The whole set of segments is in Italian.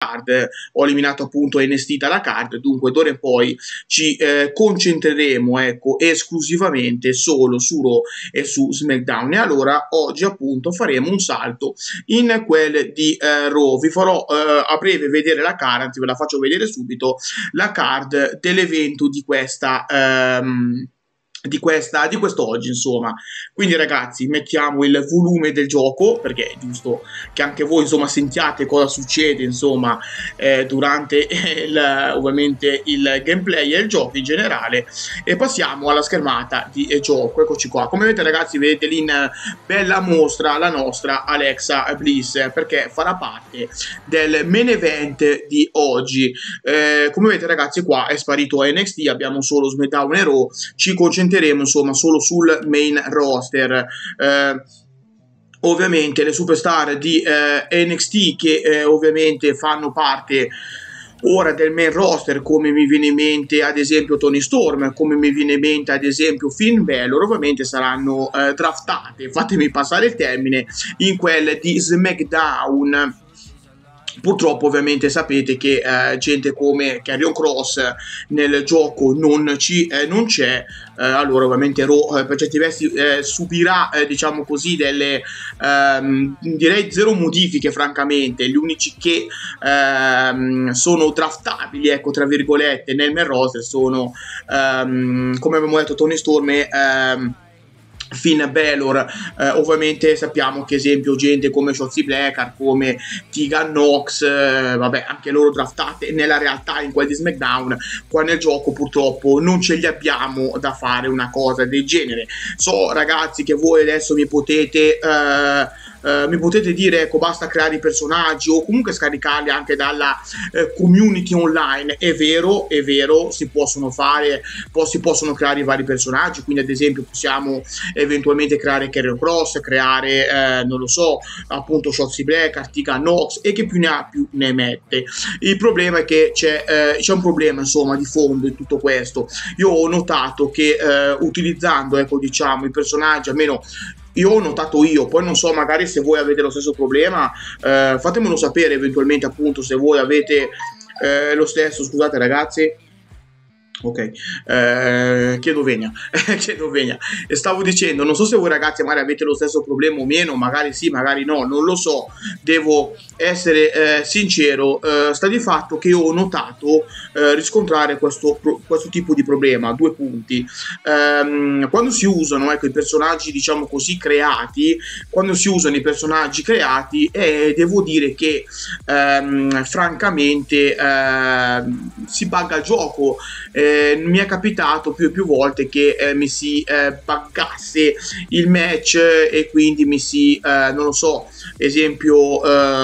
card, ho eliminato appunto NXT dalla card, dunque d'ora in poi ci concentreremo, ecco, esclusivamente solo su Raw e su SmackDown. E allora oggi appunto faremo un salto in quel di Raw. Vi farò a breve vedere la card, anzi ve la faccio vedere subito, la card dell'evento di quest'oggi, insomma. Quindi ragazzi, mettiamo il volume del gioco, perché è giusto che anche voi insomma sentiate cosa succede insomma durante ovviamente il gameplay e il gioco in generale, e passiamo alla schermata di gioco. Eccoci qua, come vedete ragazzi, vedete lì in bella mostra la nostra Alexa Bliss, perché farà parte del main event di oggi. Come vedete ragazzi, qua è sparito NXT, abbiamo solo SmackDown e Raw, ci concentriamo insomma solo sul main roster. Ovviamente le superstar di NXT che ovviamente fanno parte ora del main roster, come mi viene in mente ad esempio Toni Storm, come mi viene in mente ad esempio Finn Balor, ovviamente saranno draftate, fatemi passare il termine, in quelle di SmackDown. Purtroppo ovviamente sapete che gente come Karrion Kross nel gioco non c'è, allora ovviamente Raw per certi versi subirà diciamo così delle direi zero modifiche francamente. Gli unici che sono draftabili, ecco, tra virgolette, nel main roster sono come abbiamo detto Toni Storm e Finn Balor. Ovviamente sappiamo che esempio gente come Shotzi Blackheart, come Tegan Nox, vabbè, anche loro draftate nella realtà in quel di SmackDown, qua nel gioco purtroppo non ce li abbiamo da fare una cosa del genere. So ragazzi che voi adesso mi potete dire ecco basta creare i personaggi o comunque scaricarli anche dalla community online. È vero, si possono fare, si possono creare i vari personaggi, quindi ad esempio possiamo eventualmente creare Karrion Kross, creare non lo so, appunto Shotzi Blackheart, Tegan Nox, e che più ne ha più ne mette. Il problema è che c'è un problema insomma di fondo in tutto questo. Io ho notato che utilizzando ecco diciamo i personaggi, almeno io ho notato poi non so magari se voi avete lo stesso problema, fatemelo sapere eventualmente appunto se voi avete lo stesso. Scusate ragazzi, ok, chiedo venia. E stavo dicendo, non so se voi ragazzi magari avete lo stesso problema o meno, magari sì, magari no, non lo so, devo essere sincero. Sta di fatto che ho notato riscontrare questo tipo di problema. Due punti: quando si usano ecco i personaggi diciamo così creati, devo dire che francamente si bugga il gioco. Mi è capitato più e più volte che mi si buggasse il match e quindi mi si non lo so, esempio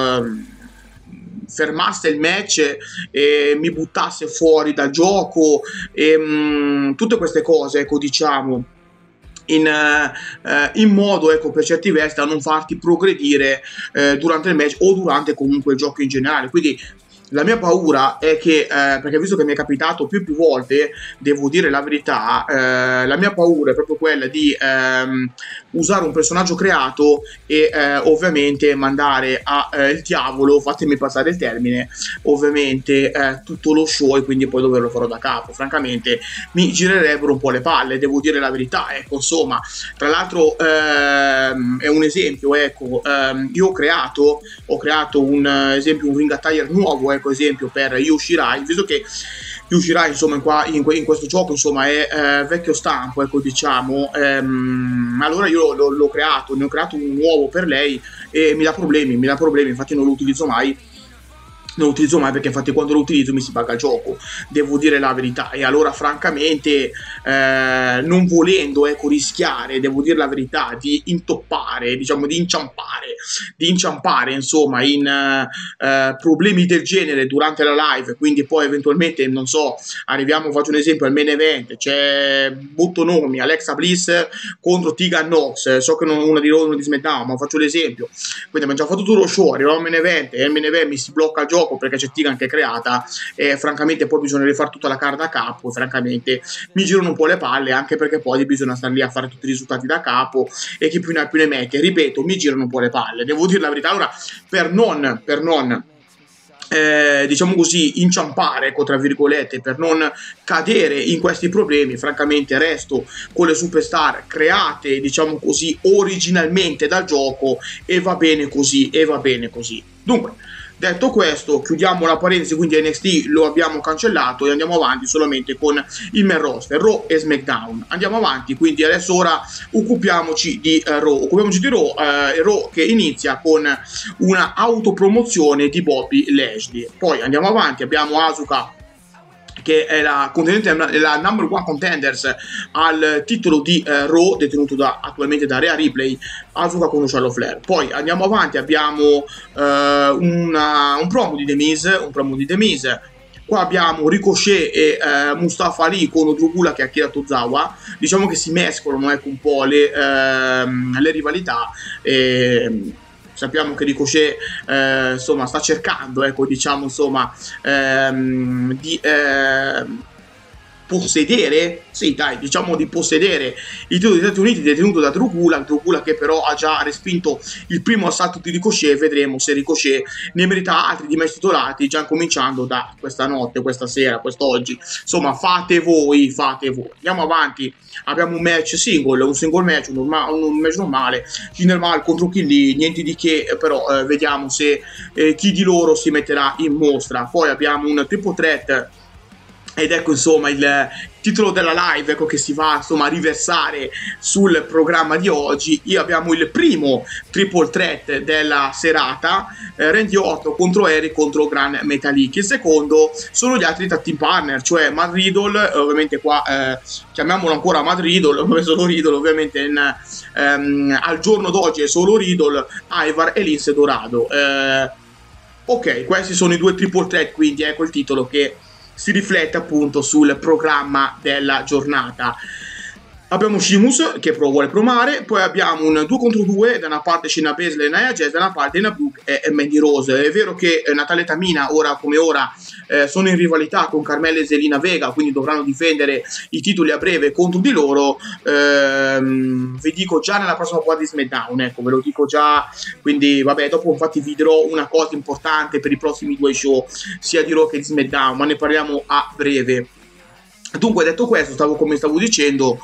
fermasse il match e mi buttasse fuori dal gioco e tutte queste cose ecco diciamo in modo ecco per certi versi da non farti progredire durante il match o durante comunque il gioco in generale. Quindi la mia paura è che, perché visto che mi è capitato più volte, devo dire la verità, la mia paura è proprio quella di usare un personaggio creato e ovviamente mandare al diavolo, fatemi passare il termine, ovviamente tutto lo show, e quindi poi doverlo fare da capo. Francamente mi girerebbero un po' le palle, devo dire la verità, ecco, insomma. Tra l'altro è un esempio, ecco, io ho creato un esempio, un ring attire nuovo, ecco, esempio per Io Shirai, visto che Io Shirai insomma in questo gioco insomma è vecchio stampo, ecco diciamo, allora io l'ho creato, ne ho creato un nuovo per lei e mi dà problemi, infatti non lo utilizzo mai, perché infatti quando lo utilizzo mi si bugga il gioco, devo dire la verità. E allora francamente non volendo ecco rischiare, devo dire la verità, di intoppare, diciamo di inciampare insomma in problemi del genere durante la live, quindi poi eventualmente non so, arriviamo, faccio un esempio, al main event c'è butto nomi Alexa Bliss contro Tegan Nox, so che non una di loro, una di SmackDown, ma faccio l'esempio, quindi abbiamo già fatto tutto lo show, arriviamo al main event e il main event mi si blocca il gioco perché c'è Tegan che è creata e francamente poi bisogna rifare tutta la card da capo e francamente mi girano un po' le palle, anche perché poi bisogna stare lì a fare tutti i risultati da capo e chi più ne ha più ne mette, ripeto, mi girano un po' le palle, devo dire la verità. Allora per non diciamo così, inciampare, ecco, tra virgolette, per non cadere in questi problemi. Francamente resto con le superstar create, diciamo così, originalmente dal gioco, e va bene così, e va bene così. Dunque, detto questo, chiudiamo la parentesi, quindi NXT lo abbiamo cancellato e andiamo avanti solamente con il main roster, Raw e SmackDown. Andiamo avanti, quindi adesso ora occupiamoci di Raw. Raw che inizia con una autopromozione di Bobby Lashley. Poi andiamo avanti, abbiamo Asuka che è la number one contenders al titolo di Raw, detenuto attualmente da Rhea Ripley. Asuka contro Charlotte Flair. Poi andiamo avanti, abbiamo un promo di The Miz. Qua abbiamo Ricochet e Mustafa Ali con Drew Gulak e Akira Tozawa. Diciamo che si mescolano, ecco, un po' le rivalità. Sappiamo che Ricochet insomma sta cercando, ecco, diciamo, insomma, di possedere, sì dai, diciamo di possedere il titolo degli Stati Uniti detenuto da Drew Gulak, che però ha già respinto il primo assalto di Ricochet. Vedremo se Ricochet ne merita altri di match titolati, già cominciando da questa notte, questa sera, quest'oggi. Insomma, fate voi. Andiamo avanti, abbiamo un match single match, un match normale, Jinder Mahal contro Keith Lee, niente di che, però vediamo se chi di loro si metterà in mostra. Poi abbiamo un triple threat, ed ecco, insomma, il titolo della live, ecco, che si va, insomma, a riversare sul programma di oggi. Abbiamo il primo triple threat della serata, Randy Orton contro Eric contro Gran Metalik. Il secondo sono gli altri tag team partner, cioè Matt Riddle, ovviamente qua chiamiamolo ancora Matt Riddle, solo Riddle, ovviamente al giorno d'oggi è solo Riddle, Ivar e Lince Dorado. Ok, questi sono i due triple threat, quindi ecco il titolo che si riflette appunto sul programma della giornata. Abbiamo Sheamus che vuole promare, poi abbiamo un 2 contro 2, da una parte Shayna Baszler e Nia Jax, da una parte Dana Brooke e Mandy Rose. È vero che Natalya e Tamina ora come ora sono in rivalità con Carmella e Zelina Vega, quindi dovranno difendere i titoli a breve contro di loro. Vi dico già nella prossima puntata di SmackDown, ecco, ve lo dico già. Quindi vabbè, dopo infatti vi dirò una cosa importante per i prossimi due show, sia di Raw che di SmackDown, ma ne parliamo a breve. Dunque, detto questo, come stavo dicendo,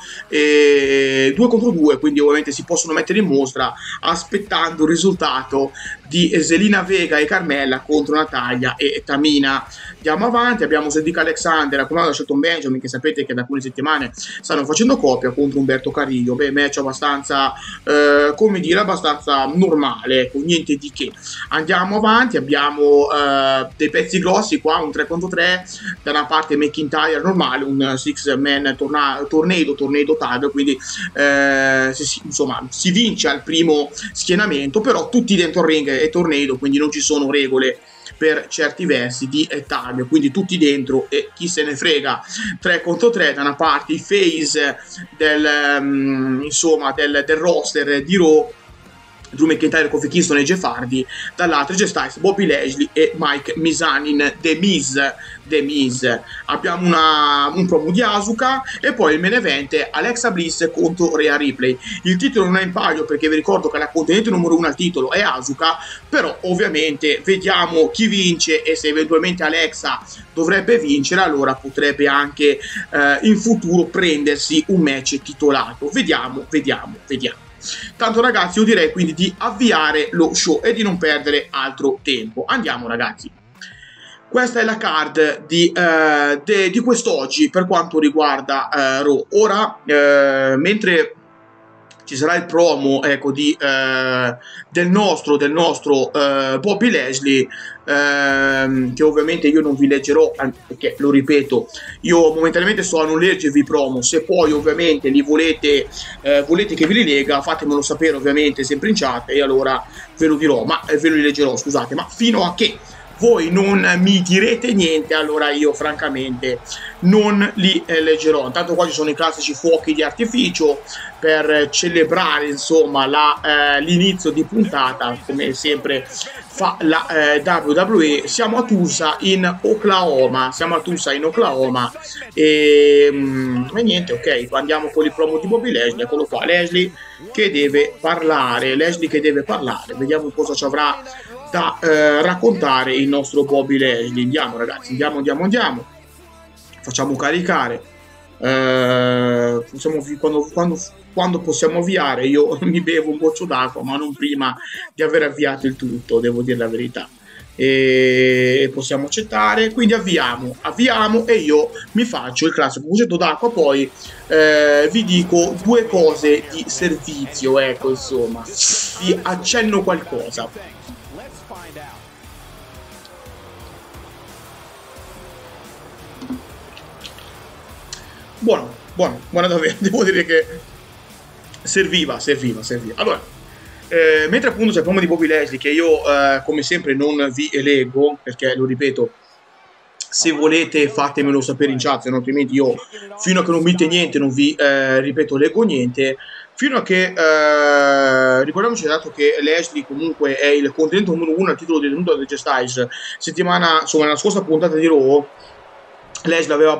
2 contro 2, quindi ovviamente si possono mettere in mostra aspettando il risultato di Zelina Vega e Carmella contro Natalya e Tamina. Andiamo avanti, abbiamo Cedric Alexander come da Shelton Benjamin, che sapete che da alcune settimane stanno facendo coppia, contro Umberto Carrillo. Beh, match abbastanza, come dire, abbastanza normale, con niente di che. Andiamo avanti, abbiamo dei pezzi grossi qua, un 3 contro 3, da una parte McIntyre normale, un 6-man tornado tag, quindi insomma si vince al primo schienamento, però tutti dentro il ring e tornado, quindi non ci sono regole per certi versi di tag, quindi tutti dentro e chi se ne frega. 3 contro 3, da una parte i face insomma del roster di Raw, Drew McIntyre, Kofi Kingston e Jeff Hardy, dall'altro J Styles, Bobby Lashley e Mike Mizanin, The Miz. Abbiamo un promo di Asuka e poi il main event è Alexa Bliss contro Rhea Ripley. Il titolo non è in palio perché vi ricordo che la contendente numero 1 al titolo è Asuka, però ovviamente vediamo chi vince, e se eventualmente Alexa dovrebbe vincere, allora potrebbe anche in futuro prendersi un match titolato. Vediamo. Tanto ragazzi, io direi quindi di avviare lo show e di non perdere altro tempo. Andiamo ragazzi. Questa è la card di quest'oggi per quanto riguarda Raw. Ora, mentre ci sarà il promo, ecco, del nostro Bobby Lashley, che ovviamente io non vi leggerò, perché lo ripeto, io momentaneamente sto a non leggervi i promo. Se poi ovviamente li volete che vi li lega, fatemelo sapere ovviamente sempre in chat, e allora ve lo dirò, ma ve lo leggerò, scusate, ma fino a che voi non mi direte niente, allora io francamente non li leggerò. Intanto qua ci sono i classici fuochi di artificio per celebrare insomma l'inizio di puntata, come sempre fa la WWE. Siamo a Tulsa in Oklahoma, e niente, ok, andiamo con il promo di Bobby Lashley. Eccolo qua, Lashley che deve parlare, vediamo cosa ci avrà da raccontare il nostro Bobby Lashley. Andiamo ragazzi, andiamo. Facciamo caricare. Quando possiamo avviare, io mi bevo un goccio d'acqua, ma non prima di aver avviato il tutto, devo dire la verità. E possiamo accettare, quindi avviamo e io mi faccio il classico goccetto d'acqua, poi vi dico due cose di servizio, ecco, insomma, vi accenno qualcosa. Buono davvero, devo dire che serviva. Allora, mentre appunto c'è il problema di Bobby Lashley, che io come sempre non vi eleggo, perché lo ripeto, se volete fatemelo sapere in chat, altrimenti io fino a che non mi dite niente non vi ripeto, leggo niente, fino a che ricordiamoci dato che Lashley comunque è il contendente numero 1 al titolo detenuto da AJ Styles. Settimana, insomma, nella scorsa puntata di Raw Lashley aveva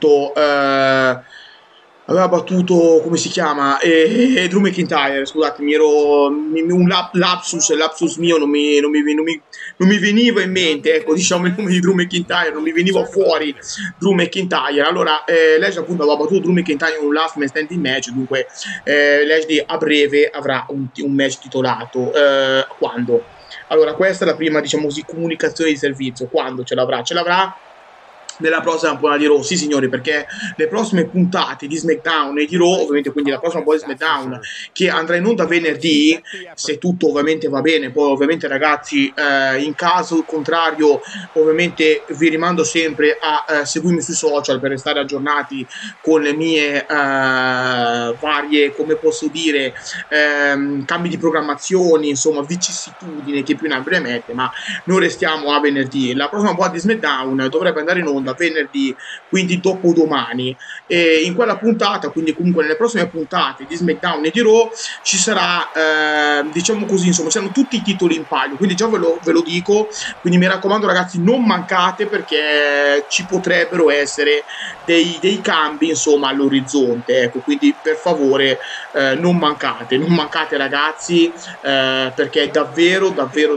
battuto, come si chiama, Drew McIntyre, scusatemi, un lapsus mio, non mi veniva in mente, ecco, diciamo il nome di Drew McIntyre, non mi veniva fuori Drew McIntyre. Allora Lashley appunto aveva battuto Drew McIntyre in un last man standing match, dunque Lashley a breve avrà un match titolato. Quando? Allora, questa è la prima, diciamo così, comunicazione di servizio. Quando ce l'avrà? Ce l'avrà nella prossima puntata di Raw, sì signori, perché le prossime puntate di SmackDown e di Raw, ovviamente, quindi la prossima puntata di SmackDown che andrà in onda venerdì, se tutto ovviamente va bene, poi ovviamente ragazzi, in caso contrario ovviamente vi rimando sempre a seguirmi sui social per restare aggiornati con le mie varie, come posso dire, cambi di programmazioni, insomma vicissitudini che più ne avremete, ma noi restiamo a venerdì. La prossima puntata di SmackDown dovrebbe andare in onda venerdì, quindi dopodomani, e in quella puntata, quindi comunque nelle prossime puntate di SmackDown e di Raw ci sarà, diciamo così, insomma, c'erano tutti i titoli in palio, quindi già ve lo dico, quindi mi raccomando ragazzi, non mancate, perché ci potrebbero essere dei cambi, insomma, all'orizzonte, ecco, quindi per favore non mancate ragazzi, perché davvero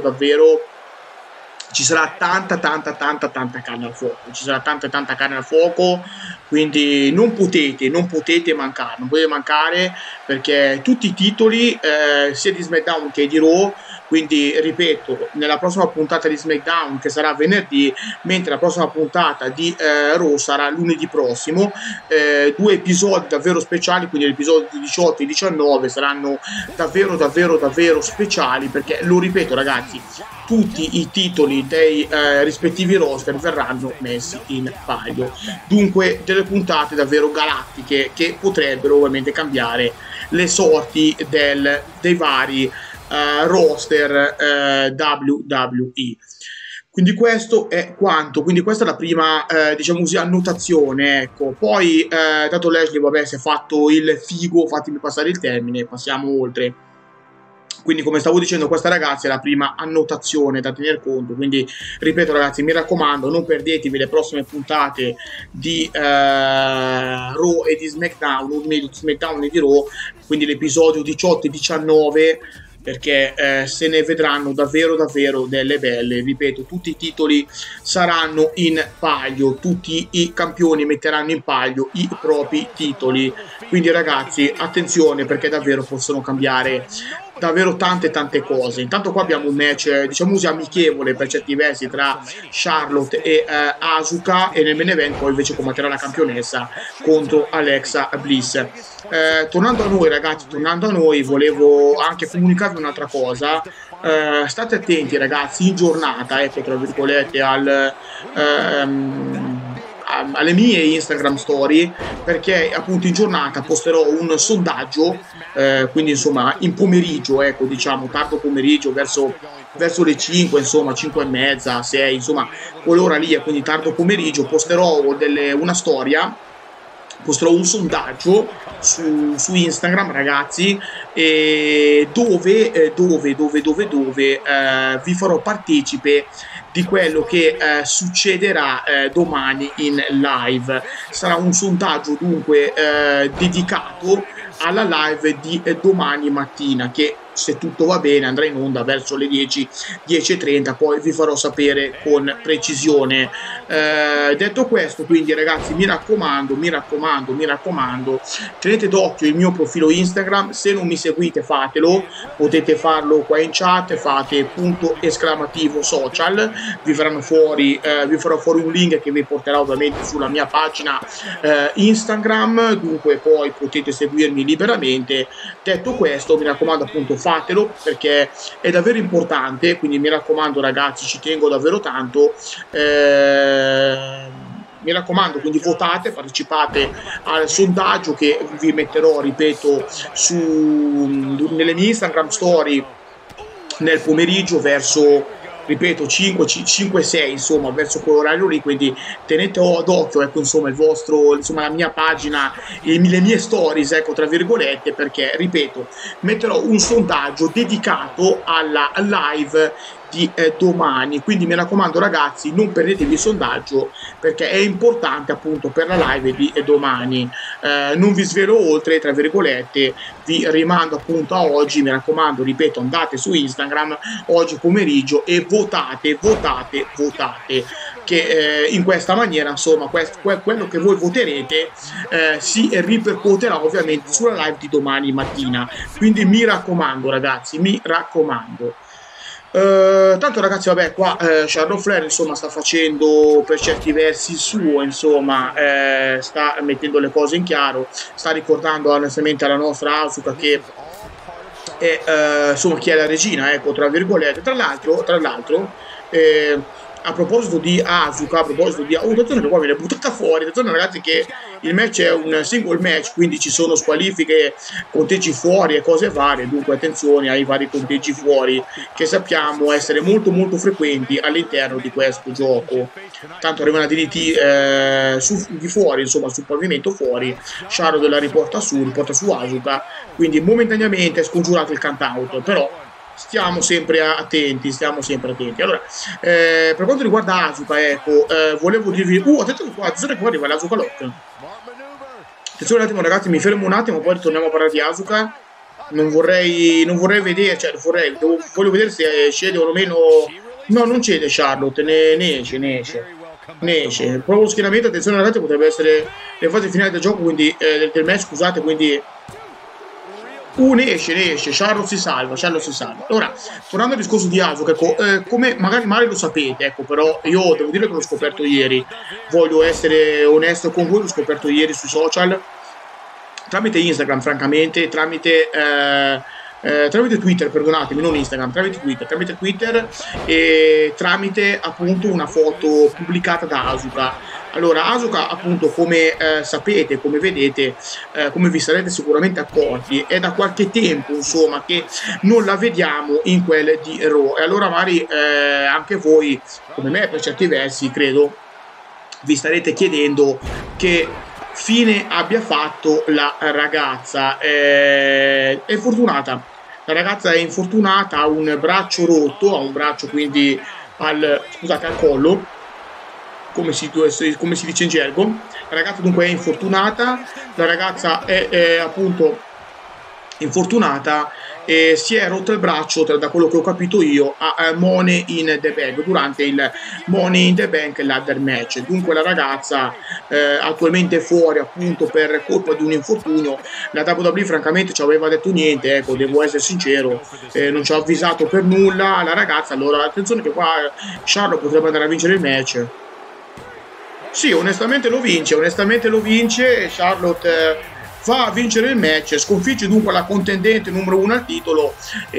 ci sarà tanta carne al fuoco, quindi non potete mancare, perché tutti i titoli sia di SmackDown che di Raw, quindi ripeto, nella prossima puntata di SmackDown che sarà venerdì, mentre la prossima puntata di Raw sarà lunedì prossimo, due episodi davvero speciali, quindi gli episodi 18 e 19 saranno davvero speciali, perché lo ripeto ragazzi, tutti i titoli dei rispettivi roster verranno messi in palio, dunque delle puntate davvero galattiche che potrebbero ovviamente cambiare le sorti dei vari roster WWE. Quindi questo è quanto, quindi questa è la prima diciamo così annotazione, ecco. Poi dato Lashley vabbè si è fatto il figo, fatemi passare il termine, passiamo oltre. Quindi come stavo dicendo, questa ragazzi è la prima annotazione da tener conto, quindi ripeto ragazzi, mi raccomando, non perdetevi le prossime puntate di Raw e di SmackDown, di SmackDown e di Raw, quindi l'episodio 18 e 19, perché se ne vedranno davvero delle belle. Ripeto, tutti i titoli saranno in palio, tutti i campioni metteranno in palio i propri titoli, quindi ragazzi attenzione, perché davvero possono cambiare davvero tante cose. Intanto qua abbiamo un match diciamo così amichevole per certi versi tra Charlotte e Asuka, e nel main event poi invece combatterà la campionessa contro Alexa Bliss. Tornando a noi ragazzi, volevo anche comunicarvi un'altra cosa. State attenti ragazzi in giornata, ecco, tra virgolette, alle mie Instagram story, perché appunto in giornata posterò un sondaggio, quindi insomma in pomeriggio, ecco, diciamo tardo pomeriggio, verso le 5, insomma 5 e mezza, 6, insomma quell'ora lì, quindi tardo pomeriggio posterò una storia, posterò un sondaggio su Instagram ragazzi, dove vi farò partecipe di quello che succederà domani in live. Sarà un sondaggio dunque dedicato alla live di domani mattina, che se tutto va bene andrà in onda verso le 10, 10:30, poi vi farò sapere con precisione. Detto questo, quindi ragazzi, mi raccomando, tenete d'occhio il mio profilo Instagram. Se non mi seguite fatelo, potete farlo qua in chat, fate !social, vi faranno fuori, vi farò fuori un link che vi porterà ovviamente sulla mia pagina Instagram, dunque poi potete seguirmi liberamente. Detto questo, mi raccomando appunto, fatelo perché è davvero importante, quindi mi raccomando ragazzi, ci tengo davvero tanto. Mi raccomando, quindi votate, partecipate al sondaggio che vi metterò, ripeto, nelle mie Instagram story nel pomeriggio verso, ripeto, 5-6, insomma, verso quell'orario lì, quindi tenete d'occhio, ecco, insomma, il vostro, insomma, la mia pagina, le mie stories, ecco, tra virgolette, perché, ripeto, metterò un sondaggio dedicato alla live di domani, quindi mi raccomando ragazzi, non perdetevi il sondaggio perché è importante appunto per la live di domani. Non vi svelo oltre, tra virgolette, vi rimando appunto a oggi, mi raccomando, ripeto, andate su Instagram oggi pomeriggio e votate, che in questa maniera, insomma, quello che voi voterete si ripercuoterà ovviamente sulla live di domani mattina, quindi mi raccomando ragazzi, mi raccomando. Tanto ragazzi, vabbè, qua Charlotte Flair insomma sta facendo per certi versi il suo, insomma, sta mettendo le cose in chiaro, sta ricordando onestamente alla nostra Asuka che è insomma chi è la regina, ecco, tra virgolette. Tra l'altro a proposito di Asuka, attenzione che qua viene buttata fuori, attenzione ragazzi che il match è un single match, quindi ci sono squalifiche, conteggi fuori e cose varie, dunque attenzione ai vari conteggi fuori che sappiamo essere molto frequenti all'interno di questo gioco. Tanto arriva una DDT di fuori, insomma, sul pavimento fuori, Charlotte la riporta su Asuka, quindi momentaneamente è scongiurato il count out, però stiamo sempre attenti. Allora, per quanto riguarda Asuka, ecco, volevo dirvi, attenzione qua arriva l'Asuka Lock. Attenzione un attimo ragazzi, mi fermo un attimo, poi ritorniamo a parlare di Asuka. Non vorrei vedere, cioè voglio vedere se cede o meno. No, non cede Charlotte, ne esce. Provo lo schieramento, attenzione ragazzi, potrebbe essere le fasi finali del gioco, quindi del match, scusate, quindi ne esce, Charlotte si salva. Allora, tornando al discorso di Asuka, ecco, come magari lo sapete, ecco, però io devo dire che l'ho scoperto ieri, voglio essere onesto con voi, l'ho scoperto ieri sui social, tramite Instagram, francamente, tramite Twitter, perdonatemi, non Instagram, tramite Twitter e tramite appunto una foto pubblicata da Asuka. Allora, Asuka appunto, come sapete, come vedete, come vi sarete sicuramente accorti, è da qualche tempo insomma che non la vediamo in quelle di Raw, e allora magari anche voi, come me per certi versi, credo, vi starete chiedendo che fine abbia fatto la ragazza. È infortunata. La ragazza è infortunata, ha un braccio rotto, quindi al collo, come si dice in gergo. La ragazza dunque è infortunata, la ragazza è appunto infortunata e si è rotto il braccio, da quello che ho capito io, a Money in the Bank, durante il Money in the Bank ladder match. Dunque la ragazza attualmente è fuori appunto per colpa di un infortunio. La WWE francamente ci aveva detto niente, ecco, devo essere sincero, non ci ha avvisato per nulla la ragazza. Allora attenzione che qua Charlotte potrebbe andare a vincere il match. Sì, onestamente lo vince, Charlotte va a vincere il match, sconfigge dunque la contendente numero 1 al titolo,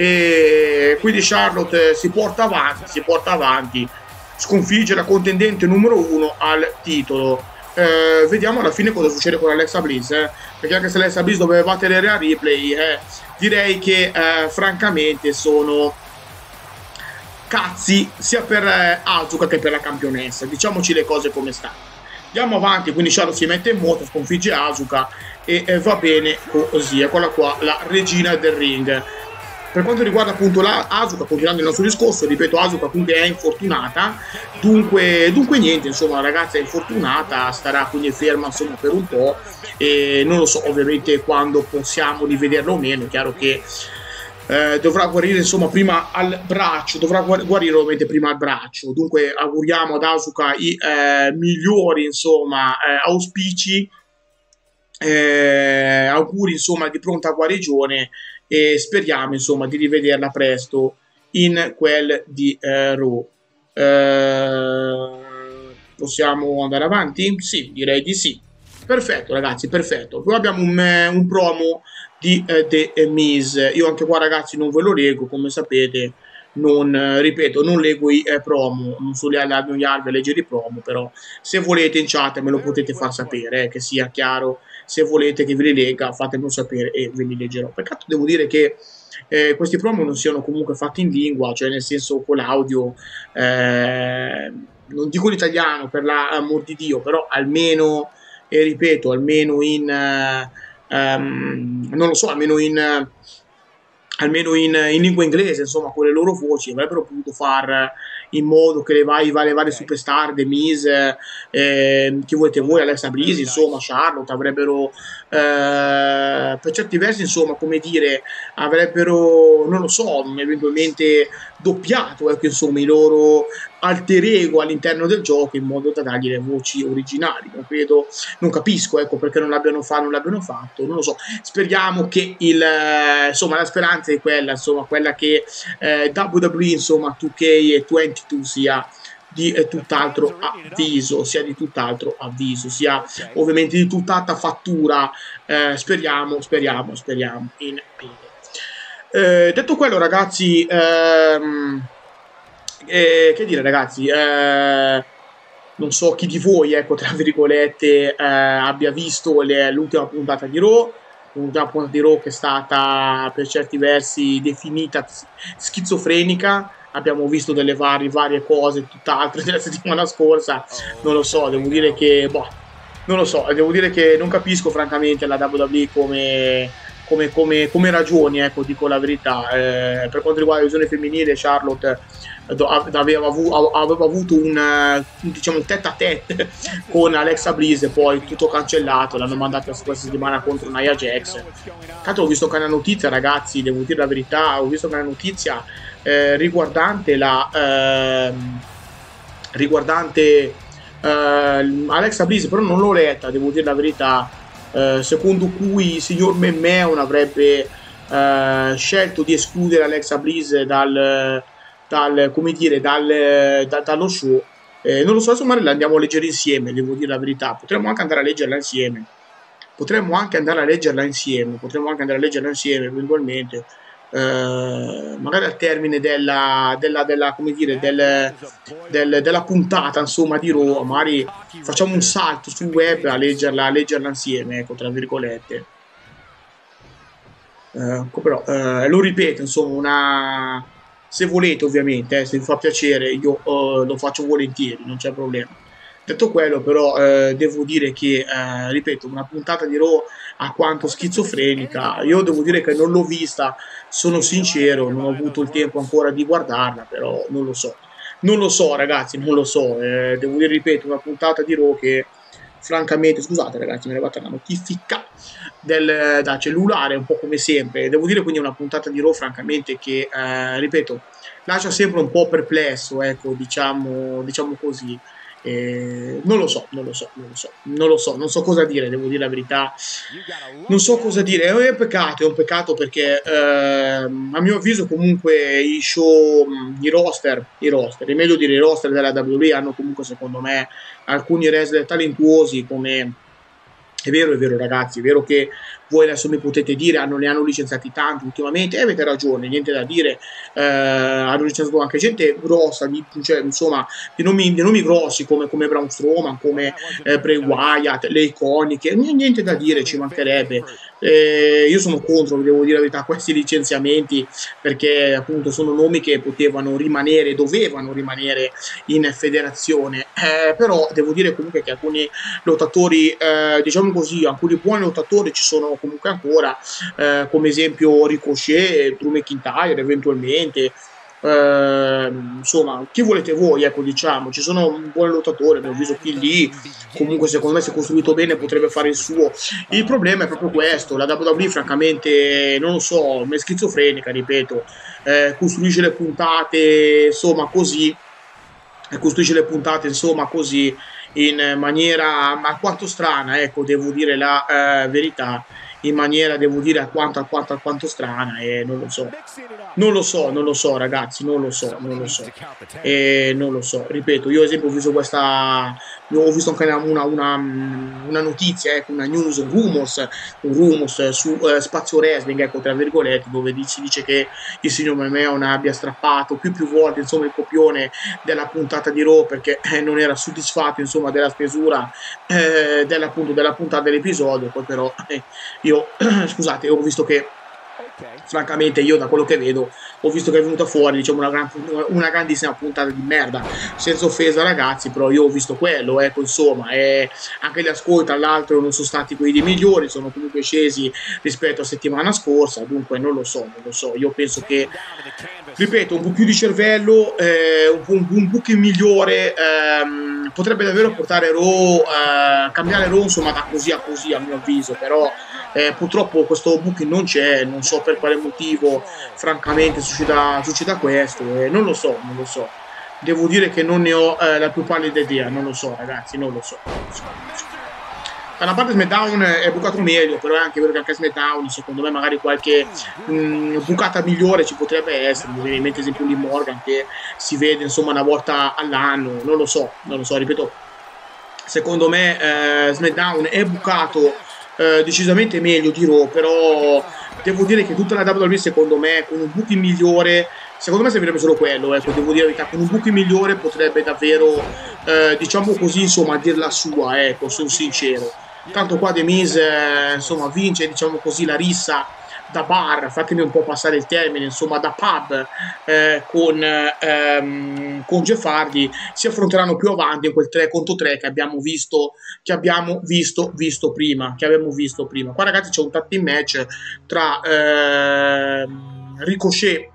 e quindi Charlotte si porta avanti, sconfigge la contendente numero 1 al titolo. Vediamo alla fine cosa succede con Alexa Bliss, perché anche se Alexa Bliss doveva tenere a replay, direi che francamente sono cazzi sia per Asuka che per la campionessa, diciamoci le cose come stanno. Andiamo avanti, quindi Charlotte si mette in moto, sconfigge Asuka e va bene così. Eccola qua, la regina del ring. Per quanto riguarda appunto la Asuka, continuando il nostro discorso, ripeto, Asuka comunque è infortunata, dunque niente, insomma, la ragazza è infortunata, starà quindi ferma insomma per un po', e non lo so ovviamente quando possiamo rivederla o meno. È chiaro che dovrà guarire insomma prima al braccio, dovrà guarire ovviamente prima al braccio, dunque auguriamo ad Asuka i migliori insomma auspici, auguri insomma di pronta guarigione e speriamo insomma di rivederla presto in quel di Raw. Possiamo andare avanti? Sì, direi di sì. Perfetto ragazzi, perfetto. Poi abbiamo un promo di The Miz. Io anche qua ragazzi non ve lo leggo, come sapete, non ripeto, non leggo i promo, non so annoiarvi a leggere i promo, però se volete in chat me lo potete far sapere, che sia chiaro. Se volete che ve li legga, fatemelo sapere e ve li leggerò. Peccato devo dire che questi promo non siano comunque fatti in lingua, cioè nel senso con l'audio, non dico l'italiano per l'amor di Dio, però almeno, e ripeto, almeno in, non lo so, almeno in lingua inglese, insomma, con le loro voci avrebbero potuto far in modo che le varie superstar, The Miz, chi volete voi, Alexa Bliss, insomma, Charlotte, avrebbero per certi versi, insomma, come dire, avrebbero, non lo so, eventualmente doppiato, ecco, insomma, i loro alter ego all'interno del gioco in modo da dargli le voci originali. Non credo, non capisco, ecco, perché non l'abbiano fatto, non lo so. Speriamo che insomma, la speranza è quella, insomma, quella che WWE, insomma, 2K e 22 sia di tutt'altro avviso, sia ovviamente di tutt'altra fattura, speriamo in bene. Detto quello ragazzi, che dire ragazzi, non so chi di voi, ecco, tra virgolette, abbia visto l'ultima puntata di Raw, che è stata per certi versi definita schizofrenica. Abbiamo visto delle varie cose, tutt'altre della settimana scorsa, non lo so, devo dire che, non lo so, devo dire che non capisco francamente la WWE come ragioni, ecco, dico la verità. Per quanto riguarda la visione femminile, Charlotte aveva avuto un diciamo tête-à-tête con Alexa Bliss, poi tutto cancellato, l'hanno mandata questa settimana contro Nia Jax. Tanto ho visto che una notizia, ragazzi, devo dire la verità, ho visto che una notizia riguardante Alexa Bliss, però non l'ho letta, devo dire la verità, secondo cui il signor McMahon avrebbe scelto di escludere Alexa Bliss dallo show. Non lo so, insomma, la andiamo a leggere insieme, devo dire la verità. Potremmo anche andare a leggerla insieme, eventualmente, magari al termine della puntata, insomma, di Raw, magari facciamo un salto sul web a leggerla insieme, ecco, tra virgolette. Però lo ripeto, insomma, se volete, ovviamente, se vi fa piacere, io lo faccio volentieri, non c'è problema. Detto quello, però, devo dire che, ripeto, una puntata di Raw alquanto schizofrenica. Io devo dire che non l'ho vista, sono sincero, non ho avuto il tempo ancora di guardarla, però non lo so ragazzi, non lo so. Devo dire, ripeto, una puntata di Raw che francamente, scusate ragazzi, mi è arrivata una notifica da cellulare, un po' come sempre. Devo dire, quindi, una puntata di Raw francamente che, ripeto, lascia sempre un po' perplesso, ecco, diciamo così. Non so cosa dire, devo dire la verità, non so cosa dire. È un peccato perché a mio avviso comunque i show, i roster, è meglio dire i roster della WWE, hanno comunque, secondo me, alcuni wrestler talentuosi, come è vero ragazzi, è vero che voi adesso mi potete dire ne hanno licenziati tanti ultimamente, e avete ragione, niente da dire. Hanno licenziato anche gente grossa, cioè, insomma, di nomi grossi come Braun Strowman, come Bray Wyatt, le iconiche, niente da dire, ci mancherebbe. Io sono contro, devo dire la verità, questi licenziamenti, perché appunto sono nomi che dovevano rimanere in federazione, però devo dire comunque che alcuni lottatori, diciamo così, alcuni buoni lottatori ci sono comunque ancora, come esempio Ricochet, Drew McIntyre eventualmente, insomma, chi volete voi, ecco, diciamo, ci sono un buon lottatore, abbiamo visto chi lì, comunque secondo me se costruito bene potrebbe fare il suo. Il problema è proprio questo, la WWE francamente, non lo so, è schizofrenica, ripeto, costruisce le puntate, insomma, così, costruisce le puntate, insomma, così, in maniera alquanto strana, ecco, devo dire la verità, in maniera, devo dire, alquanto strana, e non lo so. Non lo so, ragazzi, non lo so, non lo so. Ripeto, io ad esempio ho visto ho visto anche una notizia, ecco, una news, un rumors su Spazio Wrestling, ecco, tra virgolette, dove si dice che il signor Memeon abbia strappato più volte, insomma, il copione della puntata di Raw perché non era soddisfatto, insomma, della stesura della puntata dell'episodio. Poi però io, scusate, ho visto che francamente io da quello che vedo ho visto che è venuta fuori, diciamo, una grandissima puntata di merda, senza offesa ragazzi, però io ho visto quello, ecco, insomma, e anche gli ascolti all'altro non sono stati quelli dei migliori, sono comunque scesi rispetto a settimana scorsa, dunque non lo so, io penso che, ripeto, un po' più di cervello, un booking migliore, potrebbe davvero portare Raw, cambiare Raw, insomma, da così a così, a mio avviso, però purtroppo questo booking non c'è, non so per quale motivo, francamente succeda questo, non lo so, devo dire che non ne ho la più pallida idea, non lo so ragazzi, non lo so. Da una parte SmackDown è bucato meglio, però è anche vero che anche SmackDown, secondo me, magari qualche bucata migliore ci potrebbe essere. Mi viene in mente esempio di Morgan che si vede insomma una volta all'anno, non lo so, ripeto, secondo me SmackDown è bucato decisamente meglio di Raw, però devo dire che tutta la WWE secondo me con un booking migliore, secondo me servirebbe solo quello, ecco, devo dire che con un booking migliore potrebbe davvero diciamo così, insomma, dir la sua, ecco, sono sincero. Tanto qua The Miz insomma vince, diciamo così, la rissa da bar, fatemi un po' passare il termine, insomma da pub con Jeff Hardy, si affronteranno più avanti in quel 3 contro 3 che abbiamo visto prima. Qua ragazzi c'è un tag team match tra Ricochet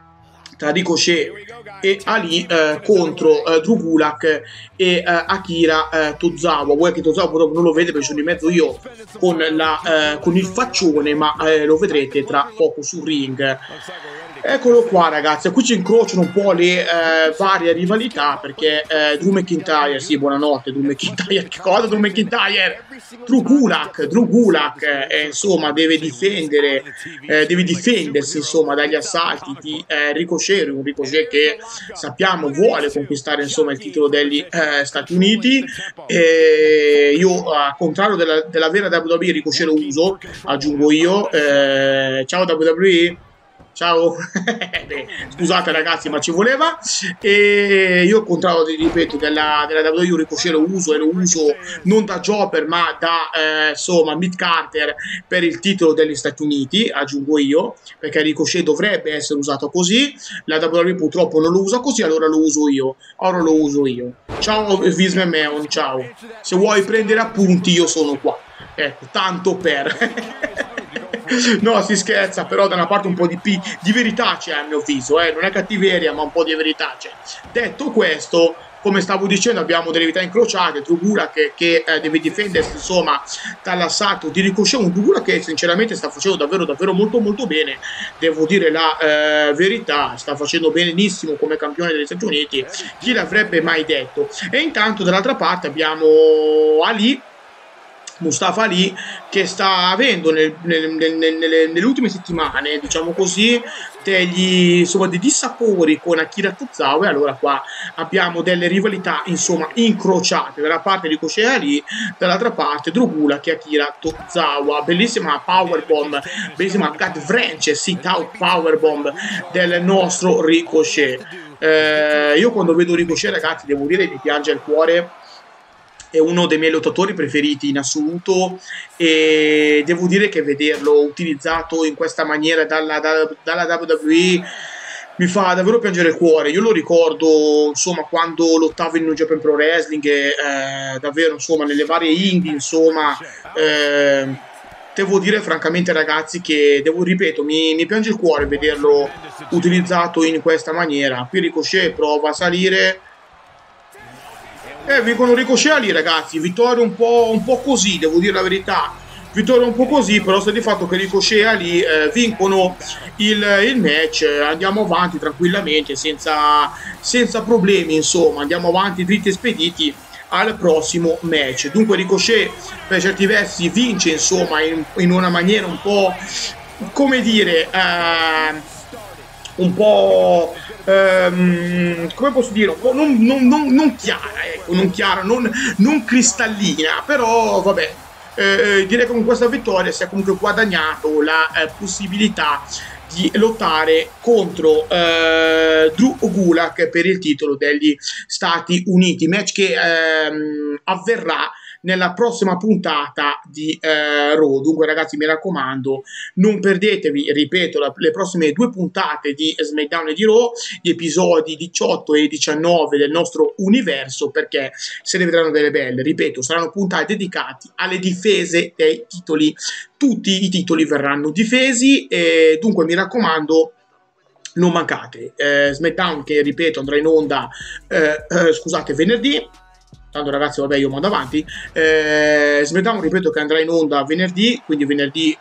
e Ali contro Drew Gulak e Akira Tozawa. Vuoi che Tozawa non lo vede perché sono in mezzo io con il faccione, ma lo vedrete tra poco sul ring. Eccolo qua ragazzi, qui ci incrociano un po' le varie rivalità perché Drew McIntyre, sì, buonanotte Drew McIntyre, che cosa Drew McIntyre? Drew Gulak insomma deve difendersi insomma dagli assalti di Ricochet, un Ricochet che sappiamo vuole conquistare insomma il titolo degli Stati Uniti, e io al contrario della vera WWE Ricochet lo uso, aggiungo io, ciao WWE. Ciao, beh, scusate ragazzi ma ci voleva, e io al contrario, ripeto, della WWE Ricochet lo uso, e lo uso non da jobber ma da insomma mid carter per il titolo degli Stati Uniti, aggiungo io, perché Ricochet dovrebbe essere usato così, la WWE purtroppo non lo usa così, allora lo uso io, ciao Vince McMahon, ciao, se vuoi prendere appunti io sono qua, ecco, tanto per... No, si scherza, però da una parte un po' di verità c'è a mio avviso, non è cattiveria ma un po' di verità c'è. Detto questo, come stavo dicendo, abbiamo delle verità incrociate, Drew Gulak che deve difendersi insomma dall'assalto di Ricochet, un Drew Gulak che sinceramente sta facendo davvero molto bene, devo dire la verità, sta facendo benissimo come campione degli Stati Uniti, chi l'avrebbe mai detto. E intanto dall'altra parte abbiamo Mustafa Ali che sta avendo nelle ultime settimane, diciamo così, dei dissapori con Akira Tozawa, e allora qua abbiamo delle rivalità insomma incrociate, dalla parte di Ricochet Ali, dall'altra parte Drew Gulak e Akira Tozawa. Bellissima powerbomb, bellissima gut wrench, sit out powerbomb del nostro Ricochet. Io quando vedo Ricochet ragazzi devo dire mi piange il cuore, è uno dei miei lottatori preferiti in assoluto, e devo dire che vederlo utilizzato in questa maniera dalla WWE mi fa davvero piangere il cuore. Io lo ricordo insomma quando lottavo in New Japan Pro Wrestling, davvero insomma nelle varie indie insomma devo dire francamente ragazzi che, ripeto, mi piange il cuore vederlo utilizzato in questa maniera. Qui Ricochet prova a salire e vincono Ricochet lì ragazzi, vittoria un po' così, devo dire la verità, vittoria un po' così, però sta di fatto che Ricochet lì vincono il match, andiamo avanti tranquillamente senza problemi, insomma, andiamo avanti dritti e spediti al prossimo match. Dunque Ricochet per certi versi vince, insomma, in una maniera un po', come dire, un po' come posso dire, un po' non chiara, ecco, non cristallina, però vabbè, direi che con questa vittoria si è comunque guadagnato la possibilità di lottare contro Drew Gulak per il titolo degli Stati Uniti, match che avverrà nella prossima puntata di Raw. Dunque ragazzi, mi raccomando, non perdetevi, ripeto, le prossime 2 puntate di SmackDown e di Raw, gli episodi 18 e 19 del nostro universo, perché se ne vedranno delle belle. Ripeto, saranno puntate dedicate alle difese dei titoli. Tutti i titoli verranno difesi e dunque mi raccomando, non mancate. SmackDown che, ripeto, andrà in onda scusate, venerdì. Tanto ragazzi, vabbè, io mando avanti. SmackDown, ripeto, che andrà in onda venerdì, quindi venerdì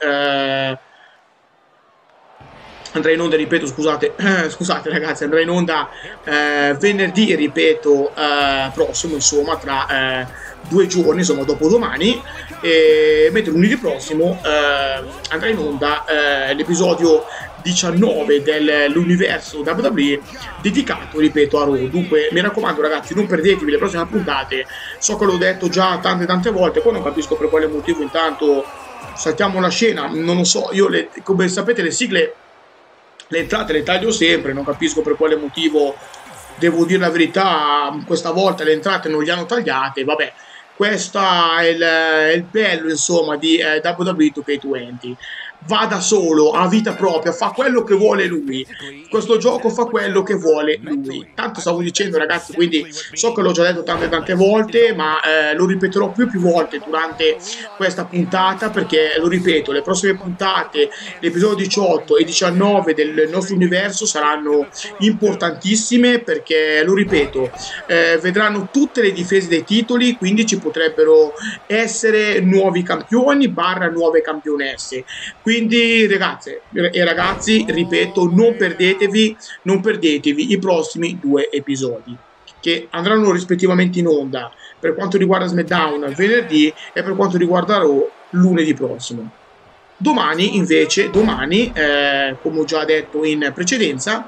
andrà in onda, ripeto, scusate ragazzi, andrà in onda venerdì, ripeto, prossimo, insomma, tra 2 giorni, insomma, dopodomani, mentre lunedì prossimo andrà in onda l'episodio 19 dell'universo WWE dedicato, ripeto, a Raw. Dunque mi raccomando ragazzi, non perdetevi le prossime puntate. So che l'ho detto già tante volte, poi non capisco per quale motivo intanto saltiamo la scena, non lo so, io come sapete le sigle, le entrate le taglio sempre, non capisco per quale motivo, devo dire la verità, questa volta le entrate non le hanno tagliate, vabbè. Questo è il bello, insomma, di WWE 2K20. Va da solo, ha vita propria, fa quello che vuole lui. Questo gioco fa quello che vuole lui. Tanto stavo dicendo ragazzi, quindi so che l'ho già detto tante volte, ma lo ripeterò più volte durante questa puntata, perché lo ripeto, le prossime puntate, l'episodio 18 e 19 del nostro universo saranno importantissime, perché lo ripeto, vedranno tutte le difese dei titoli, quindi ci potrebbero essere nuovi campioni / nuove campionesse. Quindi ragazze e ragazzi, ripeto, non perdetevi i prossimi 2 episodi che andranno rispettivamente in onda per quanto riguarda SmackDown venerdì e per quanto riguarda Raw lunedì prossimo. Domani invece, come ho già detto in precedenza,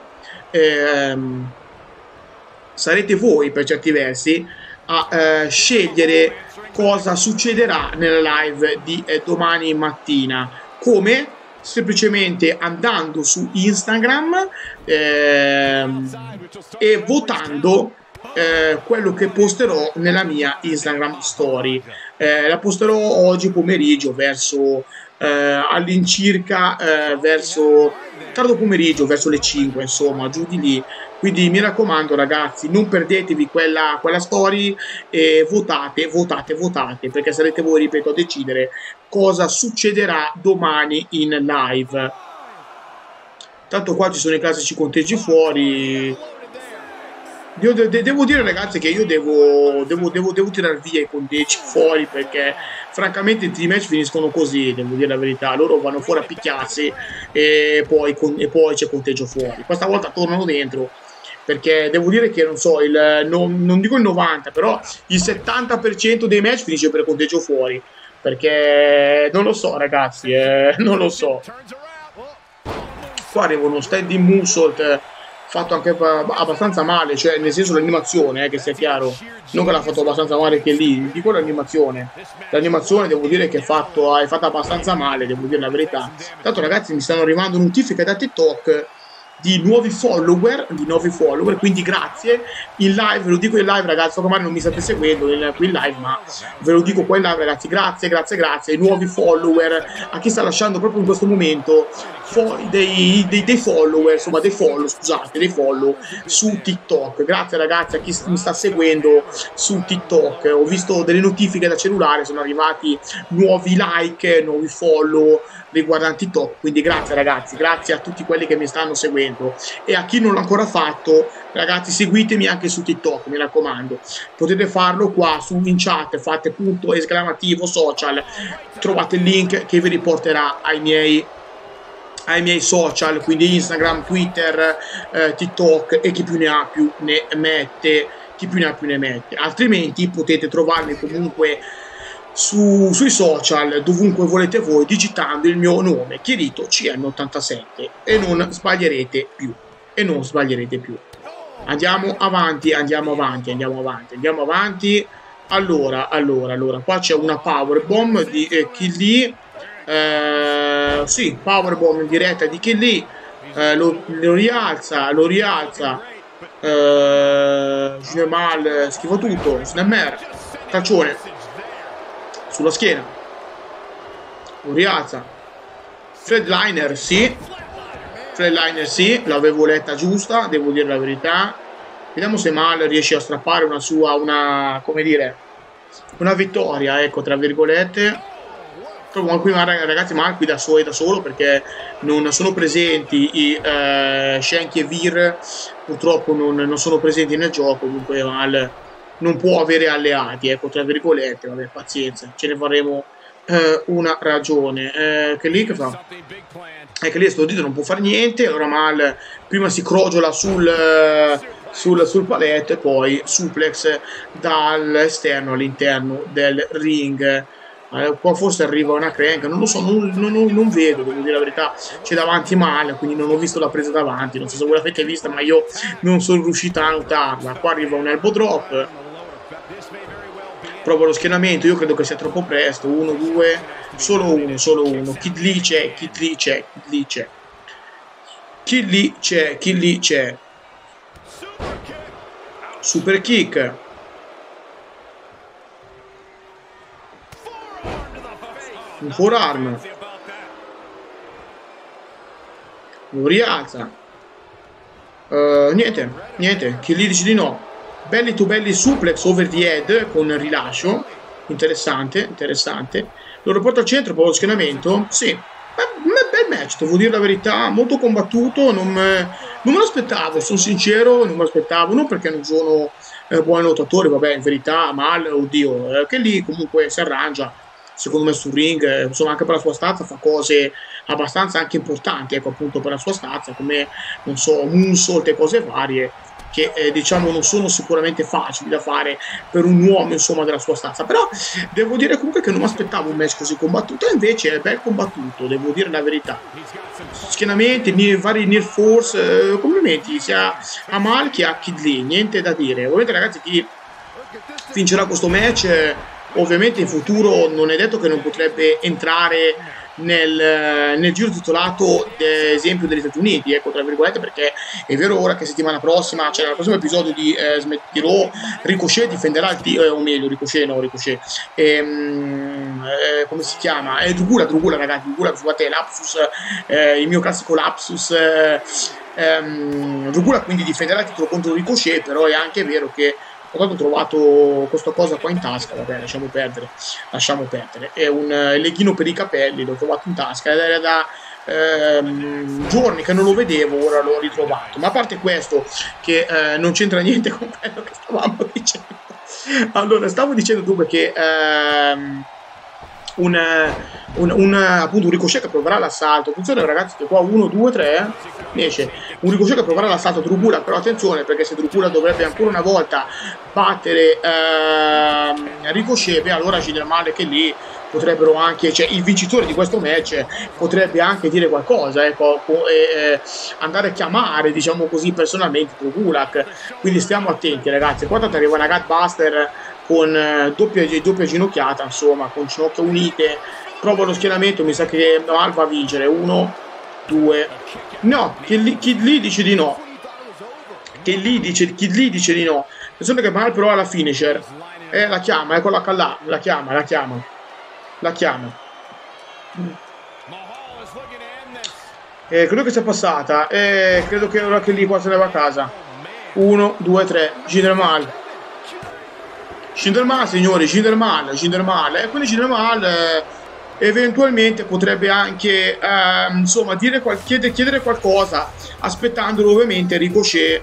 sarete voi per certi versi a scegliere cosa succederà nella live di domani mattina. Come? Semplicemente andando su Instagram e votando quello che posterò nella mia Instagram story. La posterò oggi pomeriggio verso all'incirca verso tardo pomeriggio, verso le 5, insomma, giù di lì. Quindi mi raccomando ragazzi, non perdetevi quella story e votate, perché sarete voi, ripeto, a decidere cosa succederà domani in live. Tanto qua ci sono i classici conteggi fuori. Io devo dire ragazzi che io devo tirare via i conteggi fuori, perché francamente i match finiscono così, devo dire la verità. Loro vanno fuori a picchiarsi e poi c'è conteggio fuori. Questa volta tornano dentro, perché devo dire che non so, non dico il 90, però il 70% dei match finisce per conteggio fuori, perché non lo so ragazzi, non lo so. Qua arriva uno standing moonsault fatto anche abbastanza male, cioè nel senso l'animazione, che sia chiaro, non che l'ha fatto abbastanza male che lì, dico l'animazione devo dire che è fatta abbastanza male, devo dire la verità. Tanto ragazzi mi stanno arrivando notifiche da TikTok di nuovi follower, quindi grazie. In live, ve lo dico in live ragazzi, so che magari non mi state seguendo qui in live, ma ve lo dico qua in live ragazzi, grazie ai nuovi follower, a chi sta lasciando proprio in questo momento dei follower, insomma dei follow su TikTok. Grazie ragazzi a chi mi sta seguendo su TikTok, ho visto delle notifiche da cellulare, sono arrivati nuovi like, nuovi follow riguardanti TikTok, quindi grazie ragazzi, grazie a tutti quelli che mi stanno seguendo, e a chi non l'ha ancora fatto ragazzi seguitemi anche su TikTok, mi raccomando, potete farlo qua in chat, fate !social, trovate il link che vi riporterà ai miei social, quindi Instagram, Twitter, TikTok, e chi più ne ha più ne mette, altrimenti potete trovarmi comunque sui social, dovunque volete voi, digitando il mio nome, Kirito CM87, e non sbaglierete più, Andiamo avanti. Allora, qua c'è una powerbomb di Kill Lee, sì, powerbomb in diretta di Kill Lee, lo rialza, Mal schifo tutto, Snammer, calcione sulla schiena, lo rialza, Fredliner sì, l'avevo letta giusta, devo dire la verità. Vediamo se Mal riesce a strappare una vittoria, ecco, tra virgolette. Proprio qui ragazzi, Mal qui da solo perché non sono presenti i Shenki e Vir, purtroppo non sono presenti nel gioco, dunque Mal non può avere alleati, ecco, tra virgolette, vabbè, pazienza, ce ne faremo una ragione. Che lì che fa? Che lì sto dito non può fare niente, allora Mal prima si crogiola sul paletto e poi suplex dall'esterno all'interno del ring. Qua forse arriva una crank, non lo so, non vedo, devo dire la verità, c'è davanti Mal, quindi non ho visto la presa davanti, non so se voi l'avete vista, ma io non sono riuscita a notarla. Qua arriva un elbow drop, prova lo schienamento, io credo che sia troppo presto, 1, 2, solo uno, Kid Lee c'è, super kick, un forearm, lo rialza, niente, Kid Lee dice di no, belly to belly suplex over the head con rilascio, interessante, lo riporta al centro, poi lo schienamento, sì, bel match, devo dire la verità, molto combattuto, non me lo aspettavo, sono sincero, non me lo aspettavo, non perché non sono buoni lottatori, vabbè, in verità, Mal, oddio, che lì comunque si arrangia, secondo me sul ring, insomma anche per la sua stazza fa cose abbastanza anche importanti, ecco, appunto per la sua stazza, come, non so, moonsault e cose varie, che diciamo non sono sicuramente facili da fare per un uomo insomma della sua stazza, però devo dire comunque che non mi aspettavo un match così combattuto, e invece è ben combattuto, devo dire la verità, schienamenti, vari near force, complimenti sia a Mal che a Kid Lee, niente da dire. Ovviamente ragazzi, chi vincerà questo match ovviamente in futuro non è detto che non potrebbe entrare nel giro titolato, ad esempio, degli Stati Uniti, ecco, tra virgolette, perché è vero ora che settimana prossima, cioè nel prossimo episodio di Raw, Ricochet difenderà il titolo, o meglio, Ricochet, come si chiama? Drugula, ragazzi, scusate, lapsus, il mio classico lapsus, Drugula quindi difenderà il titolo contro Ricochet, però è anche vero che ho trovato questa cosa qua in tasca, vabbè, lasciamo perdere, è un leghino per i capelli, l'ho trovato in tasca ed era da giorni che non lo vedevo, ora l'ho ritrovato, ma a parte questo che non c'entra niente con quello che stavamo dicendo. Allora, stavo dicendo dunque che appunto un Ricochet che proverà l'assalto, attenzione ragazzi che qua 1, 2, 3 esce un Ricochet che proverà l'assalto Drugula, però attenzione perché se Drugula dovrebbe ancora una volta battere Ricochet, beh, allora Jinder Mahal che lì potrebbero anche, cioè il vincitore di questo match potrebbe anche dire qualcosa, ecco, andare a chiamare, diciamo così, personalmente Drugulak, quindi stiamo attenti ragazzi. Qua tanto arriva una Gutbuster con doppia ginocchiata, insomma, con ginocchia unite, prova lo schieramento, mi sa che Mahal va a vincere, 1, 2. No, Kid Lee dice di no. Kid Lee dice di no. Attenzione che Mahal però ha la finisher. La chiama, eccola là. La chiama. Credo che sia passata. Credo che ora che lì qua se ne va a casa. 1, 2, 3. Jinder Mahal, signori. Jinder Mahal. Quindi Jinder Mahal eventualmente potrebbe anche insomma chiedere qualcosa, aspettando ovviamente Ricochet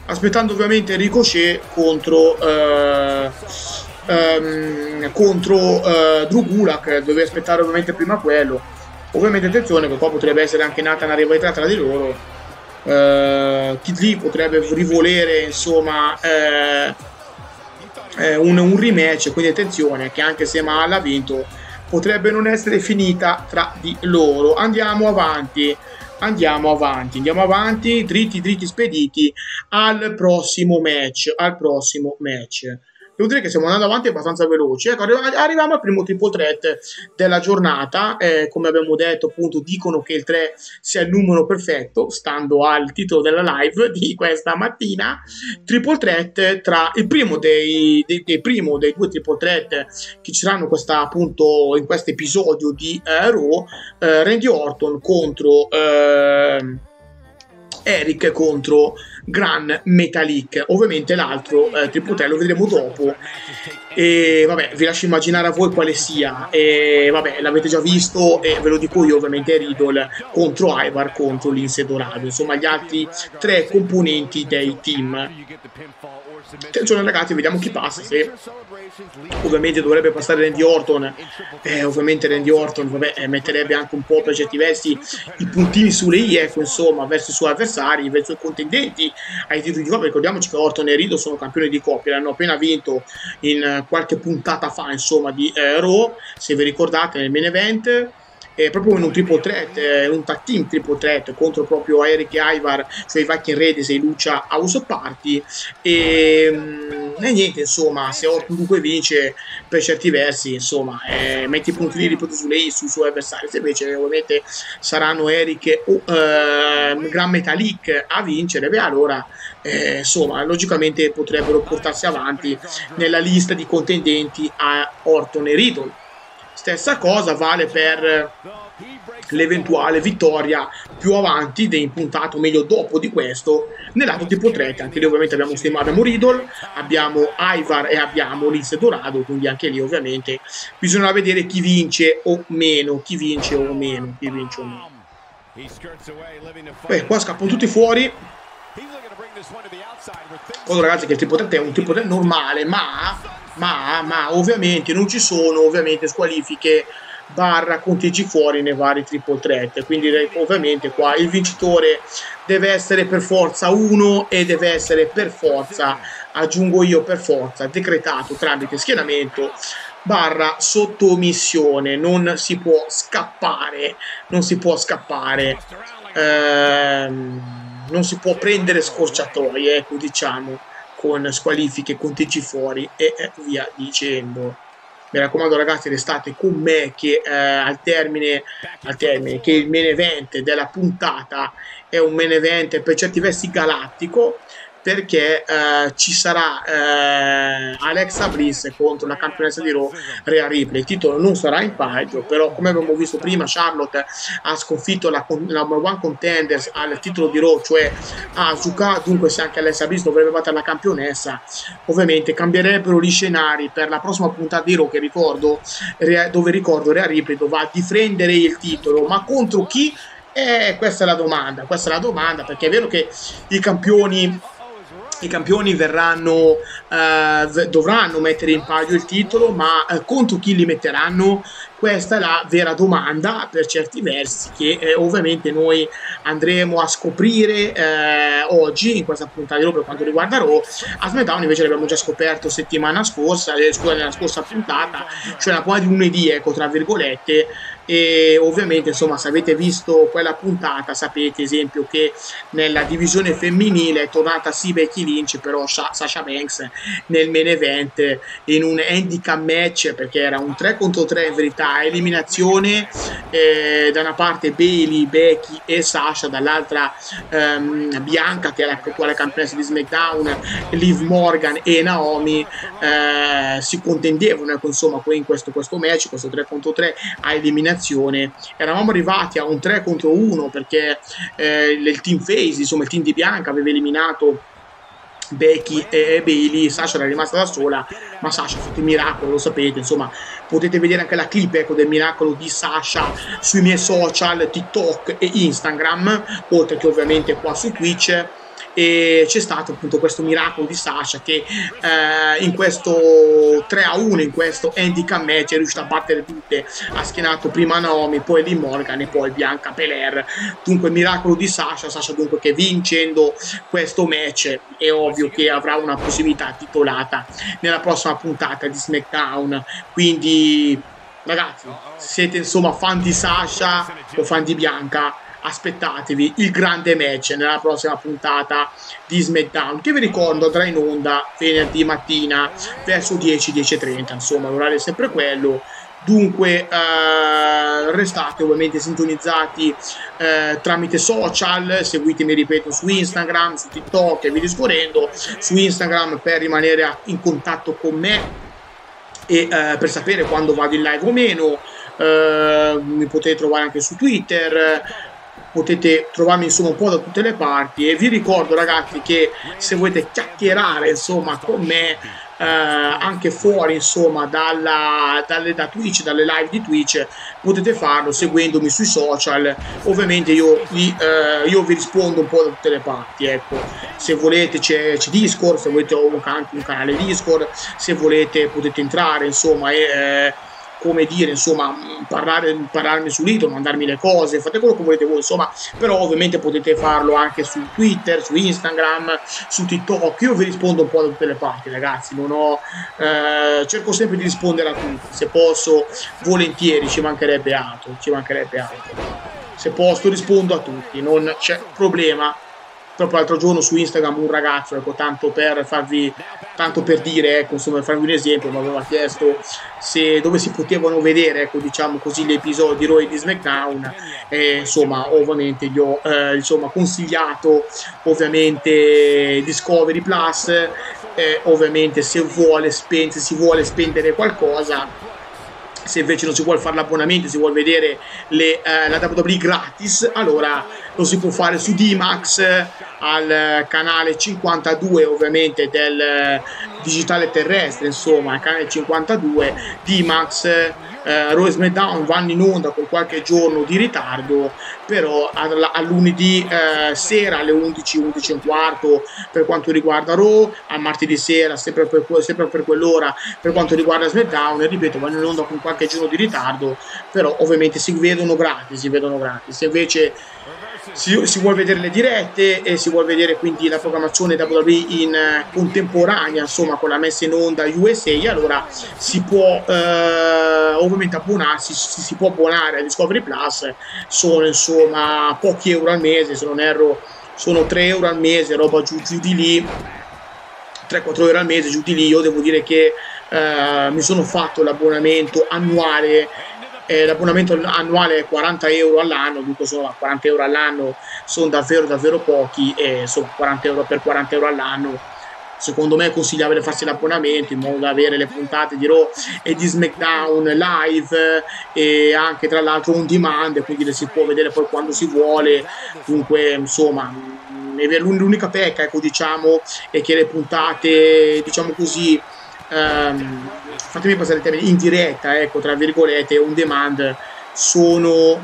contro Drew Gulak. Deve aspettare ovviamente prima quello. Ovviamente attenzione che qua potrebbe essere anche nata una rivalità tra di loro. Kid Lee potrebbe rivolere insomma un rematch, quindi attenzione che anche se Mahal ha vinto potrebbe non essere finita tra di loro. Andiamo avanti, dritti spediti al prossimo match. Devo dire che stiamo andando avanti abbastanza veloci. Ecco, arriviamo al primo triple threat della giornata. Come abbiamo detto, appunto, dicono che il 3 sia il numero perfetto, stando al titolo della live di questa mattina. Triple threat tra il primo dei due triple threat che ci saranno appunto in questo episodio di Raw. Randy Orton contro Eric contro Gran Metalik. Ovviamente l'altro triple threat lo vedremo dopo. E vabbè, vi lascio immaginare a voi quale sia. E vabbè, l'avete già visto e ve lo dico io, ovviamente Riddle contro Ivar contro Lince Dorado. Insomma, gli altri 3 componenti dei team. Attenzione ragazzi, vediamo chi passa. Se ovviamente dovrebbe passare Randy Orton, ovviamente Randy Orton metterebbe anche un po' per certi versi i puntini sulle i, ecco, insomma, verso i suoi avversari, verso i contendenti ai titoli di coppia. Ricordiamoci che Orton e Riddle sono campioni di coppia, l'hanno appena vinto in qualche puntata fa, insomma, di Raw, se vi ricordate, nel main event. Proprio in un triple threat, un tag team triple threat contro proprio Eric e Ivar, cioè i Viking Raiders e i Lucha House Party. E niente, insomma, se Orton dunque vince, per certi versi, insomma, metti i puntini ripeto su lei, sui suoi avversari. Se invece ovviamente saranno Eric o Gran Metalik a vincere, beh, allora insomma, logicamente potrebbero portarsi avanti nella lista di contendenti a Orton e Riddle. Stessa cosa vale per l'eventuale vittoria più avanti in puntata, o meglio dopo di questo, nell'altro tipo 3. Anche lì ovviamente abbiamo Riddle, abbiamo Ivar e abbiamo Lince Dorado, quindi anche lì ovviamente bisogna vedere chi vince o meno. Qua scappano tutti fuori. Ora ragazzi, che il triple threat è un triple threat normale, ma ovviamente non ci sono squalifiche barra conteggi fuori nei vari triple threat, quindi ovviamente qua il vincitore deve essere per forza uno e deve essere per forza, aggiungo io, per forza decretato tramite schienamento barra sottomissione. Non si può scappare, non si può prendere scorciatoie, ecco, diciamo, con squalifiche, conteggi fuori e via dicendo. Mi raccomando ragazzi, restate con me che al termine che il main event della puntata è un main event per certi versi galattico, perché ci sarà Alexa Bliss contro la campionessa di Raw, Rhea Ripley. Il titolo non sarà in pareggio, però come abbiamo visto prima Charlotte ha sconfitto la number one contenders al titolo di Raw, cioè Asuka, dunque se anche Alexa Bliss dovrebbe battere la campionessa, ovviamente cambierebbero gli scenari per la prossima puntata di Raw, che ricordo Rhea Ripley dovrà difendere il titolo, ma contro chi? Questa è la domanda, perché è vero che i campioni dovranno mettere in palio il titolo, ma contro chi li metteranno? Questa è la vera domanda, per certi versi, che ovviamente noi andremo a scoprire oggi in questa puntata di Raw per quanto riguarda Raw. A SmackDown invece l'abbiamo già scoperto settimana scorsa, nella scorsa puntata, cioè la puntata di lunedì, ecco, tra virgolette. E ovviamente, insomma, se avete visto quella puntata sapete, esempio, che nella divisione femminile è tornata sì Becky Lynch, però Sasha Banks nel main event in un handicap match, perché era un 3 contro 3 in verità, a eliminazione, da una parte Bayley, Becky e Sasha, dall'altra Bianca, che è l'attuale campionessa di SmackDown, Liv Morgan e Naomi si contendevano, ecco, insomma, in questo match, questo 3 contro 3 a eliminazione. Eravamo arrivati a un 3 contro 1 perché il team face, insomma il team di Bianca, aveva eliminato Becky e Bayley. Sasha era rimasta da sola, ma Sasha ha fatto il miracolo, lo sapete, insomma potete vedere anche la clip, ecco, del miracolo di Sasha sui miei social TikTok e Instagram, oltre che ovviamente qua su Twitch. E c'è stato appunto questo miracolo di Sasha che in questo 3-1, in questo handicap match, è riuscita a battere tutte. Ha schienato prima Naomi, poi Liv Morgan e poi Bianca Belair. Dunque il miracolo di Sasha dunque che vincendo questo match è ovvio che avrà una possibilità titolata nella prossima puntata di SmackDown. Quindi ragazzi, se siete insomma fan di Sasha o fan di Bianca, aspettatevi il grande match nella prossima puntata di SmackDown, che vi ricordo andrà in onda venerdì mattina verso 10-10:30, insomma l'orario è sempre quello. Dunque restate ovviamente sintonizzati tramite social, seguitemi, ripeto, su Instagram, su TikTok e via discorrendo. Su Instagram per rimanere in contatto con me e per sapere quando vado in live o meno. Mi potete trovare anche su Twitter, potete trovarmi insomma un po' da tutte le parti. E vi ricordo ragazzi che se volete chiacchierare insomma con me anche fuori insomma da Twitch, dalle live di Twitch, potete farlo seguendomi sui social. Ovviamente io vi rispondo un po' da tutte le parti, ecco. Se volete c'è Discord, se volete ho anche un canale Discord, se volete potete entrare insomma e come dire, insomma, parlarmi su Lito, mandarmi le cose, fate quello che volete voi, insomma, però ovviamente potete farlo anche su Twitter, su Instagram, su TikTok. Io vi rispondo un po' da tutte le parti, ragazzi, non ho cerco sempre di rispondere a tutti, se posso, volentieri, ci mancherebbe altro, se posso rispondo a tutti, non c'è problema. Proprio l'altro giorno su Instagram un ragazzo, ecco, tanto per dire, ecco, insomma, farvi un esempio, mi aveva chiesto dove si potevano vedere, ecco, diciamo così, gli episodi Raw e di SmackDown, e insomma ovviamente gli ho insomma consigliato ovviamente Discovery Plus. Ovviamente se si vuole spendere qualcosa, se invece non si vuole fare l'abbonamento, si vuole vedere la WWE gratis, allora lo si può fare su D-Max al canale 52 ovviamente del digitale terrestre, insomma al canale 52 D-Max. Raw e SmackDown vanno in onda con qualche giorno di ritardo, però a lunedì sera alle 11:15 per quanto riguarda Raw, a martedì sera sempre per quell'ora per quanto riguarda SmackDown, e ripeto vanno in onda con qualche giorno di ritardo, però ovviamente si vedono gratis. Se invece si vuole vedere le dirette e si vuole vedere quindi la programmazione WWE in contemporanea, insomma con la messa in onda USA, allora si può ovviamente abbonarsi, si può abbonare a Discovery Plus. Sono insomma pochi euro al mese, se non erro sono 3 euro al mese, roba giù di lì, 3-4 euro al mese giù di lì. Io devo dire che mi sono fatto l'abbonamento annuale. L'abbonamento annuale è 40 euro all'anno, dunque sono 40 euro all'anno, sono davvero pochi, e insomma 40 euro per 40 euro all'anno secondo me è consigliabile farsi l'abbonamento, in modo da avere le puntate di Raw e di SmackDown live e anche tra l'altro on demand, quindi le si può vedere poi quando si vuole. Dunque insomma l'unica pecca, ecco, diciamo, è che le puntate, diciamo così, fatemi passare il termine, in diretta, ecco, tra virgolette, on demand, sono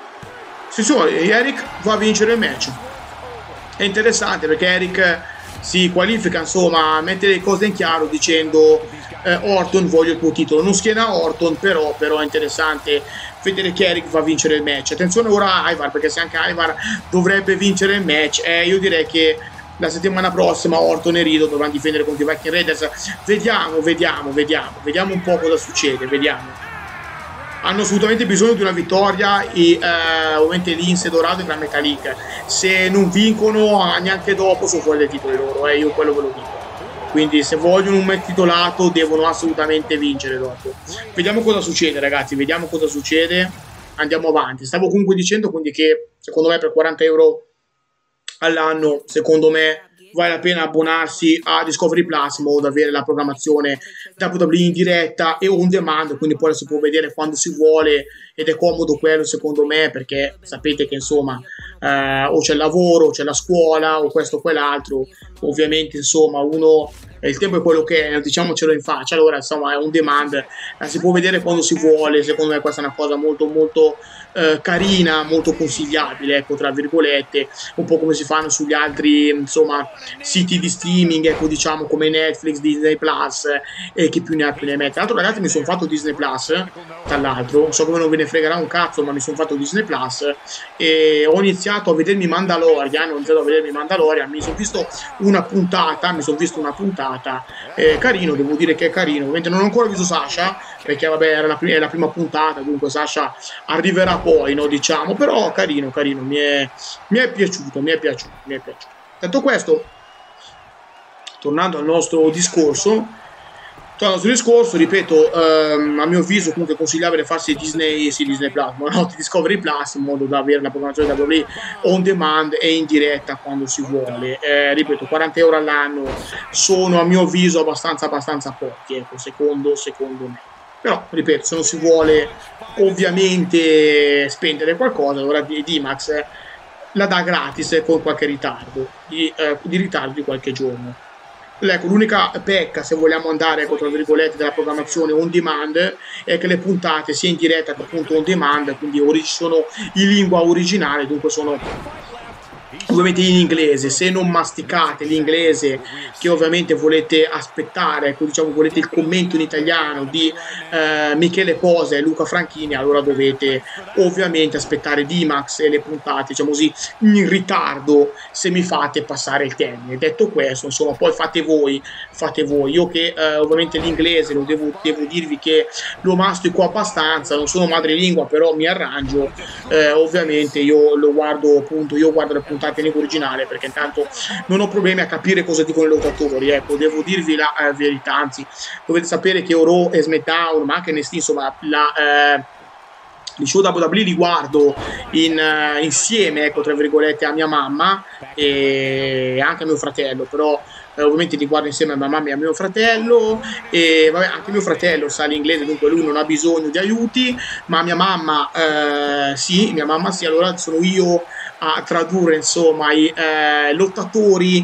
Eric va a vincere il match. È interessante perché Eric si qualifica, insomma, mette le cose in chiaro dicendo Orton, voglio il tuo titolo. Non schiena Orton, però è interessante vedere che Eric va a vincere il match. Attenzione ora a Ivar, perché se anche Ivar dovrebbe vincere il match, io direi che la settimana prossima Orton e Riddle dovranno difendere contro i Viking Raiders. Vediamo un po' cosa succede, vediamo. Hanno assolutamente bisogno di una vittoria e ovviamente Lince, Dorado e Gran Metalik. Se non vincono neanche dopo sono fuori dai titoli loro, io quello ve lo dico. quindi se vogliono un match titolato devono assolutamente vincere dopo. Vediamo cosa succede, ragazzi, vediamo cosa succede, andiamo avanti. Stavo comunque dicendo quindi che secondo me per 40 euro all'anno, secondo me vale la pena abbonarsi a Discovery Plus in modo da avere la programmazione WWE in diretta e on demand, quindi poi si può vedere quando si vuole ed è comodo quello secondo me, perché sapete che insomma o c'è il lavoro, o c'è la scuola o questo o quell'altro, ovviamente insomma uno il tempo è quello che è, diciamocelo in faccia, allora insomma è on demand, si può vedere quando si vuole. Secondo me questa è una cosa molto molto carina, molto consigliabile, ecco, tra virgolette, un po' come si fanno sugli altri insomma siti di streaming, ecco, diciamo come Netflix, Disney Plus e chi più ne ha più ne mette. Tra l'altro ragazzi mi sono fatto Disney Plus, tra l'altro so come non ve ne fregherà un cazzo, ma mi sono fatto Disney Plus e ho iniziato a vedermi Mandalorian, mi sono visto una puntata, carino, devo dire che è carino. Ovviamente non ho ancora visto Sasha perché vabbè è la prima puntata, dunque Sasha arriverà poi, no, diciamo, però carino, mi è piaciuto. Detto questo, tornando al nostro discorso, ripeto, a mio avviso comunque è consigliabile farsi Disney Plus, ma no, Discovery Plus, in modo da avere la programmazione da WWE on demand e in diretta quando si vuole. Ripeto, 40 euro all'anno sono a mio avviso abbastanza pochi, ecco, secondo me. Però, ripeto, se non si vuole ovviamente spendere qualcosa, allora D-Max la dà gratis con qualche ritardo, di ritardo di qualche giorno. Ecco, l'unica pecca, se vogliamo andare, ecco, tra virgolette, della programmazione on demand, è che le puntate sia in diretta che appunto on demand, quindi sono in lingua originale, dunque sono ovviamente in inglese. Se non masticate l'inglese, che ovviamente volete aspettare, ecco, diciamo volete il commento in italiano di Michele Posa e Luca Franchini, allora dovete ovviamente aspettare D-Max e le puntate, diciamo così, in ritardo, se mi fate passare il termine. Detto questo, insomma, poi fate voi. Io che ovviamente l'inglese lo devo dirvi che lo mastico abbastanza, non sono madrelingua, però mi arrangio. Ovviamente io guardo le puntate in lingua originale, perché intanto non ho problemi a capire cosa dicono i lottatori, ecco, devo dirvi la verità, anzi dovete sapere che Raw e SmackDown, ma anche NXT, insomma gli show WWE li guardo insieme, ecco, tra virgolette, a mia mamma e anche a mio fratello, però ovviamente li guardo insieme a mia mamma e a mio fratello, e vabbè, anche mio fratello sa l'inglese, dunque lui non ha bisogno di aiuti, ma mia mamma sì, allora sono io a tradurre insomma i lottatori,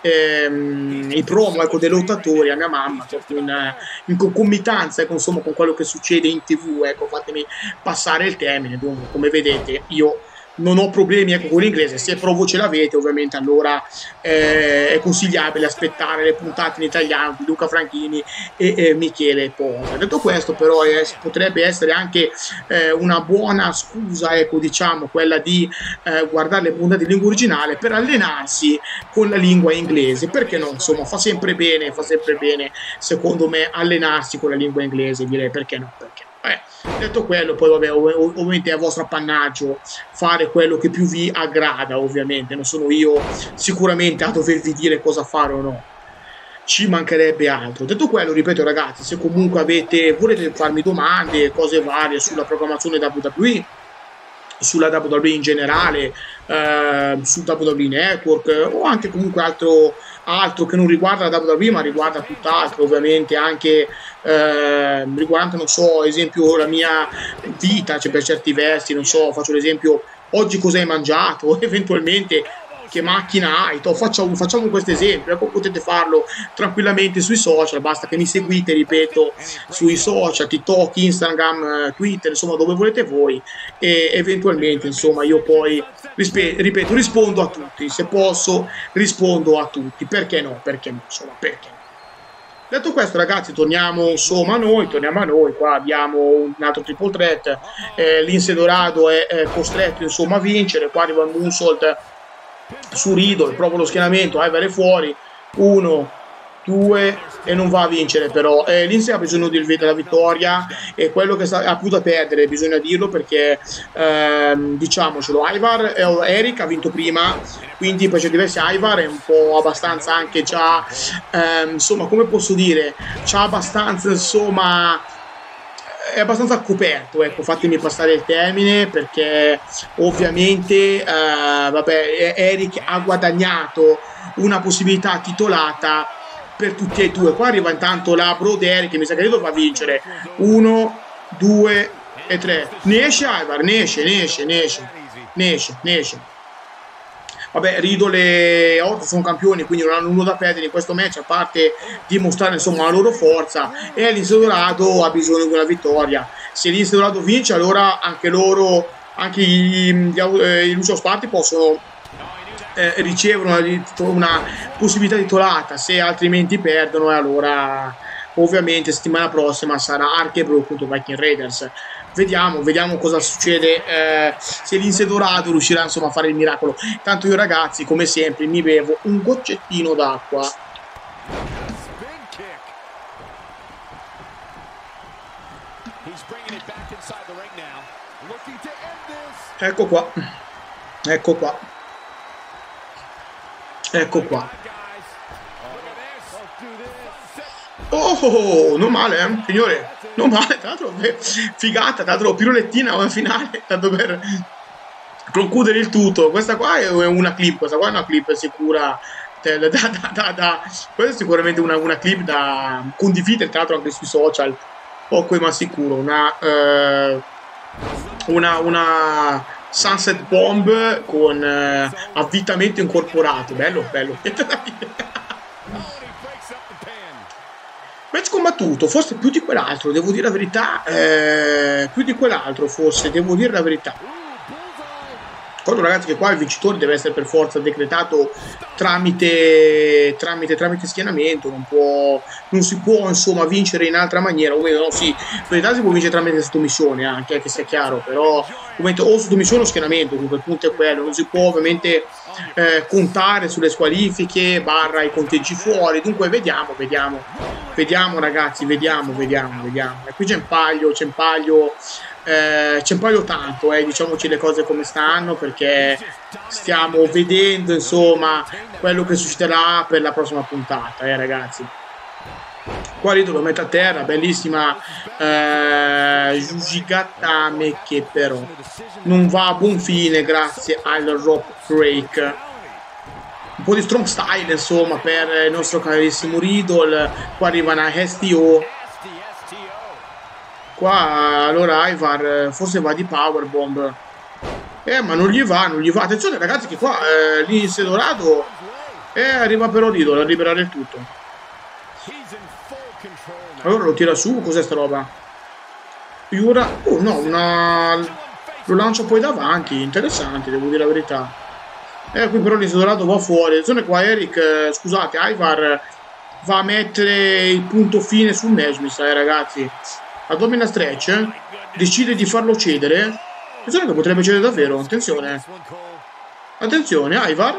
i promo, ecco, dei lottatori a mia mamma, in concomitanza, ecco, insomma, con quello che succede in TV, ecco, fatemi passare il termine. Dunque, come vedete, io non ho problemi, ecco, con l'inglese. Se proprio ce l'avete, ovviamente, allora è consigliabile aspettare le puntate in italiano di Luca Franchini e Michele Posa. Detto questo, però, potrebbe essere anche una buona scusa, ecco, diciamo, quella di guardare le puntate in lingua originale per allenarsi con la lingua inglese. Perché no? Insomma, fa sempre bene, secondo me, allenarsi con la lingua inglese. Direi perché no? Perché detto quello, poi vabbè, ovviamente è a vostro appannaggio fare quello che più vi aggrada, ovviamente non sono io sicuramente a dovervi dire cosa fare o no, ci mancherebbe altro. Detto quello, ripeto ragazzi, se comunque volete farmi domande, cose varie sulla programmazione WWE, sulla WWE in generale, su WWE Network, o anche comunque altro che non riguarda la WWE ma riguarda tutt'altro, ovviamente anche riguardante, non so, esempio la mia vita, cioè per certi versi, non so, faccio l'esempio oggi cosa hai mangiato, eventualmente che macchina hai, facciamo questo esempio, ecco, potete farlo tranquillamente sui social, basta che mi seguite, ripeto, sui social, TikTok, Instagram, Twitter, insomma dove volete voi, e eventualmente insomma io poi ripeto, rispondo a tutti, se posso rispondo a tutti, perché no, insomma, perché no. Detto questo ragazzi, torniamo a noi, qua abbiamo un altro triple threat, Lince Dorado è costretto insomma a vincere, qua arriva il moonsault su Riddle, proprio lo schienamento, Ivar è fuori, 1, 2 e non va a vincere però. Lince ha bisogno della vittoria, e quello che ha più da perdere, bisogna dirlo, perché diciamocelo, Eric ha vinto prima, quindi per certi versi Ivar è un po' abbastanza anche già, insomma, come posso dire, c'ha abbastanza, insomma, è abbastanza coperto, ecco, fatemi passare il termine, perché ovviamente vabbè, Eric ha guadagnato una possibilità titolata per tutti e due. Qua arriva intanto la Broad Eric, che mi sa che va a vincere. 1, 2 e 3. Ne esce Ivar, ne esce. Vabbè, Riddle e Orton sono campioni, quindi non hanno nulla da perdere in questo match, a parte dimostrare, insomma, la loro forza. E Lince Dorado ha bisogno di una vittoria. Se Lince Dorado vince, allora anche loro, anche i Lucha Party possono ricevere una possibilità titolata. Se altrimenti perdono, allora ovviamente settimana prossima sarà Ark e Bro contro Viking Raiders. Vediamo cosa succede, se Lince Dorado riuscirà, insomma, a fare il miracolo. Tanto io, ragazzi, come sempre mi bevo un goccettino d'acqua. Ecco qua. Oh, non male, signore. Non male, tra l'altro, figata, tra l'altro, pirolettina alla finale, tanto per concludere il tutto. Questa qua è una clip, sicura. Questa è sicuramente una clip da condividere, tra l'altro, anche sui social. Poco ma sicuro. Una Sunset Bomb con avvitamento incorporato. Bello. Match combattuto, forse più di quell'altro, devo dire la verità. Ricordo, ragazzi, che qua il vincitore deve essere per forza decretato tramite schienamento, non si può, insomma, vincere in altra maniera. Ovvero, no, sì, in verità si può vincere tramite sottomissione, anche che sia chiaro, però ovviamente o sottomissione o schienamento, comunque il punto è quello. Non si può ovviamente contare sulle squalifiche / i conteggi fuori. Dunque vediamo, ragazzi, vediamo. E qui c'è impaglio tanto, diciamoci le cose come stanno, perché stiamo vedendo, insomma, quello che succederà per la prossima puntata, ragazzi. Qua Riddle lo mette a terra, bellissima Jujigatame, che però non va a buon fine grazie al rope break. Un po' di strong style, insomma, per il nostro carissimo Riddle. Qua arriva una STO. Qua allora Ivar forse va di powerbomb, ma non gli va. Attenzione, ragazzi, che qua Lince Dorado arriva però Riddle a liberare il tutto. Allora lo tira su. Cos'è sta roba? Yura, no, lo lancia poi davanti. Interessante, devo dire la verità. Qui però Lince Dorado va fuori. Attenzione qua Eric, scusate, Ivar va a mettere il punto fine sul match, mi sa, ragazzi. Addomina stretch, decide di farlo cedere. Attenzione che potrebbe cedere davvero. Attenzione, Ivar.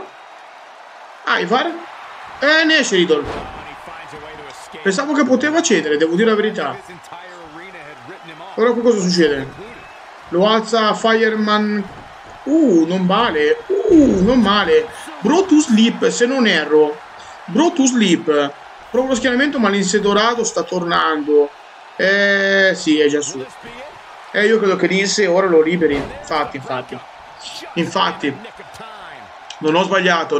Ne esce Riddle. Pensavo che poteva cedere, devo dire la verità. Ora qui cosa succede? Lo alza Fireman. Non male. Bro to sleep, se non erro. Prova lo schienamento, ma Lince Dorado sta tornando. Sì, è già su. Io credo che Lince ora lo liberi. Infatti. Non ho sbagliato.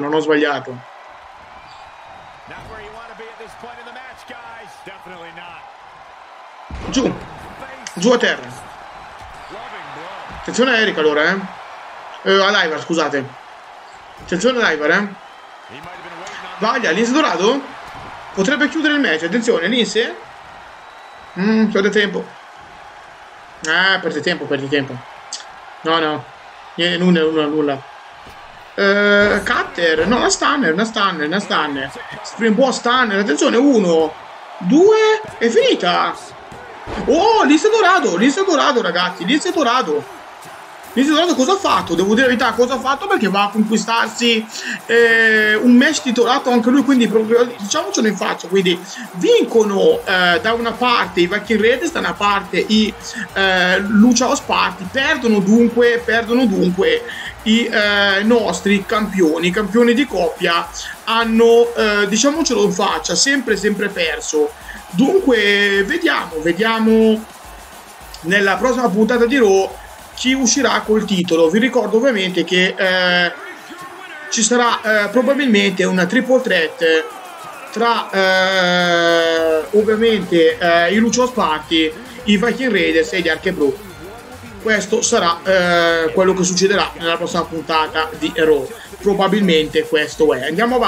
Giù a terra. Attenzione a Eric allora, ad Ivar, scusate. Attenzione ad Ivar, Vaglia, Lince Dorado potrebbe chiudere il match. Attenzione, Lince. Perde tempo. Perde tempo. No. Nulla. Cutter. No, una stunner. Springboard stunner. Attenzione, 1, 2. È finita. Oh, Lince Dorado, ragazzi. Lince Vince Dorado cosa ha fatto? Devo dire la verità, cosa ha fatto? Perché va a conquistarsi un match titolato anche lui, quindi proprio, diciamocelo in faccia, quindi vincono da una parte i Viking Raiders, da una parte i Lucha House Party, perdono dunque i nostri campioni di coppia, hanno, diciamocelo in faccia, sempre perso. Dunque vediamo nella prossima puntata di Raw chi uscirà col titolo. Vi ricordo ovviamente che ci sarà probabilmente una triple threat tra ovviamente i Lucha House Party, i Viking Raiders e gli Archebrew. Questo sarà quello che succederà nella prossima puntata di Raw. Probabilmente questo è. Andiamo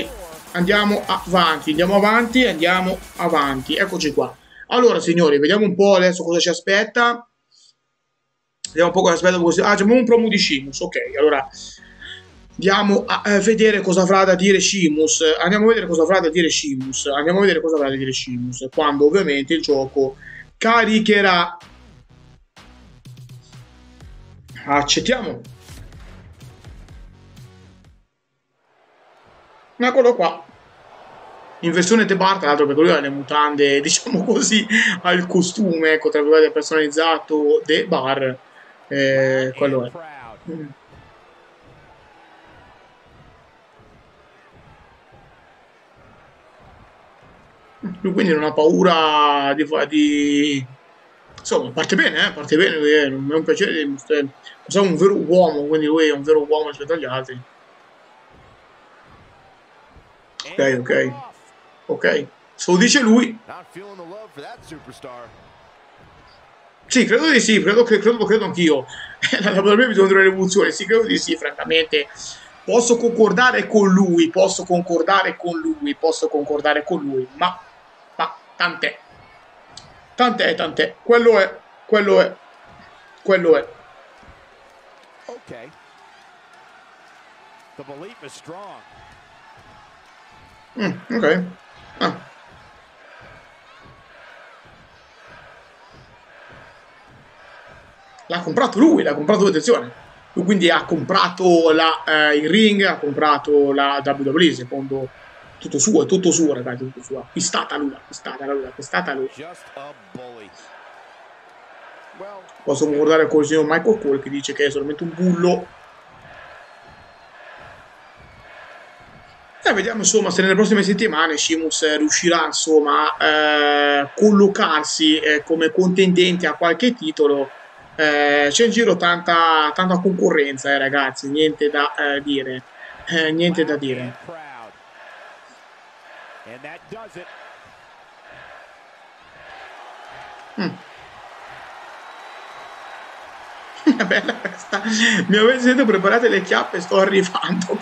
avanti. Eccoci qua. Allora signori, vediamo un po' adesso cosa ci aspetta. Vediamo un po' cosa aspetta. Abbiamo un promo di Sheamus. Ok, allora andiamo a vedere cosa avrà da dire Sheamus. Andiamo a vedere cosa avrà da dire Sheamus. Quando ovviamente il gioco caricherà. Accettiamo. Eccolo qua. In versione The Bar, tra l'altro, perché lui ha le mutande, diciamo così, al costume, ecco, tra virgolette, personalizzato The Bar. Quello è. Lui quindi non ha paura di... Insomma, parte bene, lui è un piacere, è un vero uomo, quindi lui è un vero uomo rispetto agli altri. Ok, se lo dice lui. Sì, credo di sì, credo anch'io. La WWE bisogna delle rivoluzioni, sì, credo di sì, francamente. Posso concordare con lui, ma tant'è. Quello è. Ok. The belief is strong. Ok. L'ha comprato lui, attenzione. Lui quindi ha comprato il ring, ha comprato la WWE, secondo tutto suo, ragazzi, tutto suo. Acquistata lui. Posso concordare con il signor Michael Cole che dice che è solamente un bullo. Vediamo insomma se nelle prossime settimane Sheamus riuscirà insomma a collocarsi come contendente a qualche titolo. C'è in giro tanta concorrenza, ragazzi, niente da dire. Bella questa. Mi avete sentito, preparate le chiappe, sto arrivando.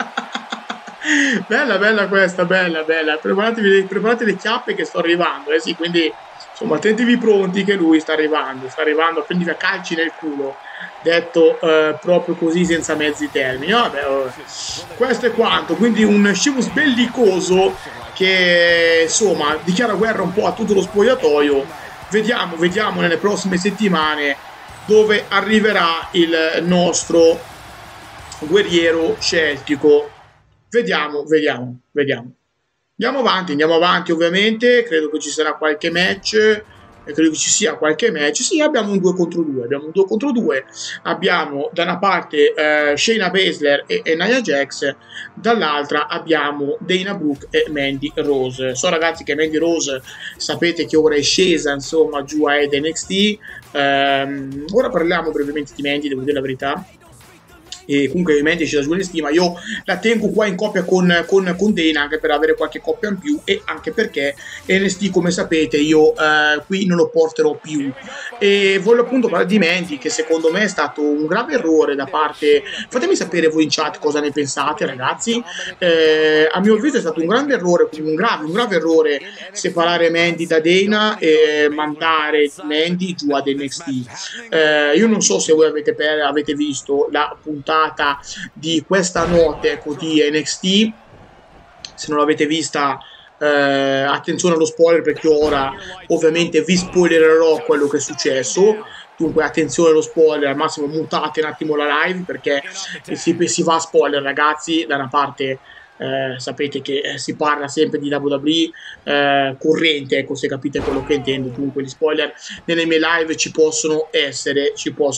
Bella questa, bella. Preparate le chiappe che sto arrivando. Sì, quindi insomma tenetevi pronti che lui sta arrivando a prendervi a calci nel culo, detto proprio così senza mezzi termini. Vabbè. Questo è quanto, quindi un Sheamus bellicoso che insomma dichiara guerra un po' a tutto lo spogliatoio. Vediamo nelle prossime settimane dove arriverà il nostro guerriero celtico. Vediamo. Andiamo avanti ovviamente. Credo che ci sarà qualche match. Credo che ci sia qualche match. Sì, abbiamo un 2 contro 2. Abbiamo da una parte Shayna Baszler e Nia Jax, dall'altra abbiamo Dana Brooke e Mandy Rose. So ragazzi che Mandy Rose sapete che ora è scesa insomma giù a NXT. Ora parliamo brevemente di Mandy, devo dire la verità. E comunque Mandy esce da giù NXT, ma io la tengo qua in coppia con Dana, anche per avere qualche coppia in più, e anche perché NXT, come sapete, io qui non lo porterò più. E voglio appunto parlare di Mandy, che secondo me è stato un grave errore da parte... Fatemi sapere voi in chat cosa ne pensate, ragazzi. A mio avviso è stato un grande errore, un grave errore separare Mandy da Dana e mandare Mandy giù ad NXT. Io non so se voi avete visto la puntata di questa notte di NXT. Se non l'avete vista attenzione allo spoiler, perché ora ovviamente vi spoilererò quello che è successo. Dunque attenzione allo spoiler, al massimo mutate un attimo la live, perché si va a spoiler, ragazzi. Da una parte sapete che si parla sempre di WWE corrente, ecco, se capite quello che intendo. Dunque gli spoiler nelle mie live ci possono essere.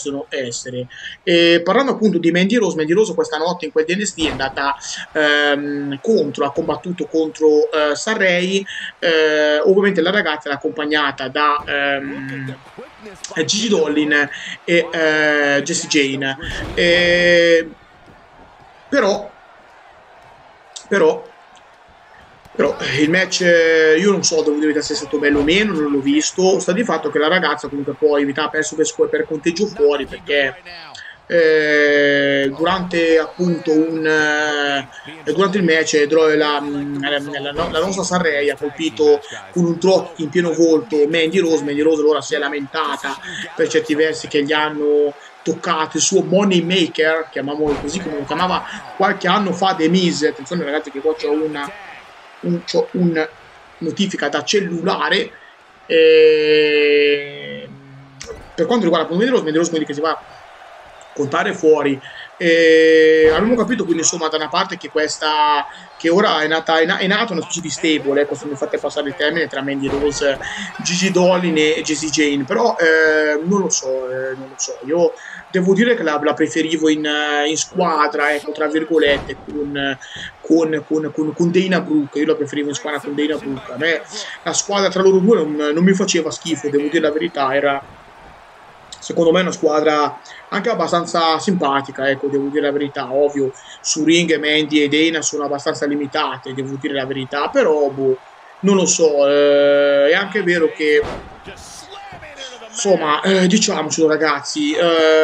E parlando appunto di Mandy Rose questa notte in quel DNST è andata ha combattuto contro Sarray. Ovviamente la ragazza era accompagnata da Gigi Dollin e Jessie Jane, però il match, io non so, devo dire se è stato bello o meno, non l'ho visto. Sta di fatto che la ragazza comunque poi ha perso per conteggio fuori, perché durante appunto durante il match la nostra Sarray ha colpito con un drop in pieno volto Mandy Rose allora si è lamentata per certi versi che gli hanno toccato il suo money maker, chiamiamolo così, come lo chiamava qualche anno fa The Miz. Attenzione ragazzi che qua c'ho una notifica da cellulare. Per quanto riguarda appunto Mandy Rose quindi che si va a contare fuori. Abbiamo capito quindi insomma da una parte che ora è nata una specie di stable, ecco, se mi fate passare il termine, tra Mandy Rose, Gigi Dollin e Jessie Jane, però non lo so, io devo dire che la preferivo in squadra, ecco, tra virgolette, con Dana Brooke. Io la preferivo in squadra con Dana Brooke. A me la squadra tra loro due non mi faceva schifo, devo dire la verità. Era secondo me una squadra anche abbastanza simpatica, ecco, devo dire la verità. Ovvio, su ring Mandy e Dana sono abbastanza limitate, devo dire la verità, però boh, non lo so. È anche vero che insomma, diciamocelo ragazzi,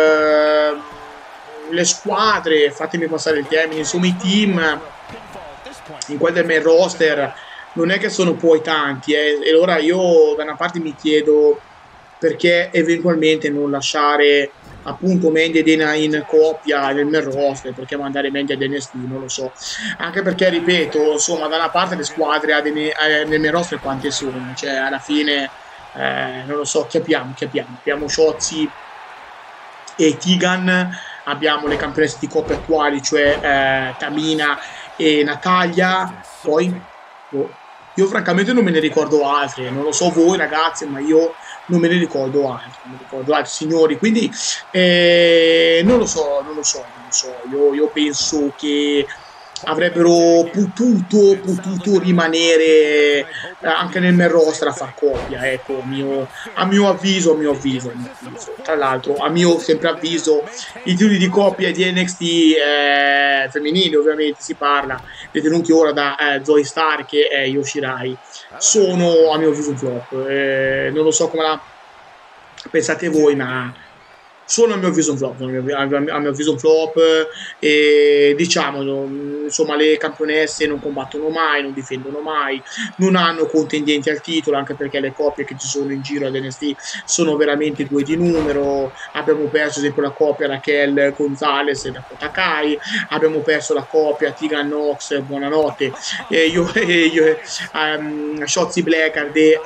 le squadre, fatemi passare il termine, insomma i team in quel del main roster non è che sono poi tanti, e allora io da una parte mi chiedo perché eventualmente non lasciare appunto Mandy e Dana in coppia nel main roster, perché mandare Mandy ad NXT, non lo so. Anche perché, ripeto, insomma, da una parte le squadre nel main roster quante sono, cioè alla fine non lo so, abbiamo Shotzi e Tegan, abbiamo le campionesse di coppia attuali, cioè Tamina e Natalya, poi io francamente non me ne ricordo altre, non lo so voi ragazzi, ma io non me ne ricordo altri, signori, quindi non lo so, io penso che avrebbero potuto rimanere anche nel main roster a far coppia, ecco, a mio avviso. Tra l'altro, a mio sempre avviso, i titoli di coppia di NXT femminili, ovviamente si parla, detenuti ora da Zoe Stark e Io Shirai, sono a mio avviso un flop. Non lo so come la pensate voi, ma sono a mio avviso un flop, e diciamolo, insomma, le campionesse non combattono mai, non difendono mai, non hanno contendenti al titolo, anche perché le coppie che ci sono in giro ad NXT sono veramente due di numero. Abbiamo perso ad esempio la coppia Raquel Gonzalez e Dakota Kai, abbiamo perso la coppia Tegan Nox, buonanotte, Shotzi Blackheart e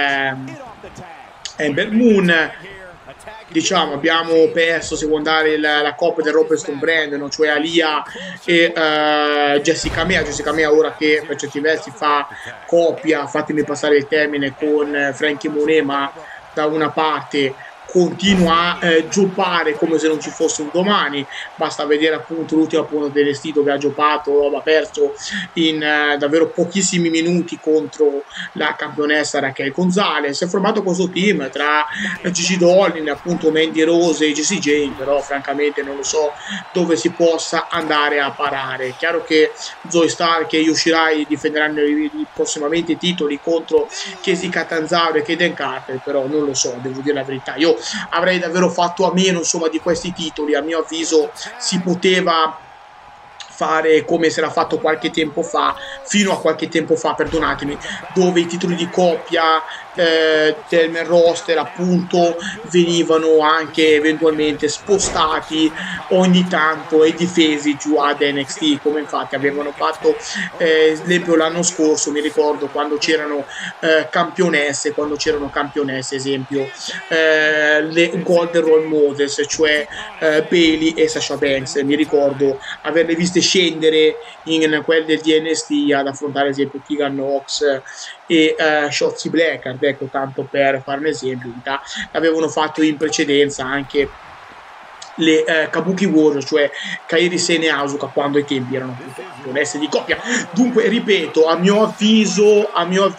Ember Moon. Diciamo, abbiamo perso, se vuoi andare, la coppia del Robertson Brand, no? Cioè Alia e Jessica Mea ora che per certi versi fa coppia, fatemi passare il termine, con Frankie Monet, ma da una parte continua a giocare come se non ci fosse un domani. Basta vedere appunto l'ultimo appunto dell'NXT, dove ha giocato, ha perso in davvero pochissimi minuti contro la campionessa Raquel Gonzalez. Si è formato questo team tra Gigi Dollin, appunto Mandy Rose e Jessie Jane, però francamente non lo so dove si possa andare a parare. È chiaro che Zoe Stark e Io Shirai difenderanno prossimamente i titoli contro Kacy Catanzaro e Kayden Carter, però non lo so, devo dire la verità. Io avrei davvero fatto a meno, insomma, di questi titoli. A mio avviso si poteva fare come si era fatto qualche tempo fa, fino a qualche tempo fa, perdonatemi, dove i titoli di coppia del main roster appunto venivano anche eventualmente spostati ogni tanto e difesi giù ad NXT, come infatti avevano fatto esempio l'anno scorso, mi ricordo quando c'erano campionesse, esempio le Golden Roll Moses, cioè Bayley e Sasha Banks, mi ricordo averle viste scendere in quelle di NXT ad affrontare ad esempio Tegan Nox e Shotzi Blackheart, ecco, tanto per fare un esempio. Avevano fatto in precedenza anche le Kabuki Warriors, cioè Kairi Sane e Asuka, quando ai tempi erano appunto campionesse di coppia. Dunque ripeto, a mio avviso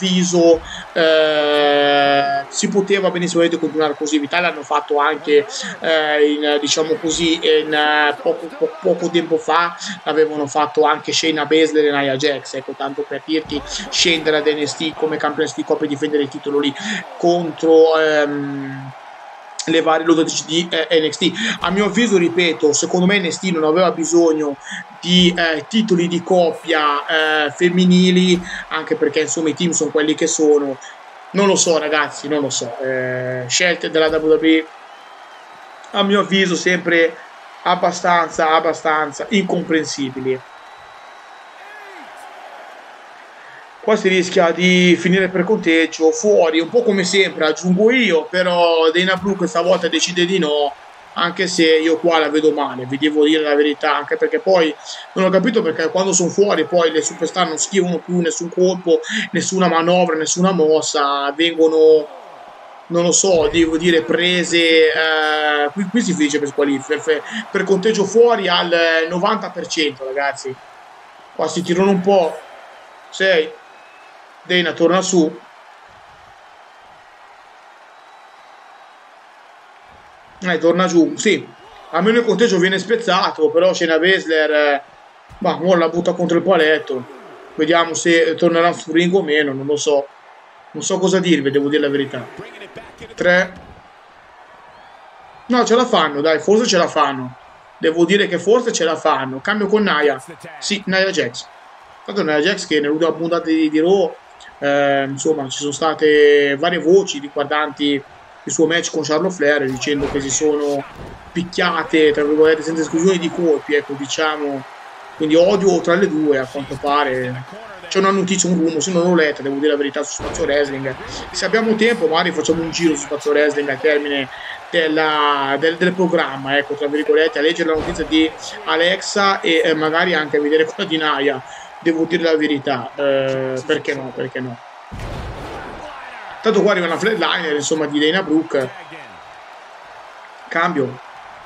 si poteva benissimo continuare così. Vitale hanno fatto anche diciamo così poco tempo fa avevano fatto anche Shayna Baszler e Nia Jax, ecco, tanto per dirti, scendere ad NXT come campionessa di coppia e difendere il titolo lì contro le varie lodatrici di NXT. A mio avviso, ripeto, secondo me NXT non aveva bisogno di titoli di coppia femminili, anche perché insomma i team sono quelli che sono. Non lo so ragazzi, non lo so, scelte della WWE a mio avviso sempre abbastanza incomprensibili. Qua si rischia di finire per conteggio fuori, un po' come sempre aggiungo io, però Dana Brooke questa volta decide di no, anche se io qua la vedo male, vi devo dire la verità, anche perché poi non ho capito perché quando sono fuori poi le superstar non schivano più nessun colpo, nessuna manovra, nessuna mossa, vengono, non lo so, devo dire prese, qui si finisce per squalifica, per conteggio fuori al 90% ragazzi, qua si tirano un po', 6, Dana torna su, torna giù, sì, almeno il conteggio viene spezzato, però Shayna Baszler ora la butta contro il paletto, vediamo se tornerà sul ring o meno, non lo so, non so cosa dirvi, devo dire la verità. 3, no, ce la fanno, dai, forse ce la fanno, devo dire che forse ce la fanno. Cambio con Nia, sì, Nia Jax, tanto Nia Jax che nell'ultima puntata di Raw insomma ci sono state varie voci riguardanti il suo match con Charlotte Flair, dicendo che si sono picchiate tra virgolette senza esclusione di colpi, ecco, diciamo, quindi odio tra le due a quanto pare. C'è una notizia, un rumore, se non l'ho letta, devo dire la verità, su Spazio Wrestling. Se abbiamo tempo magari facciamo un giro su Spazio Wrestling al termine del programma, ecco, tra virgolette, a leggere la notizia di Alexa e magari anche a vedere quella di Nia. Devo dire la verità, perché no, perché no. Tanto qua arriva una flatliner, insomma, di Dana Brooke. Cambio.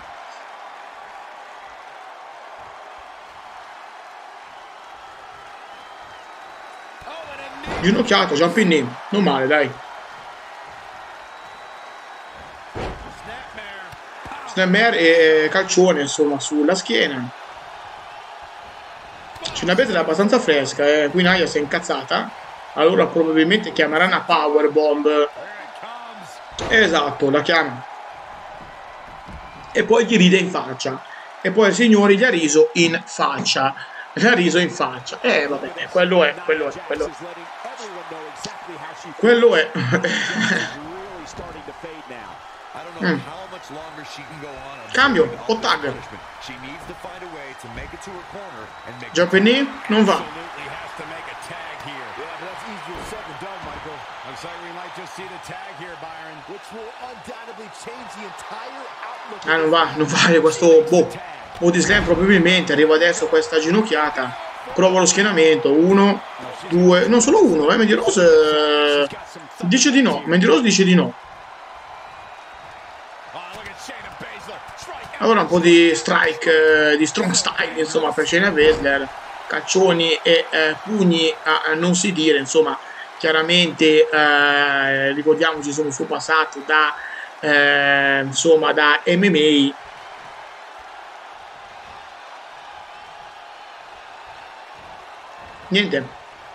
Ginocchiato, jumping in, non male, dai. Snapmare e calcione, insomma, sulla schiena. Shayna Baszler è abbastanza fresca, qui Nia si è incazzata, allora probabilmente chiamerà una powerbomb, esatto, la chiama, e poi gli ride in faccia, e poi il signore gli ha riso in faccia, vabbè, quello è. Cambio o tag. Jumping knee non va. Non va questo body slam, probabilmente arriva adesso questa ginocchiata. Provo lo schienamento, 1, 2, non solo uno, Mandy Rose dice di no, Allora un po' di strike, di strong style, insomma, per Shayna Baszler, calcioni e pugni a non si dire, insomma, chiaramente ricordiamoci insomma, il suo passato da MMA. Niente.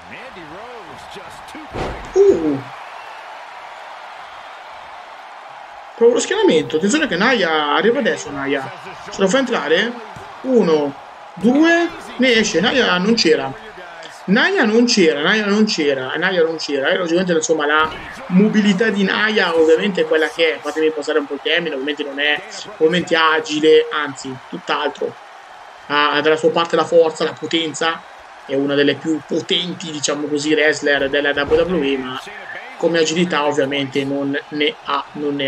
Provo lo schienamento, attenzione che Nia arriva adesso, Nia ce la fa entrare, 1, 2, ne esce. Naya non c'era. Naya non c'era. E logicamente insomma la mobilità di Naya ovviamente è quella che è. Fatemi passare un po' il termine, ovviamente non è ovviamente agile, anzi, tutt'altro. Ha dalla sua parte la forza, la potenza, è una delle più potenti, diciamo così, wrestler della WWE, ma come agilità ovviamente non ne ha.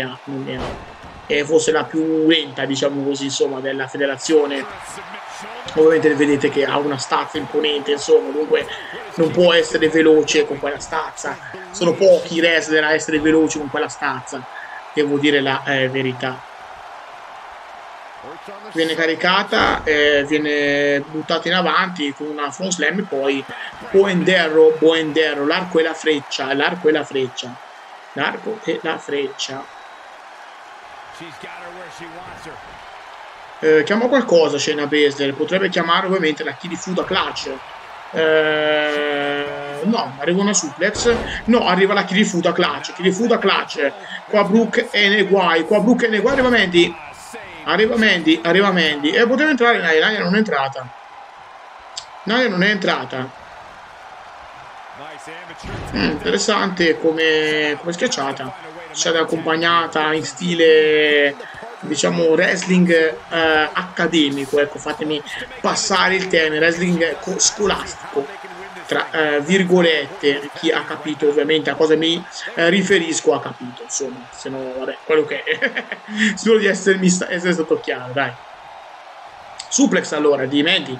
È forse la più lenta, diciamo così, insomma, della federazione. Ovviamente vedete che ha una stazza imponente, insomma, dunque non può essere veloce con quella stazza. Sono pochi i wrestler a essere veloci con quella stazza, devo dire la verità. Viene caricata, viene buttata in avanti con una front slam e poi Boenderro, l'arco e la freccia, chiama qualcosa Shayna Baszler, potrebbe chiamare ovviamente la Kirifuda Clutch. No, arriva una suplex, no, arriva la Kirifuda Clutch, qua Brooke e Neguai, arriva Mandy, e poteva entrare Naya non è entrata. Interessante come schiacciata, è stata accompagnata in stile, diciamo, wrestling accademico, ecco, fatemi passare il termine, wrestling scolastico, tra virgolette. Chi ha capito ovviamente a cosa mi riferisco ha capito, insomma, se no vabbè, quello che è. Spero di essere stato chiaro, dai. Suplex allora di Mandy.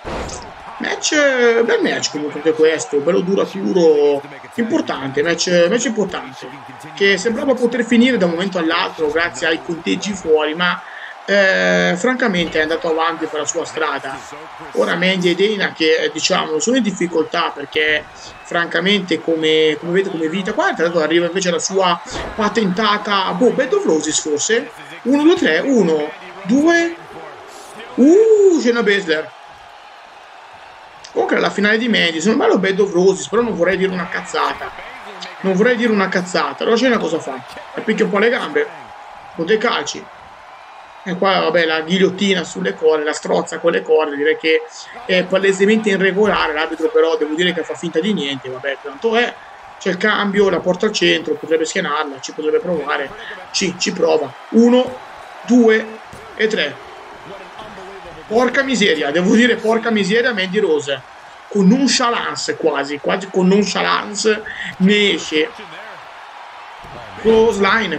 Bel match comunque anche questo, bello duraturo, importante, match importante, che sembrava poter finire da un momento all'altro grazie ai conteggi fuori, ma francamente è andato avanti per la sua strada. Ora Mandy e Dana che diciamo sono in difficoltà perché francamente come vedete come vita qua arriva invece la sua patentata Bed of Roses, forse 1, 2, 3, 1, 2, Shayna Baszler. Comunque alla finale di Mandy sono bello Bed of Roses, però non vorrei dire una cazzata, allora Shayna cosa fa? La picchia un po' le gambe con dei calci. E qua vabbè la ghigliottina sulle corde, la strozza con le corde, direi che è palesemente irregolare. L'arbitro però devo dire che fa finta di niente, vabbè, tanto è, c'è il cambio, la porta al centro, potrebbe schienarla, ci potrebbe provare, ci prova, 1, 2 e 3. Porca miseria, devo dire porca miseria, Mandy Rose con nonchalance, quasi con nonchalance ne esce. Close line,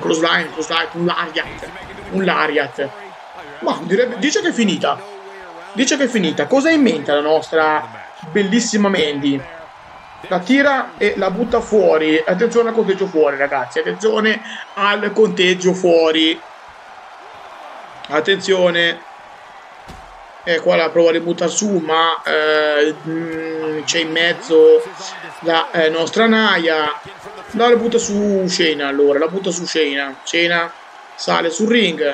un lariat. Ma dice che è finita. Cosa ha in mente la nostra bellissima Mandy? La tira e la butta fuori. Attenzione al conteggio fuori, ragazzi. Attenzione al conteggio fuori. Attenzione. E qua la prova a ributtare su, ma c'è in mezzo la nostra Naya. La butta su Shayna, allora. Shayna sale sul ring.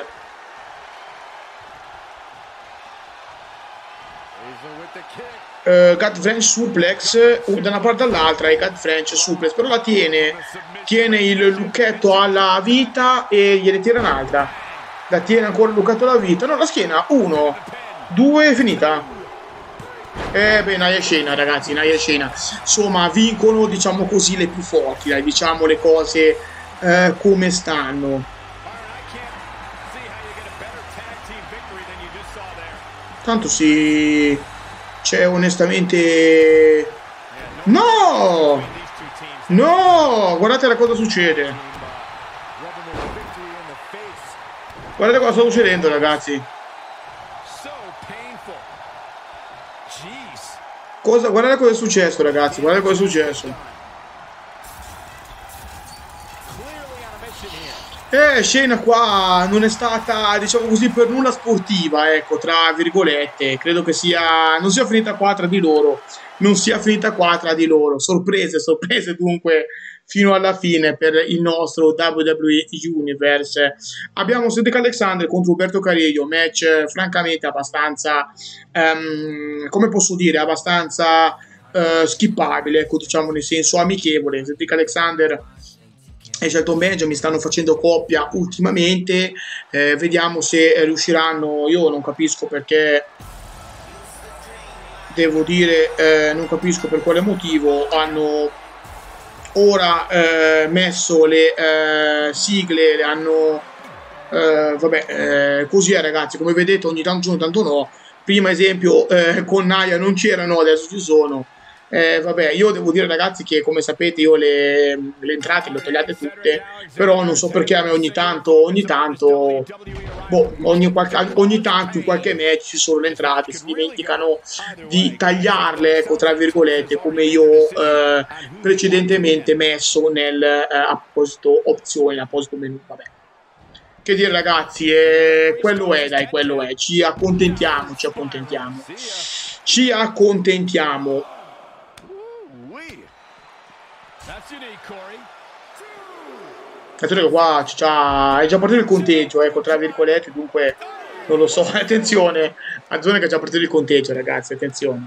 Gut French suplex da una parte all'altra, e Gut French suplex, però la tiene il lucchetto alla vita e gliene tira un'altra. La tiene ancora il lucchetto alla vita, no, la schiena, 1, 2, finita. Beh, Naya e Shayna, ragazzi, insomma vincono, diciamo così, le più forti, dai, diciamo le cose come stanno. Tanto c'è onestamente... No, guardate la cosa succede. Guardate cosa sta succedendo, ragazzi. Guardate cosa è successo, ragazzi. Shayna qua non è stata, diciamo così, per nulla sportiva, ecco, tra virgolette. Credo che non sia finita qua tra di loro. Sorprese dunque fino alla fine per il nostro WWE Universe. Abbiamo Cedric Alexander contro Umberto Carrillo, match francamente abbastanza, come posso dire, abbastanza skippabile, ecco, diciamo, nel senso amichevole. Cedric Alexander e Shelton Benjamin stanno facendo coppia ultimamente, vediamo se riusciranno. Io non capisco perché devo dire, non capisco per quale motivo hanno ora messo le sigle, le hanno vabbè, così è ragazzi, come vedete ogni tanto no. Prima esempio con Naya non c'erano, adesso ci sono. Vabbè, io devo dire ragazzi che come sapete io le entrate le ho tagliate tutte, però non so perché a me ogni tanto boh, ogni tanto in qualche match ci sono le entrate, si dimenticano di tagliarle, ecco, tra virgolette, come io precedentemente messo nel apposito opzione, apposito menu. Vabbè, che dire ragazzi, quello è, dai, quello è, ci accontentiamo. Attenzione che qua è già partito il conteggio, ecco, tra virgolette, dunque non lo so, attenzione che è già partito il conteggio ragazzi, attenzione.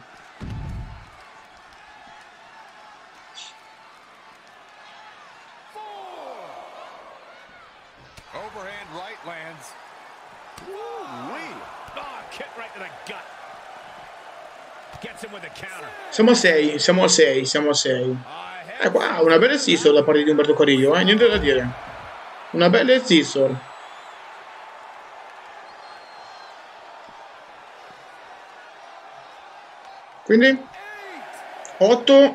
Siamo a 6. Qua una bella assist da parte di Umberto Carrillo, niente da dire. Una bella assist. Quindi 8.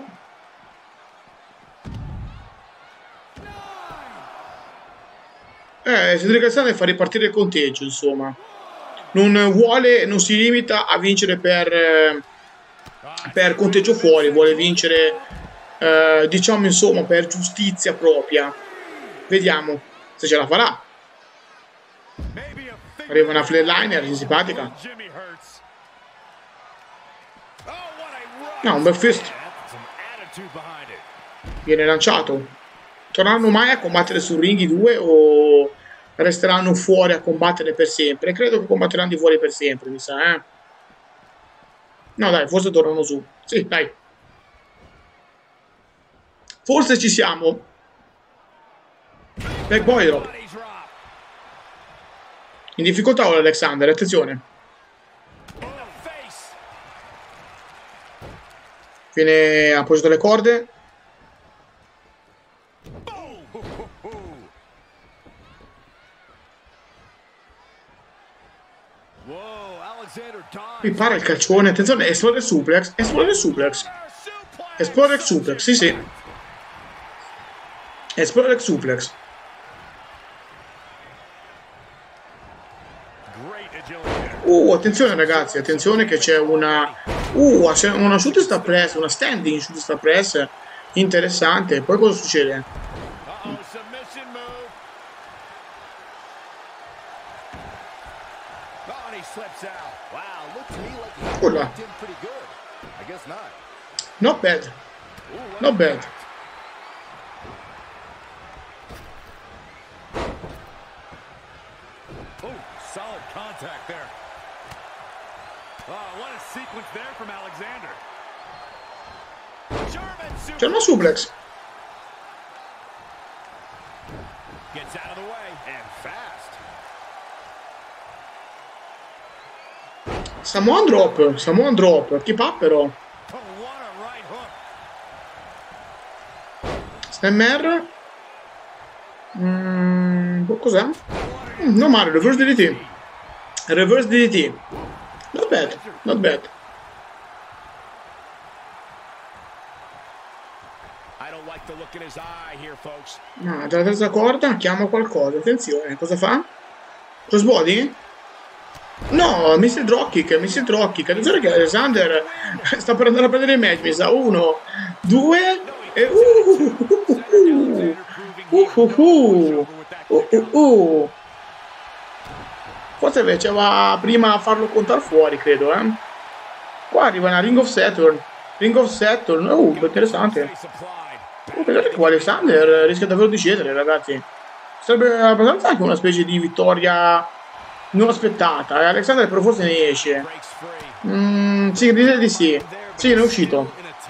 Cedric Alexander fa ripartire il conteggio, insomma. Non si limita a vincere per conteggio fuori, vuole vincere diciamo insomma per giustizia propria. Vediamo se ce la farà. Arriva una flatliner simpatica. No, un bel fist. Viene lanciato. Torneranno mai a combattere sul ring i due o resteranno fuori a combattere per sempre? Credo che combatteranno di fuori per sempre, mi sa, No dai, forse tornano su. Sì, dai. Forse ci siamo. Back boy drop. In difficoltà ora Alexander, attenzione. Viene appoggiato alle corde. Mi pare il calcione, attenzione, Explorer suplex, sì sì. Explorer suplex. Attenzione ragazzi, attenzione che c'è una shoot sta press, una standing shoot sta press interessante. Poi cosa succede? Urla. Not bad. Solid contact there. What a sequence there from Alexander. German suplex. Gets out of the way and fast. Samoan drop, keep up però. Stemmer. Cos'è? No male, reverse DDT. Not bad. No, dalla terza corda chiama qualcosa, attenzione, cosa fa? Crossbody? No, Mr. Dropkick, attenzione che Alexander sta per andare a prendere il match, mi sa, 1, 2 e forse invece va prima a farlo contare fuori, credo, Qua arriva una Ring of Saturn, interessante. Vedete che Alexander rischia davvero di cedere, ragazzi. Sarebbe abbastanza anche una specie di vittoria non aspettata. Alexander però forse ne esce. Sì, direi di sì. Sì, ne è uscito.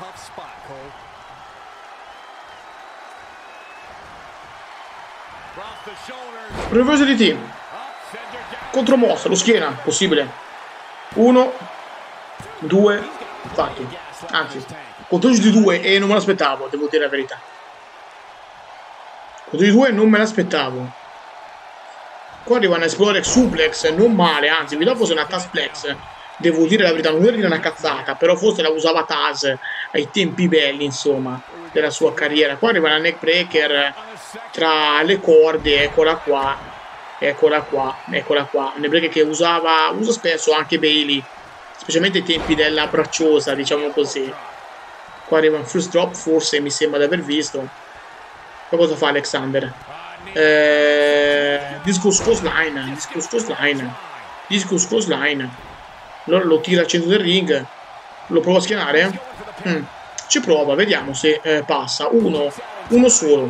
Reverse DT. Contromossa, lo schiena, possibile. 1, 2, infatti, anzi, contro di 2 e non me l'aspettavo, devo dire la verità. Contro di 2 non me l'aspettavo. Qua arriva un Explorer Suplex, non male, anzi, vedo fosse una Tazplex. Devo dire la verità, non voglio dire una cazzata, però forse la usava Taz ai tempi belli, insomma, della sua carriera. Qua arriva la Neckbreaker tra le corde, eccola qua, eccola qua, eccola qua. Neckbreaker che usa spesso anche Bailey, specialmente ai tempi della bracciosa, diciamo così. Qua arriva un First Drop, forse mi sembra di aver visto. Poi cosa fa Alexander? Discus Clothesline, Discus Clothesline, Discus Clothesline. Allora lo tira al centro del ring, lo prova a schienare? Ci prova, vediamo se passa. Uno solo.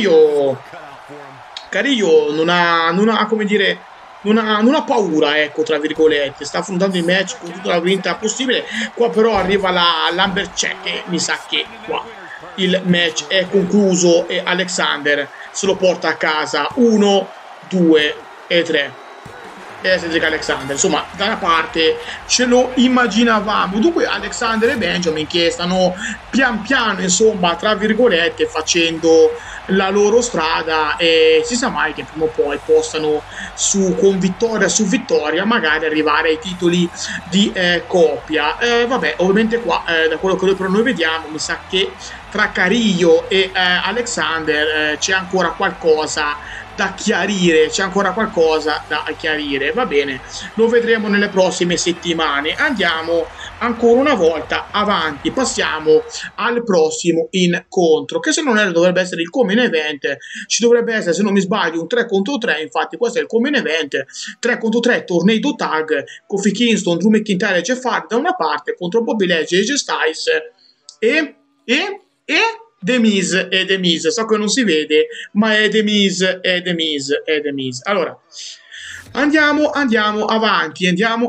Carillo non ha, come dire, non ha paura, ecco, tra virgolette. Sta affrontando il match con tutta la grinta possibile. Qua però arriva la Lumberjack e mi sa che qua il match è concluso e Alexander se lo porta a casa. 1, 2 e 3. E Cedric Alexander, insomma, da una parte ce lo immaginavamo. Dunque Alexander e Benjamin che stanno pian piano, insomma, tra virgolette, facendo la loro strada, e si sa mai che prima o poi possano con vittoria su vittoria magari arrivare ai titoli di coppia. Vabbè, ovviamente qua da quello che noi vediamo mi sa che tra Carillo e Alexander c'è ancora qualcosa da chiarire, c'è ancora qualcosa da chiarire. Va bene, lo vedremo nelle prossime settimane. Andiamo ancora una volta avanti, passiamo al prossimo incontro, che se non erro dovrebbe essere il co-main event. Ci dovrebbe essere, se non mi sbaglio, un 3 contro 3, infatti questo è il co-main event. 3 contro 3 Tornado Tag, Kofi Kingston, Drew McIntyre e Jeff Hardy da una parte contro Bobby Lashley e AJ Styles e The Miz, so che non si vede, ma è The Miz. Allora, andiamo avanti.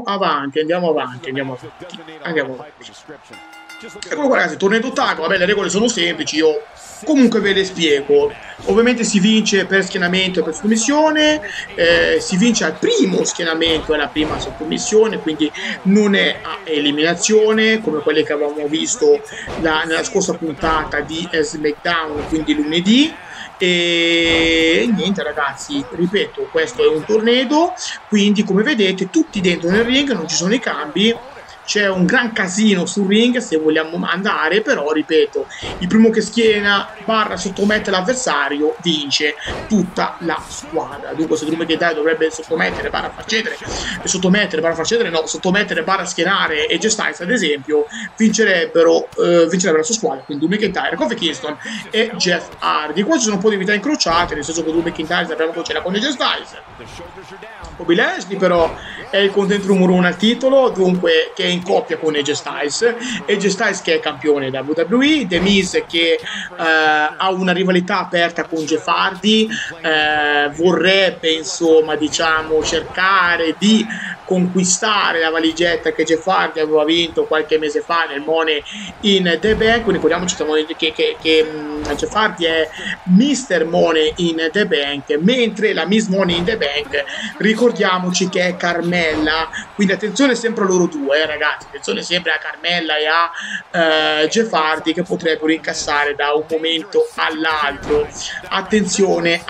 Eccolo qua, ragazzi, Tornado Tag, vabbè, le regole sono semplici, io comunque ve le spiego. Ovviamente si vince per schienamento e per sottomissione, si vince al primo schienamento e alla prima sottomissione, quindi non è a eliminazione come quelle che avevamo visto nella scorsa puntata di SmackDown, quindi lunedì. E niente, ragazzi, ripeto, questo è un tornado, quindi come vedete tutti dentro nel ring, non ci sono i cambi. C'è un gran casino sul ring se vogliamo andare, però ripeto, il primo che schiena / sottomette l'avversario vince tutta la squadra. Dunque se Drew McIntyre dovrebbe sottomettere / far cedere, sottomettere / schienare e AJ Styles ad esempio, vincerebbero la sua squadra, quindi Drew McIntyre, Kofi Kingston e Jeff Hardy. Qua ci sono un po' di vita incrociate, nel senso che Drew McIntyre sappiamo che c'era con AJ Styles. Bobby Lashley però è il contender numero 1 al titolo, dunque che è in coppia con AJ Styles che è campione WWE, The Miz che ha una rivalità aperta con Jeff Hardy, vorrebbe insomma diciamo cercare di conquistare la valigetta che Jeff Hardy aveva vinto qualche mese fa nel Money in the Bank. Ricordiamoci che Jeff Hardy è Mr. Money in the Bank, mentre la Miss Money in the Bank ricordiamoci che è Carmella, quindi attenzione sempre a loro due, ragazzi, attenzione sempre a Carmella e a Jeff Hardy che potrebbero incassare da un momento all'altro. Attenzione.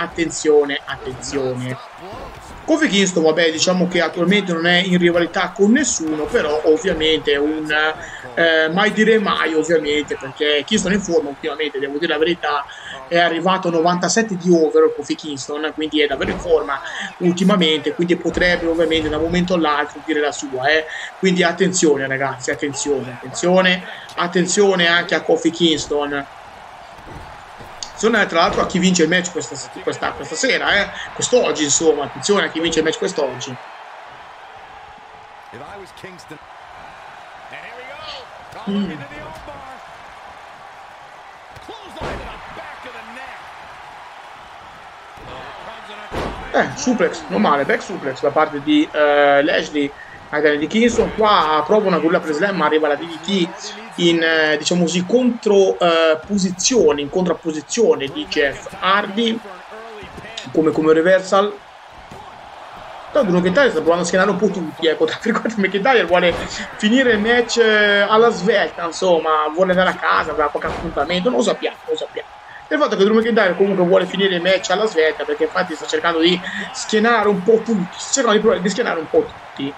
Kofi Kingston, vabbè, diciamo che attualmente non è in rivalità con nessuno, però ovviamente un mai dire mai, ovviamente, perché Kingston è in forma ultimamente, devo dire la verità, è arrivato a 97 di over Kofi Kingston, quindi è davvero in forma ultimamente, quindi potrebbe ovviamente da un momento all'altro dire la sua, quindi attenzione ragazzi, attenzione anche a Kofi Kingston. Tra l'altro a chi vince il match questa sera, quest'oggi insomma, attenzione a chi vince il match quest'oggi. Suplex, non male, back suplex da parte di Lashley di Kingston. Qua prova una gorilla press slam, ma arriva la DDT in diciamo così in contrapposizione di Jeff Hardy come reversal. Però Drew McIntyre sta provando a schienare un po' tutti, ecco, per quanto McIntyre vuole finire il match alla svelta, insomma, vuole andare a casa, aveva qualche appuntamento, non lo sappiamo, non lo sappiamo. Il fatto che Drew McIntyre comunque vuole finire il match alla svelta, perché infatti sta cercando di schienare un po' tutti, sta cercando di provare di schienare un po' tutti.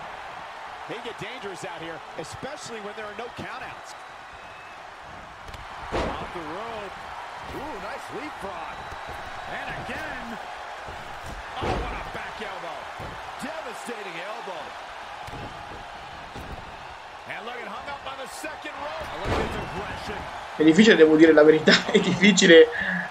È difficile, devo dire la verità, è difficile,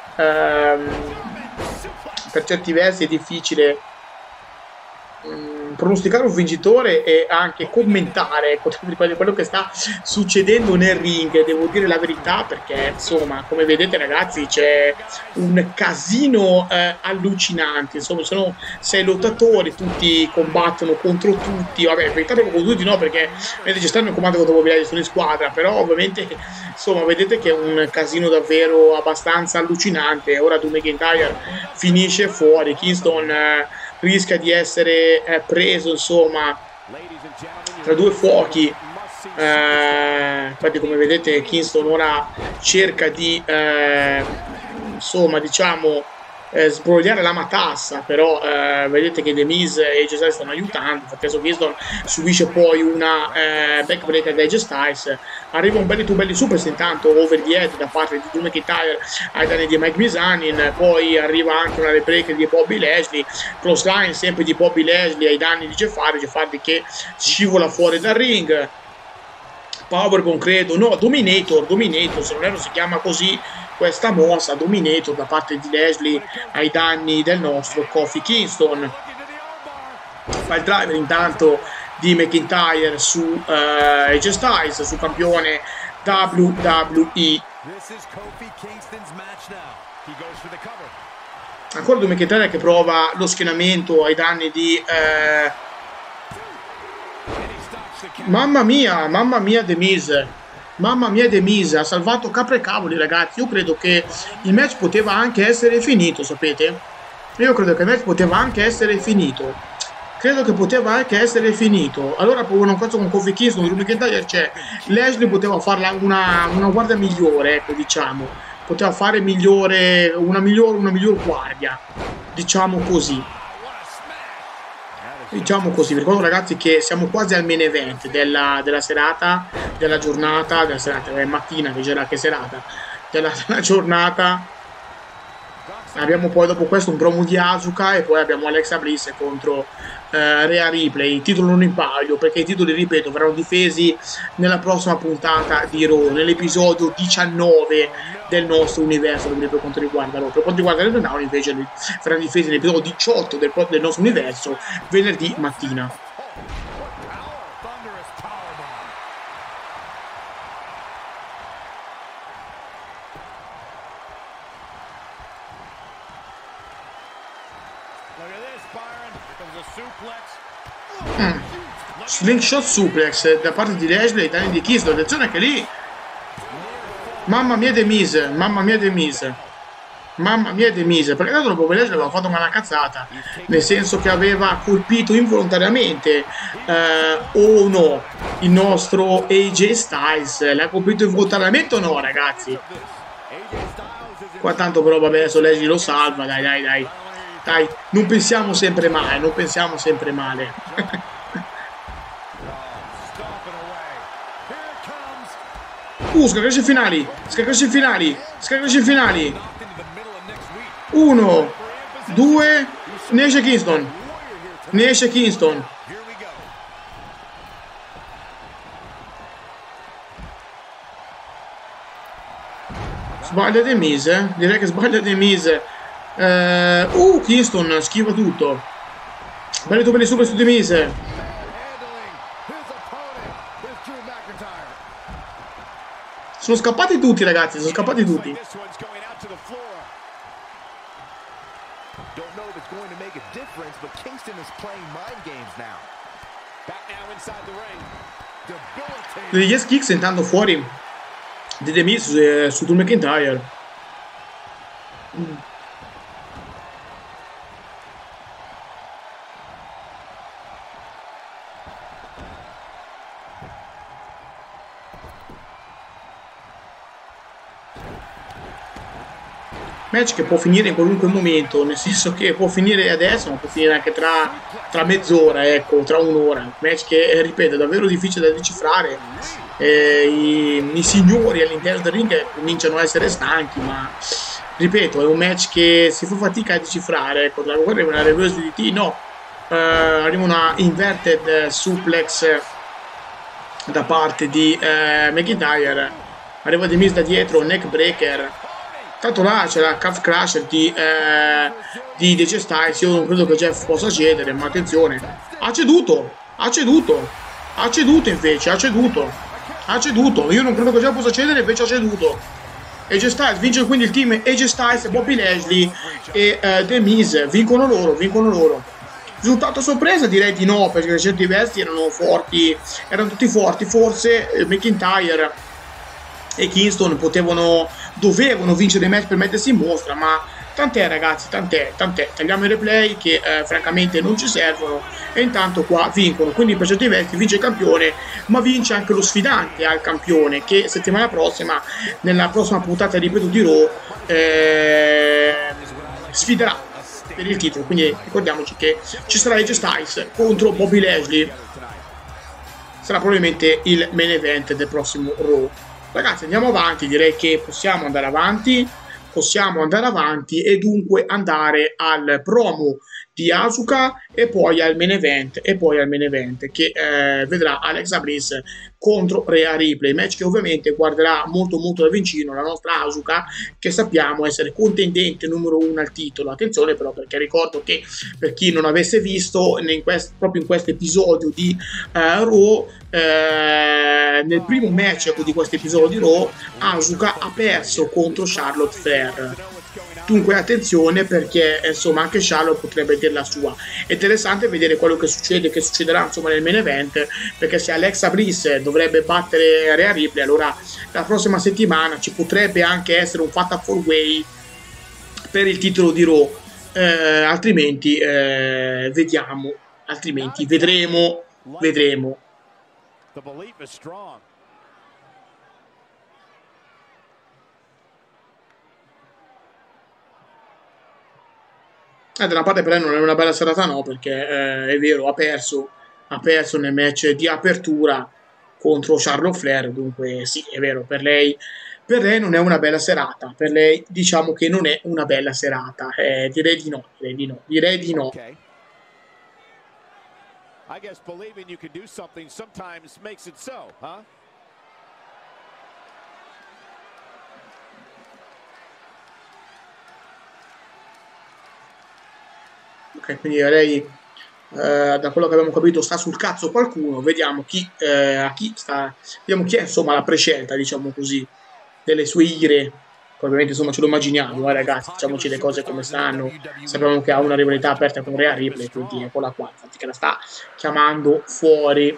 per certi versi è difficile pronosticare un vincitore e anche commentare, ecco, quello che sta succedendo nel ring, devo dire la verità, perché insomma, come vedete ragazzi, c'è un casino allucinante, insomma, sono 6 lottatori, tutti combattono contro tutti, vabbè, in verità proprio contro tutti no, perché mentre ci stanno in comando contro mobiliari sono in squadra, però ovviamente, insomma, vedete che è un casino davvero abbastanza allucinante. Ora Drew McIntyre finisce fuori, Kingston rischia di essere preso, insomma, tra due fuochi. Infatti, come vedete, Kingston ora cerca di insomma, diciamo, sbrogliare la matassa, però vedete che The Miz e AJ Styles stanno aiutando. Infatti adesso Kingston subisce poi una backbreaker da AJ Styles, arriva un belli to belli supers intanto over the head da parte di Drew McIntyre ai danni di Mike Mizanin, poi arriva anche una backbreaker di Bobby Lashley, cross line sempre di Bobby Lashley ai danni di Jeff Hardy che scivola fuori dal ring. Powerbomb credo, no, Dominator, se non erro si chiama così questa mossa, Dominator da parte di Lashley ai danni del nostro Kofi Kingston. Fa il driver intanto di McIntyre su AJ Styles, su campione WWE. Ancora Drew McIntyre che prova lo schienamento ai danni di mamma mia The Miz. Mamma mia The Miz ha salvato capre e cavoli ragazzi. Io credo che il match poteva anche essere finito, sapete? Io credo che il match poteva anche essere finito. Allora provano un cazzo con Kofi Kingston, Drew McIntyre c'è. Lashley poteva farla una guardia migliore, ecco, diciamo. Poteva fare una miglior guardia, diciamo così. Diciamo così, vi ricordo ragazzi che siamo quasi al main event della serata, della giornata, è mattina che serata, della giornata. Abbiamo poi dopo questo un promo di Asuka e poi abbiamo Alexa Bliss contro Rhea Ripley. Il titolo non in palio perché i titoli, ripeto, verranno difesi nella prossima puntata di Raw, nell'episodio 19 del nostro universo, per quanto riguarda Raw. Per quanto riguarda SmackDown invece verranno difesi nell'episodio 18 del nostro universo venerdì mattina. Slingshot suplex da parte di Lashley ai danni di Kingston. Attenzione che lì, mamma mia The Miz, perché tanto dopo Lashley aveva fatto una cazzata, nel senso che aveva colpito involontariamente o no il nostro AJ Styles. L'ha colpito involontariamente o no ragazzi? Qua tanto però vabbè, adesso Lashley lo salva, dai, non pensiamo sempre male, scaricaci finali. 1, 2, ne esce Kingston. Sbaglia The Miz, direi che sbaglia The Miz. Kingston schiva tutto. Belli super su The Miz. Sono scappati tutti ragazzi, Degli yes kicks intanto fuori di The Miz su Drew McIntyre. Match che può finire in qualunque momento, nel senso che può finire adesso, ma può finire anche tra mezz'ora, ecco, tra un'ora. Match che, ripeto, è davvero difficile da decifrare. I signori all'interno del ring cominciano a essere stanchi, ma ripeto, è un match che si fa fatica a decifrare. Ecco, arriva una reverse DDT, no, arriva una inverted suplex da parte di McIntyre, arriva The Miz da dietro, neck breaker. Tanto là c'è la calf crusher di AJ Styles. Io non credo che Jeff possa cedere, ma attenzione, ha ceduto invece, ha ceduto. Io non credo che Jeff possa cedere, invece ha ceduto. AJ Styles vince quindi il team. AJ Styles, Bobby Lashley e The Miz vincono loro. Risultato sorpresa direi di no, perché certi versi erano tutti forti. Forse McIntyre e Kingston dovevano vincere il match per mettersi in mostra, ma tant'è ragazzi, tant'è. Tagliamo i replay che francamente non ci servono, e intanto qua vincono, quindi per certi versi vince il campione, ma vince anche lo sfidante al campione, che settimana prossima, nella prossima puntata ripeto di Raw, sfiderà per il titolo. Quindi ricordiamoci che ci sarà AJ Styles contro Bobby Lashley, sarà probabilmente il main event del prossimo Raw. Ragazzi, andiamo avanti, direi che possiamo andare avanti e dunque andare al promo di Asuka e poi al main event, che vedrà Alexa Bliss contro Rhea Ripley, match che ovviamente guarderà molto da vicino la nostra Asuka, che sappiamo essere contendente numero 1 al titolo. Attenzione però, perché ricordo che per chi non avesse visto proprio in questo episodio di Raw, nel primo match di questo episodio di Raw, Asuka ha perso contro Charlotte Flair. Dunque attenzione, perché insomma anche Charlotte potrebbe dire la sua. È interessante vedere quello che succederà insomma nel main event, perché se Alexa Bliss dovrebbe battere Rhea Ripley, allora la prossima settimana ci potrebbe anche essere un fatal 4-way per il titolo di Raw. Altrimenti vedremo. The belief is strong. Da una parte per lei non è una bella serata, no, perché è vero, ha perso nel match di apertura contro Charlotte Flair. Dunque sì, è vero, per lei non è una bella serata, per lei diciamo che non è una bella serata. Direi di no. Okay. I guess believing you can do something sometimes makes it so, huh? Ok, quindi lei, da quello che abbiamo capito, sta sul cazzo qualcuno. Vediamo vediamo chi è insomma la prescelta, diciamo così, delle sue ire. Ovviamente insomma ce lo immaginiamo, ragazzi, diciamoci le cose come stanno. Sappiamo che ha una rivalità aperta con Rhea Ripley, quindi eccola qua, infatti, che la sta chiamando fuori.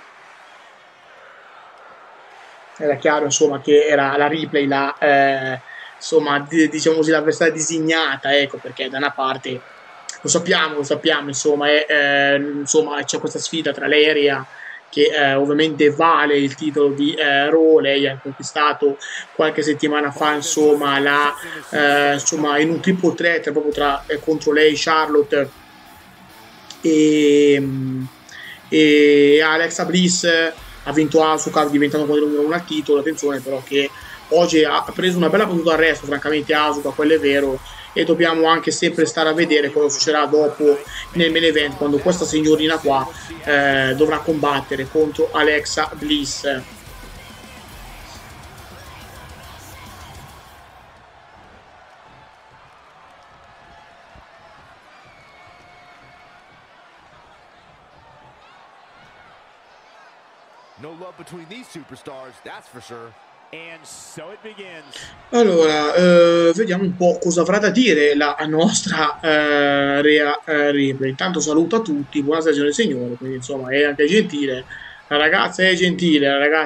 Era chiaro insomma che era la Ripley insomma diciamo così, l'avversaria designata, ecco, perché da una parte lo sappiamo insomma, insomma c'è questa sfida tra lei e Rhea, che ovviamente vale il titolo di Raw. Lei ha conquistato qualche settimana fa insomma insomma in un triple threat proprio contro lei, Charlotte e Alexa Bliss. Ha vinto Asuka diventando quella numero 1 al titolo. Attenzione però che oggi ha preso una bella battuta d'arresto francamente Asuka, quello è vero, e dobbiamo anche sempre stare a vedere cosa succederà dopo nel main event, quando questa signorina qua dovrà combattere contro Alexa Bliss. No love between these superstars, that's for sure. And so it begins. Allora, vediamo un po' cosa avrà da dire la nostra Rhea Ripley. Intanto saluta tutti, buona stagione signore, quindi insomma è anche gentile. La ragazza è gentile.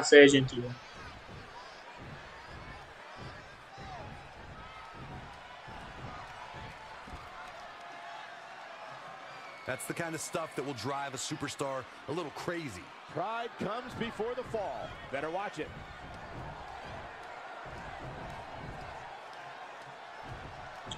That's the kind of stuff that will drive a superstar a little crazy. Pride comes before the fall. Better watch it.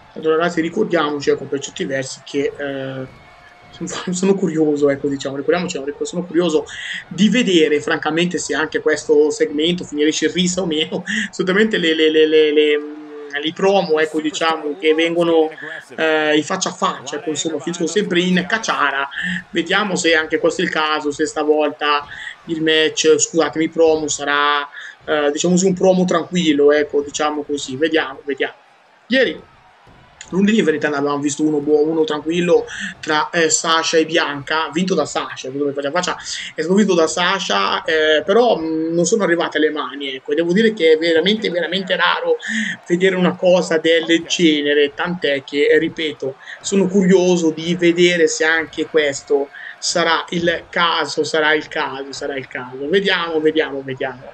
Allora ragazzi, ricordiamoci, ecco, per certi versi che sono curioso, ecco, diciamo, ricordiamoci, sono curioso di vedere francamente se anche questo segmento finirà in risa o meno. Assolutamente le promo, ecco, diciamo, che vengono in faccia a faccia, ecco, insomma, finiscono sempre in cacciara. Vediamo se anche questo è il caso, se stavolta il match, scusatemi, promo sarà, diciamo così, un promo tranquillo, ecco, diciamo così. Vediamo, vediamo. Ieri, lunedì in verità ne avevamo visto uno buono, uno tranquillo tra Sasha e Bianca, vinto da Sasha, è stato vinto da Sasha, però non sono arrivate alle mani, ecco, e devo dire che è veramente, veramente raro vedere una cosa del genere, tant'è che, ripeto, sono curioso di vedere se anche questo sarà il caso, sarà il caso, sarà il caso. Vediamo, vediamo, vediamo.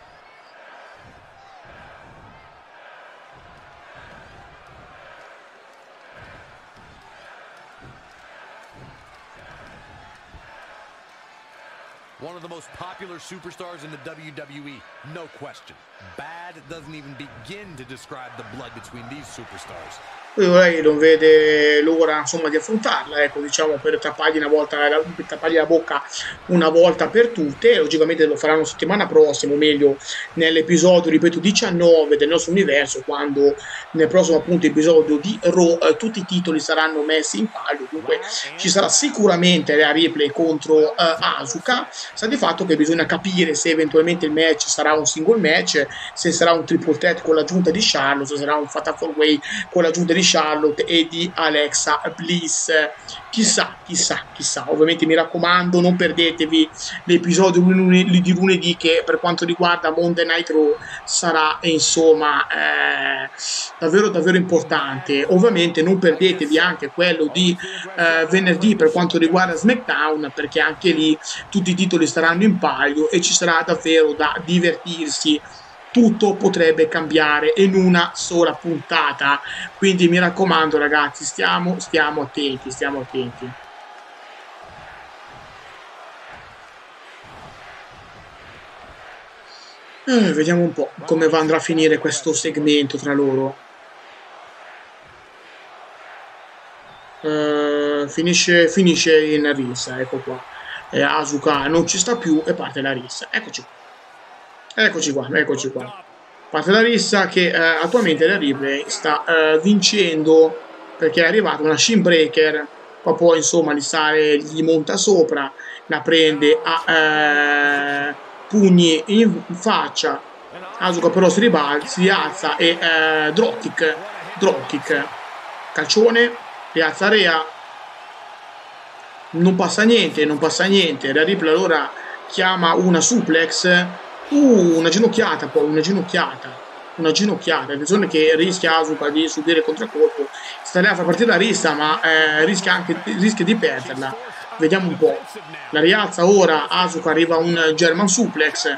One of the most popular superstars in the WWE, no question. Bad doesn't even begin to describe the blood between these superstars. Lei non vede l'ora, insomma, di affrontarla, ecco, diciamo, per tappargli la bocca una volta per tutte. Logicamente lo faranno settimana prossima, o meglio nell'episodio, ripeto, 19 del nostro universo, quando nel prossimo appunto episodio di Raw tutti i titoli saranno messi in palio. Dunque ci sarà sicuramente la Ripley contro Asuka. Sta di fatto che bisogna capire se eventualmente il match sarà un single match, se sarà un triple threat con l'aggiunta di Charlotte, se sarà un fatal 4-way con l'aggiunta di Charlotte e di Alexa Bliss. Chissà, chissà, chissà. Ovviamente mi raccomando, non perdetevi l'episodio di lunedì, che per quanto riguarda Monday Night Raw sarà insomma davvero davvero importante. Ovviamente non perdetevi anche quello di venerdì per quanto riguarda SmackDown, perché anche lì tutti i titoli saranno in palio e ci sarà davvero da divertirsi. Tutto potrebbe cambiare in una sola puntata, quindi mi raccomando ragazzi, stiamo attenti, stiamo attenti. Vediamo un po' come andrà a finire questo segmento tra loro. Finisce in rissa, ecco qua. Asuka non ci sta più e parte la rissa, eccoci qua. Eccoci qua, eccoci qua. Parte la rissa che attualmente la Ripley sta vincendo, perché è arrivata una Shin Breaker, ma poi insomma gli monta sopra, la prende a pugni in faccia. Asuka però si rialza e dropkick, calcione, rialza Rhea, non passa niente, la Ripley allora chiama una suplex. Una ginocchiata, poi una ginocchiata, attenzione che rischia Asuka di subire contraccolpo, sta lì a far partire la rissa, ma rischia di perderla. Vediamo un po', la rialza ora, Asuka arriva con un German suplex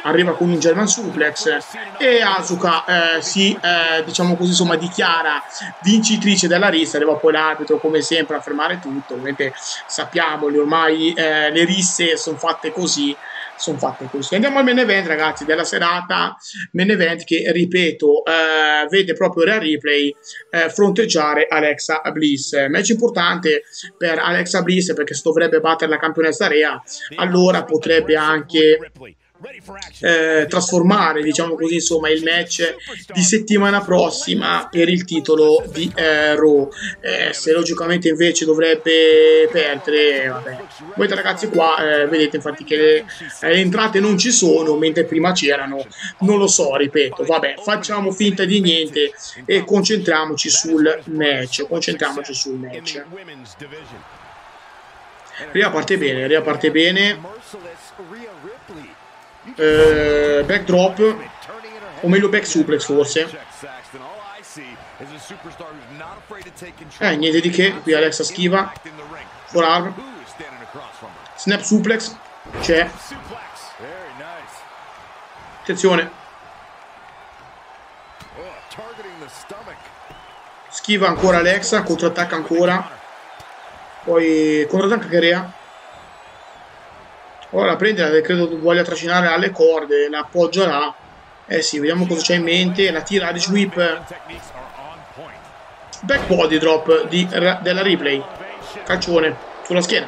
e Asuka diciamo così, insomma, dichiara vincitrice della rissa. Arriva poi l'arbitro come sempre a fermare tutto. Ovviamente sappiamo, ormai le risse sono fatte così. Andiamo al main event ragazzi della serata, main event che ripeto vede proprio Rhea Ripley fronteggiare Alexa Bliss. Match importante per Alexa Bliss, perché se dovrebbe battere la campionessa Rhea, allora potrebbe anche trasformare, diciamo così, insomma, il match di settimana prossima per il titolo di Raw. Se logicamente invece dovrebbe perdere, vabbè. Vedete ragazzi qua, vedete infatti che le entrate non ci sono, mentre prima c'erano. Non lo so, ripeto, vabbè, facciamo finta di niente e concentriamoci sul match. Rhea parte bene, backdrop, o meglio back suplex forse. Niente di che, qui Alexa schiva, forearm, snap suplex, c'è, attenzione, schiva ancora Alexa, contrattacca ancora, poi contrattacca anche Rhea. Ora la prende, credo voglia trascinare alle corde, la appoggia là. Sì, vediamo cosa c'è in mente. La tira Irish Whip. Back body drop della Ripley. Calcione sulla schiena.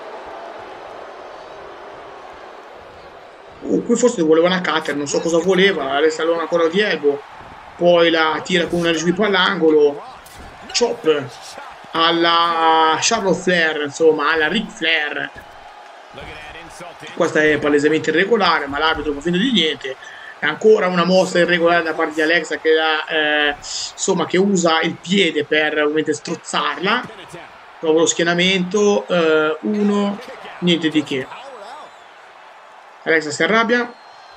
Qui forse voleva una cutter, non so cosa voleva. Resta allora ancora di elbow. Poi la tira con una sweep all'angolo. Chop alla Charlotte Flair, insomma, alla Ric Flair. Questa è palesemente irregolare, ma l'arbitro fa finta di niente. È ancora una mossa irregolare da parte di Alexa che, insomma, che usa il piede per ovviamente strozzarla. Provo lo schienamento. Uno, niente di che. Alexa si arrabbia.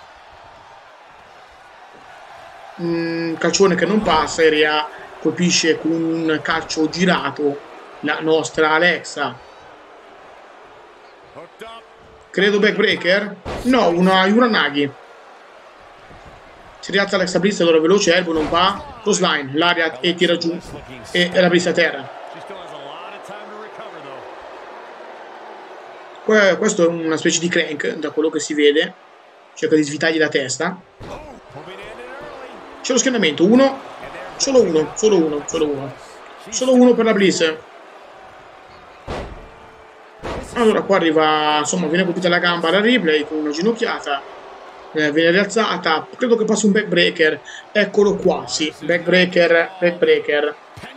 Calcione che non passa. Ria colpisce con un calcio girato la nostra Alexa. Credo backbreaker. No, una Uranagi. Si rialza Alexa Bliss, allora veloce, elbow non va, crossline, l'Ariat e tira giù e la Bliss a terra. Questo è una specie di crank, da quello che si vede, cerca di svitargli la testa. C'è lo schienamento, solo uno per la Bliss. Allora qua arriva, insomma, viene colpita la gamba alla Ripley con una ginocchiata. Viene rialzata, credo che passi un backbreaker, eccolo qua, sì, backbreaker,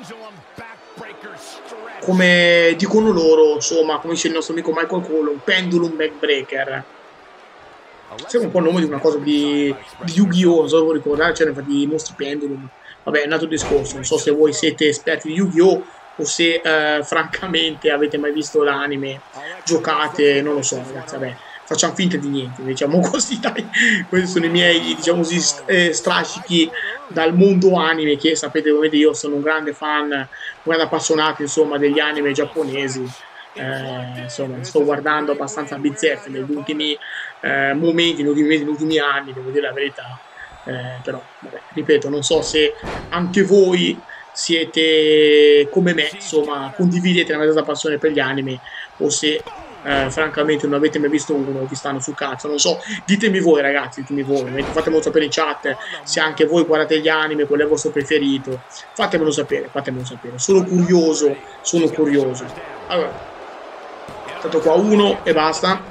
come dicono loro, insomma, come dice il nostro amico Michael Cole, un pendulum backbreaker. Sembra un po' il nome di una cosa di Yu-Gi-Oh, non so se voi ricordate, c'erano infatti i mostri pendulum. Vabbè, è un altro discorso, non so se voi siete esperti di Yu-Gi-Oh o se francamente avete mai visto l'anime, giocate, non lo so ragazzi, vabbè. Facciamo finta di niente, diciamo così, dai. Questi sono i miei, diciamo così, strascichi dal mondo anime, che sapete, ovviamente io sono un grande fan, un grande appassionato, insomma, degli anime giapponesi. Insomma, sto guardando abbastanza bizzeffe negli ultimi momenti, negli ultimi anni, devo dire la verità. Però, vabbè, ripeto, non so se anche voi siete come me, insomma, condividete la mia stessa passione per gli anime, o se francamente non avete mai visto uno, vi stanno sul cazzo, non so, ditemi voi ragazzi, fatemelo sapere in chat se anche voi guardate gli anime, qual è il vostro preferito, fatemelo sapere, sono curioso. Allora, stato qua uno e basta.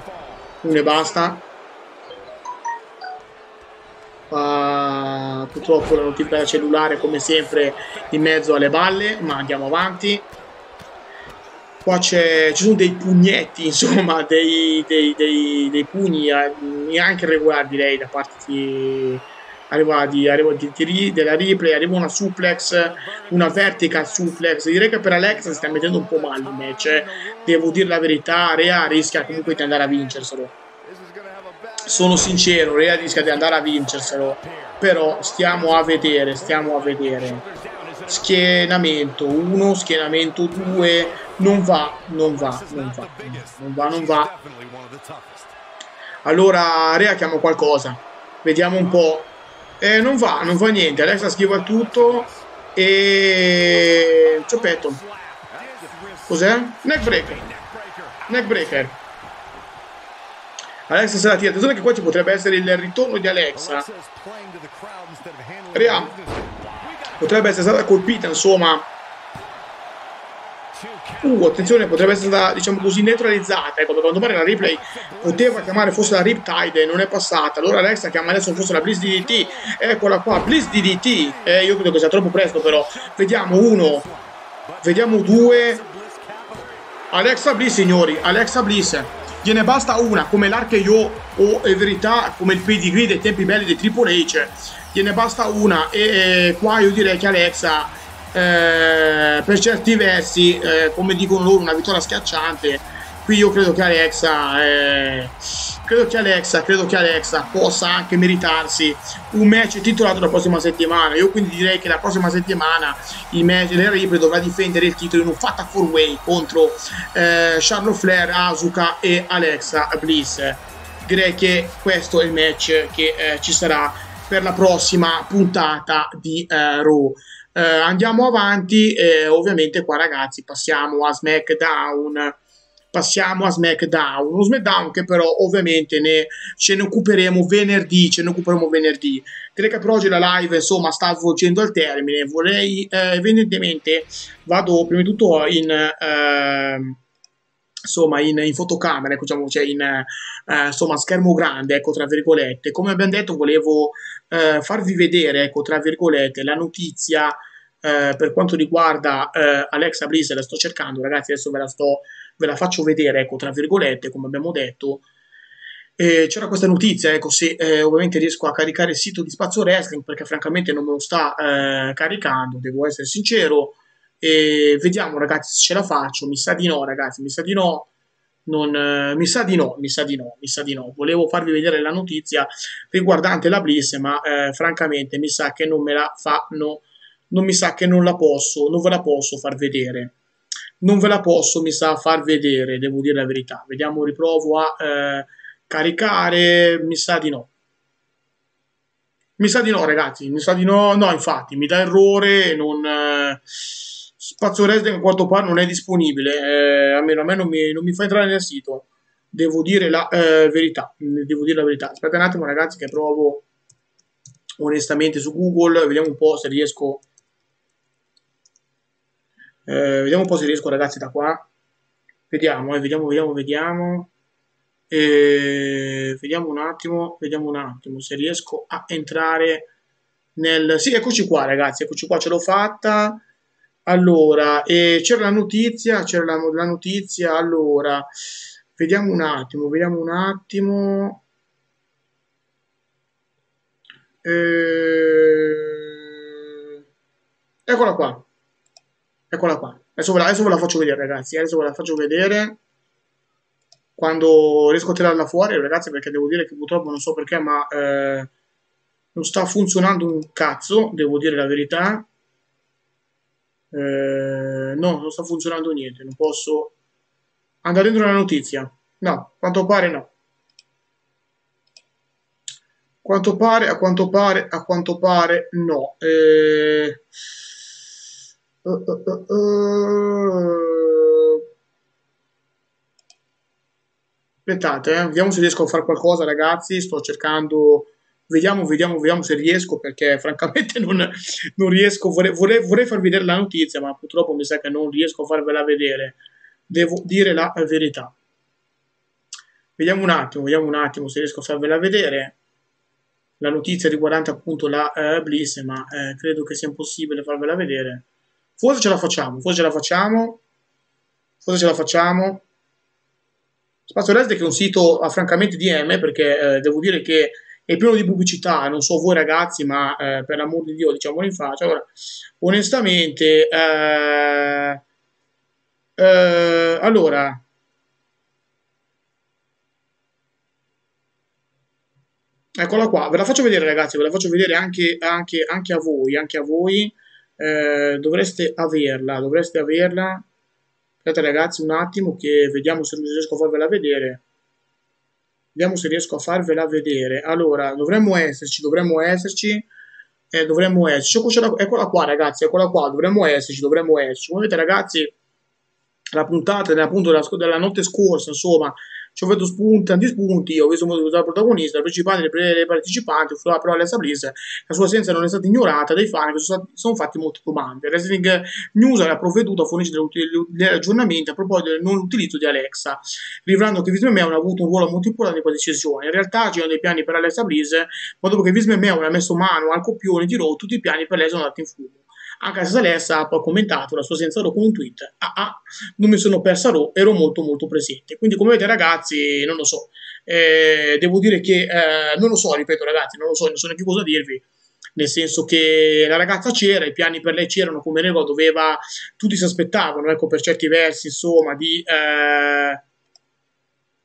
Purtroppo la notifica da cellulare come sempre in mezzo alle balle, ma andiamo avanti. Qua ci sono dei pugnetti, insomma, dei pugni anche regolari, direi, da parte della Ripley. Arriva una suplex, una vertical suplex. Direi che per Alexa si sta mettendo un po' male il match, devo dire la verità. Rea rischia comunque di andare a vincerselo. Sono sincero, Rea rischia di andare a vincerselo, però stiamo a vedere. Schienamento 1, schienamento 2, non va. Allora Rea chiama qualcosa, vediamo un po'. Non va niente. Alexa schiva tutto e ciopetto. Cos'è? Neckbreaker. Alexa se la tira. Attenzione che qua ci potrebbe essere il ritorno di Alexa. Rea potrebbe essere stata colpita, insomma. Attenzione, potrebbe essere stata, diciamo così, neutralizzata. Ecco, per quanto pare la Ripley poteva chiamare forse la Riptide, non è passata. Allora Alexa chiama adesso forse la Bliss DDT. Eccola qua, Bliss DDT. Io credo che sia troppo presto, però. Vediamo 1, vediamo 2. Alexa Bliss, signori, Alexa Bliss. Gliene basta una, come l'Archeo o in verità come il pedigree dei tempi belli di Triple H. Gliene basta una e qua io direi che Alexa per certi versi, come dicono loro, una vittoria schiacciante. Qui io credo che Alexa possa anche meritarsi un match titolato la prossima settimana. Io quindi direi che la prossima settimana il match della Ripley dovrà difendere il titolo in un Fatal 4-Way contro Charlotte Flair, Asuka e Alexa Bliss. Direi che questo è il match che ci sarà per la prossima puntata di Raw. Andiamo avanti, ovviamente qua ragazzi passiamo a SmackDown. passiamo a SmackDown. Uno SmackDown che però ovviamente ce ne occuperemo venerdì. Direi che per oggi la live insomma sta svolgendo al termine. Vorrei evidentemente vado prima di tutto insomma in fotocamera, ecco, diciamo, cioè insomma schermo grande, ecco, tra virgolette. Come abbiamo detto volevo farvi vedere, ecco, tra virgolette, la notizia per quanto riguarda Alexa Bliss. La sto cercando, ragazzi, adesso ve la faccio vedere, ecco, tra virgolette, come abbiamo detto. C'era questa notizia, ecco, se ovviamente riesco a caricare il sito di Spazio Wrestling, perché francamente non me lo sta caricando, devo essere sincero. E vediamo, ragazzi, se ce la faccio. Mi sa di no, ragazzi, mi sa di no. Mi sa di no. Volevo farvi vedere la notizia riguardante la Bliss, ma francamente mi sa che non me la fanno. Non mi sa che non ve la posso far vedere. Non ve la posso, mi sa, far vedere, devo dire la verità. Vediamo, riprovo a caricare. Mi sa di no. Mi sa di no, ragazzi, mi sa di no. No, infatti, mi dà errore, Spazio Wrestling a quanto pare non è disponibile, almeno a me non mi fa entrare nel sito. Devo dire la verità. Aspetta un attimo, ragazzi, che provo onestamente su Google. Vediamo un po' se riesco. Vediamo un po' se riesco, ragazzi, da qua. Vediamo. Vediamo un attimo se riesco a entrare nel... Sì, eccoci qua, ragazzi, eccoci qua, ce l'ho fatta. Allora, c'era la notizia, allora, vediamo un attimo. Eccola qua. Adesso ve la faccio vedere, ragazzi, adesso ve la faccio vedere. Quando riesco a tirarla fuori, ragazzi, perché devo dire che purtroppo non so perché, ma non sta funzionando un cazzo, devo dire la verità. No, non sta funzionando niente, non posso andare dentro la notizia. No, a quanto pare no. A quanto pare no. Aspettate, vediamo se riesco a fare qualcosa, ragazzi. Sto cercando. Vediamo se riesco, perché francamente non riesco. Vorrei farvi vedere la notizia, ma purtroppo mi sa che non riesco a farvela vedere. Devo dire la verità. Vediamo un attimo se riesco a farvela vedere. La notizia riguardante appunto la Bliss, ma credo che sia impossibile farvela vedere. Forse ce la facciamo. Spazio Wrestling che è un sito francamente DM, perché devo dire che è pieno di pubblicità, non so voi ragazzi, ma per l'amor di Dio, diciamolo in faccia. Allora, onestamente, allora, eccola qua, ve la faccio vedere, ragazzi, ve la faccio vedere anche a voi. Dovreste averla. Aspetta, ragazzi, un attimo che vediamo se riesco a farvela vedere. Allora, dovremmo esserci. Eccola qua, ragazzi, dovremmo esserci. Come vedete, ragazzi, la puntata appunto della notte scorsa, insomma, ci ho vedo tanti spunti, ho visto molto il protagonista, le partecipanti, però Alexa Bliss, la sua assenza non è stata ignorata dai fan che sono fatti molte domande. Wrestling News ha provveduto a fornire degli aggiornamenti a proposito del non utilizzo di Alexa, rivelando che Vince McMahon ha avuto un ruolo molto importante in quella decisione. In realtà c'erano dei piani per Alexa Bliss, ma dopo che Vince McMahon ha messo mano al copione di Raw, tutti i piani per lei sono andati in fumo. Anche se Alessa ha poi commentato la sua assenza Raw con un tweet: non mi sono persa Raw, ero molto molto presente. Quindi come vedete, ragazzi, non lo so, devo dire che non lo so, ripeto, ragazzi, non so neanche cosa dirvi, nel senso che la ragazza c'era, i piani per lei c'erano, come regola tutti si aspettavano, ecco, per certi versi, insomma,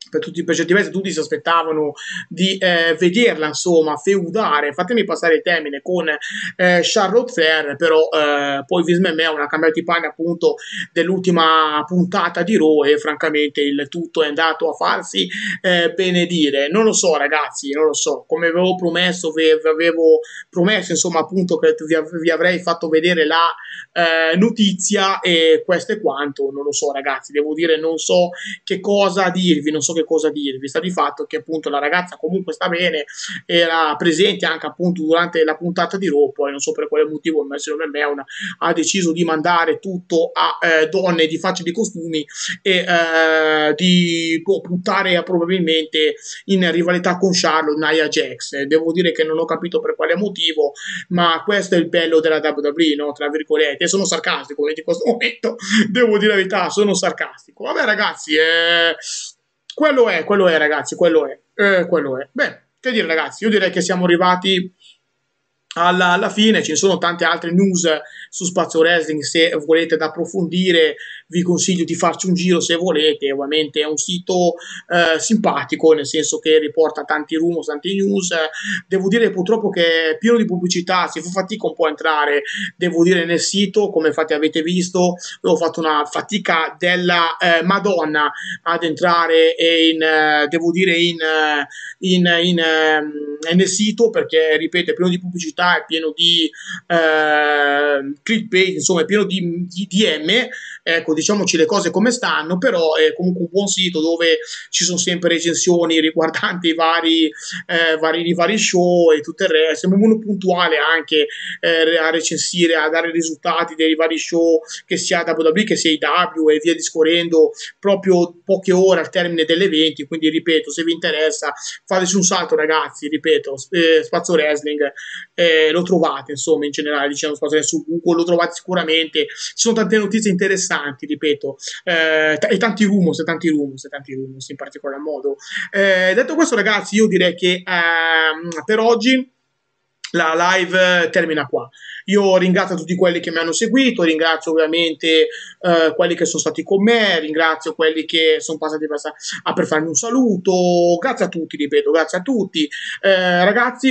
per certi versi tutti si aspettavano di vederla insomma feudare, fatemi passare il termine, con Charlotte Flair, però poi Vince McMahon ha cambiato i panni appunto dell'ultima puntata di Raw e francamente il tutto è andato a farsi benedire. Non lo so ragazzi, non lo so, come avevo promesso, vi avevo promesso insomma appunto che vi avrei fatto vedere la notizia, e questo è quanto. Non lo so ragazzi, devo dire non so che cosa dirvi, non so che cosa dirvi. Sta di fatto che appunto la ragazza comunque sta bene, era presente anche appunto durante la puntata di Raw, poi non so per quale motivo Marcelo Mermeuna ha deciso di mandare tutto a donne di facce di costumi e di puntare probabilmente in rivalità con Charlotte Nia Jax. Devo dire che non ho capito per quale motivo, ma questo è il bello della WWE, no? Tra virgolette, e sono sarcastico in questo momento, devo dire la verità, sono sarcastico. Vabbè ragazzi, quello è ragazzi, quello è. Beh, che dire ragazzi, io direi che siamo arrivati alla fine. Ci sono tante altre news su Spazio Wrestling, se volete da approfondire vi consiglio di farci un giro se volete. Ovviamente è un sito simpatico, nel senso che riporta tanti rumors, tanti news. Devo dire purtroppo che è pieno di pubblicità, si fa fatica un po' a entrare, devo dire, nel sito, come infatti avete visto ho fatto una fatica della Madonna ad entrare devo dire nel sito, perché ripeto è pieno di pubblicità, è pieno di clickbait, insomma è pieno di DM. Ecco, diciamoci le cose come stanno, però è comunque un buon sito dove ci sono sempre recensioni riguardanti i vari show e tutto il resto. Sembra uno puntuale anche a recensire, a dare i risultati dei vari show, che sia WWE che sia IW e via discorrendo, proprio poche ore al termine dell'evento. Quindi ripeto, se vi interessa fateci un salto ragazzi, ripeto, Spazio Wrestling lo trovate, insomma, in generale, diciamo Spazio Wrestling su Google lo trovate sicuramente. Ci sono tante notizie interessanti, ripeto, e tanti rumors in particolar modo. Detto questo ragazzi, io direi che per oggi la live termina qua. Io ringrazio tutti quelli che mi hanno seguito, ringrazio ovviamente quelli che sono stati con me, ringrazio quelli che sono passati per farmi un saluto. Grazie a tutti, ripeto, grazie a tutti. Ragazzi,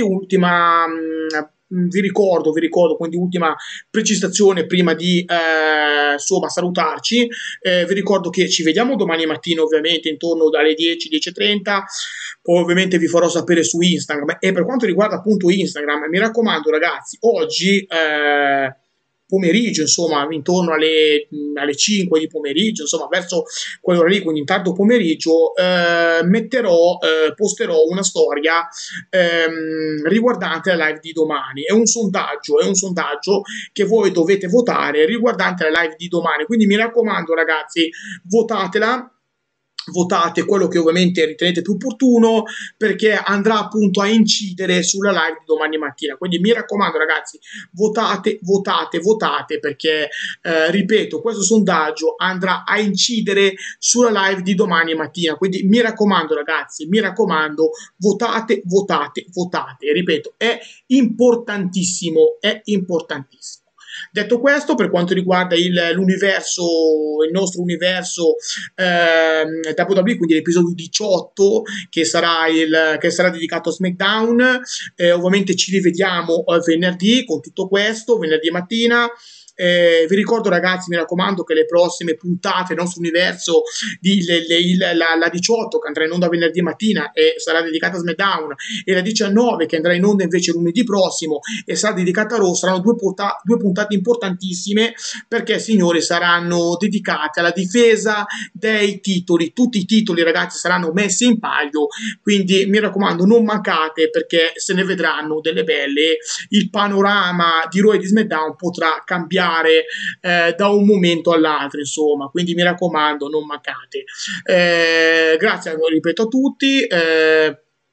vi ricordo, quindi ultima precisazione prima di insomma salutarci. Vi ricordo che ci vediamo domani mattina, ovviamente intorno dalle 10, 10:30. Poi ovviamente vi farò sapere su Instagram, e per quanto riguarda appunto Instagram, mi raccomando ragazzi, oggi pomeriggio, insomma intorno alle 5 di pomeriggio, insomma verso quell'ora lì, quindi in tardo pomeriggio, posterò una storia riguardante la live di domani. È un sondaggio che voi dovete votare riguardante la live di domani, quindi mi raccomando ragazzi, votate quello che ovviamente ritenete più opportuno, perché andrà appunto a incidere sulla live di domani mattina. Quindi mi raccomando ragazzi, votate, perché ripeto, questo sondaggio andrà a incidere sulla live di domani mattina. Quindi mi raccomando ragazzi, votate. Ripeto, è importantissimo. Detto questo, per quanto riguarda il nostro universo WWE, quindi l'episodio 18 che sarà dedicato a SmackDown, ovviamente ci rivediamo venerdì con tutto questo, venerdì mattina. Vi ricordo ragazzi, mi raccomando, che le prossime puntate del nostro universo la 18 che andrà in onda venerdì mattina e sarà dedicata a SmackDown, e la 19 che andrà in onda invece lunedì prossimo e sarà dedicata a Raw, saranno due puntate importantissime, perché signori saranno dedicate alla difesa dei titoli. Tutti i titoli ragazzi saranno messi in palio, quindi mi raccomando non mancate, perché se ne vedranno delle belle. Il panorama di Raw e di SmackDown potrà cambiare da un momento all'altro, insomma, quindi mi raccomando non mancate. Grazie, ripeto, a tutti.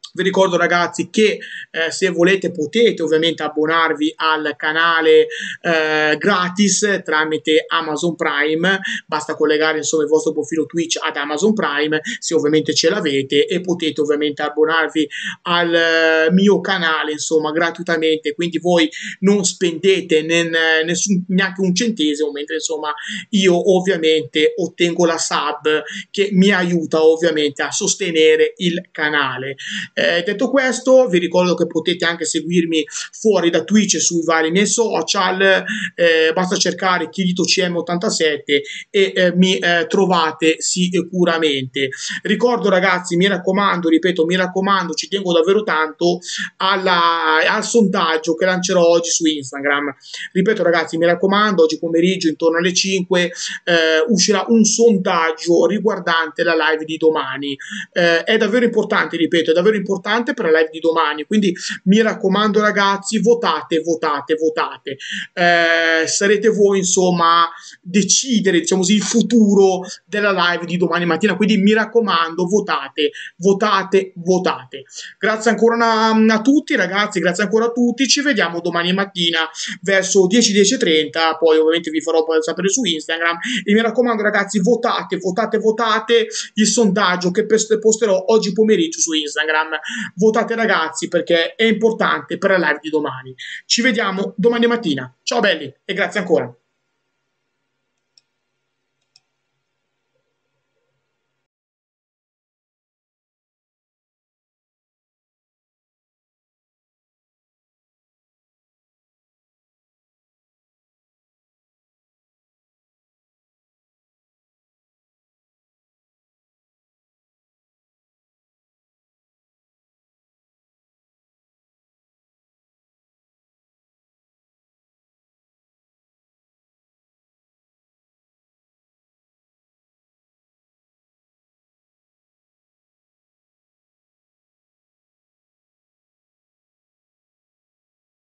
Vi ricordo ragazzi che se volete potete ovviamente abbonarvi al canale gratis tramite Amazon Prime, basta collegare insomma il vostro profilo Twitch ad Amazon Prime se ovviamente ce l'avete, e potete ovviamente abbonarvi al mio canale insomma gratuitamente, quindi voi non spendete neanche un centesimo, mentre insomma io ovviamente ottengo la sub che mi aiuta ovviamente a sostenere il canale. Detto questo, vi ricordo che potete anche seguirmi fuori da Twitch sui vari miei social, basta cercare Kirito CM87 e mi trovate sicuramente. Ricordo ragazzi, mi raccomando, ripeto, mi raccomando, ci tengo davvero tanto al sondaggio che lancerò oggi su Instagram. Ripeto ragazzi, mi raccomando, oggi pomeriggio intorno alle 5 uscirà un sondaggio riguardante la live di domani. È davvero importante, ripeto, è davvero importante per la live di domani, quindi mi raccomando ragazzi, votate, votate, votate. Sarete voi insomma a decidere, diciamo così, il futuro della live di domani mattina, quindi mi raccomando, votate, votate, votate. Grazie ancora a tutti ragazzi, grazie ancora a tutti, ci vediamo domani mattina verso 10:30, poi ovviamente vi farò poi sapere su Instagram, e mi raccomando ragazzi, votate, votate, votate il sondaggio che posterò oggi pomeriggio su Instagram. Votate ragazzi perché è importante per la live di domani. Ci vediamo domani mattina. Ciao belli e grazie ancora.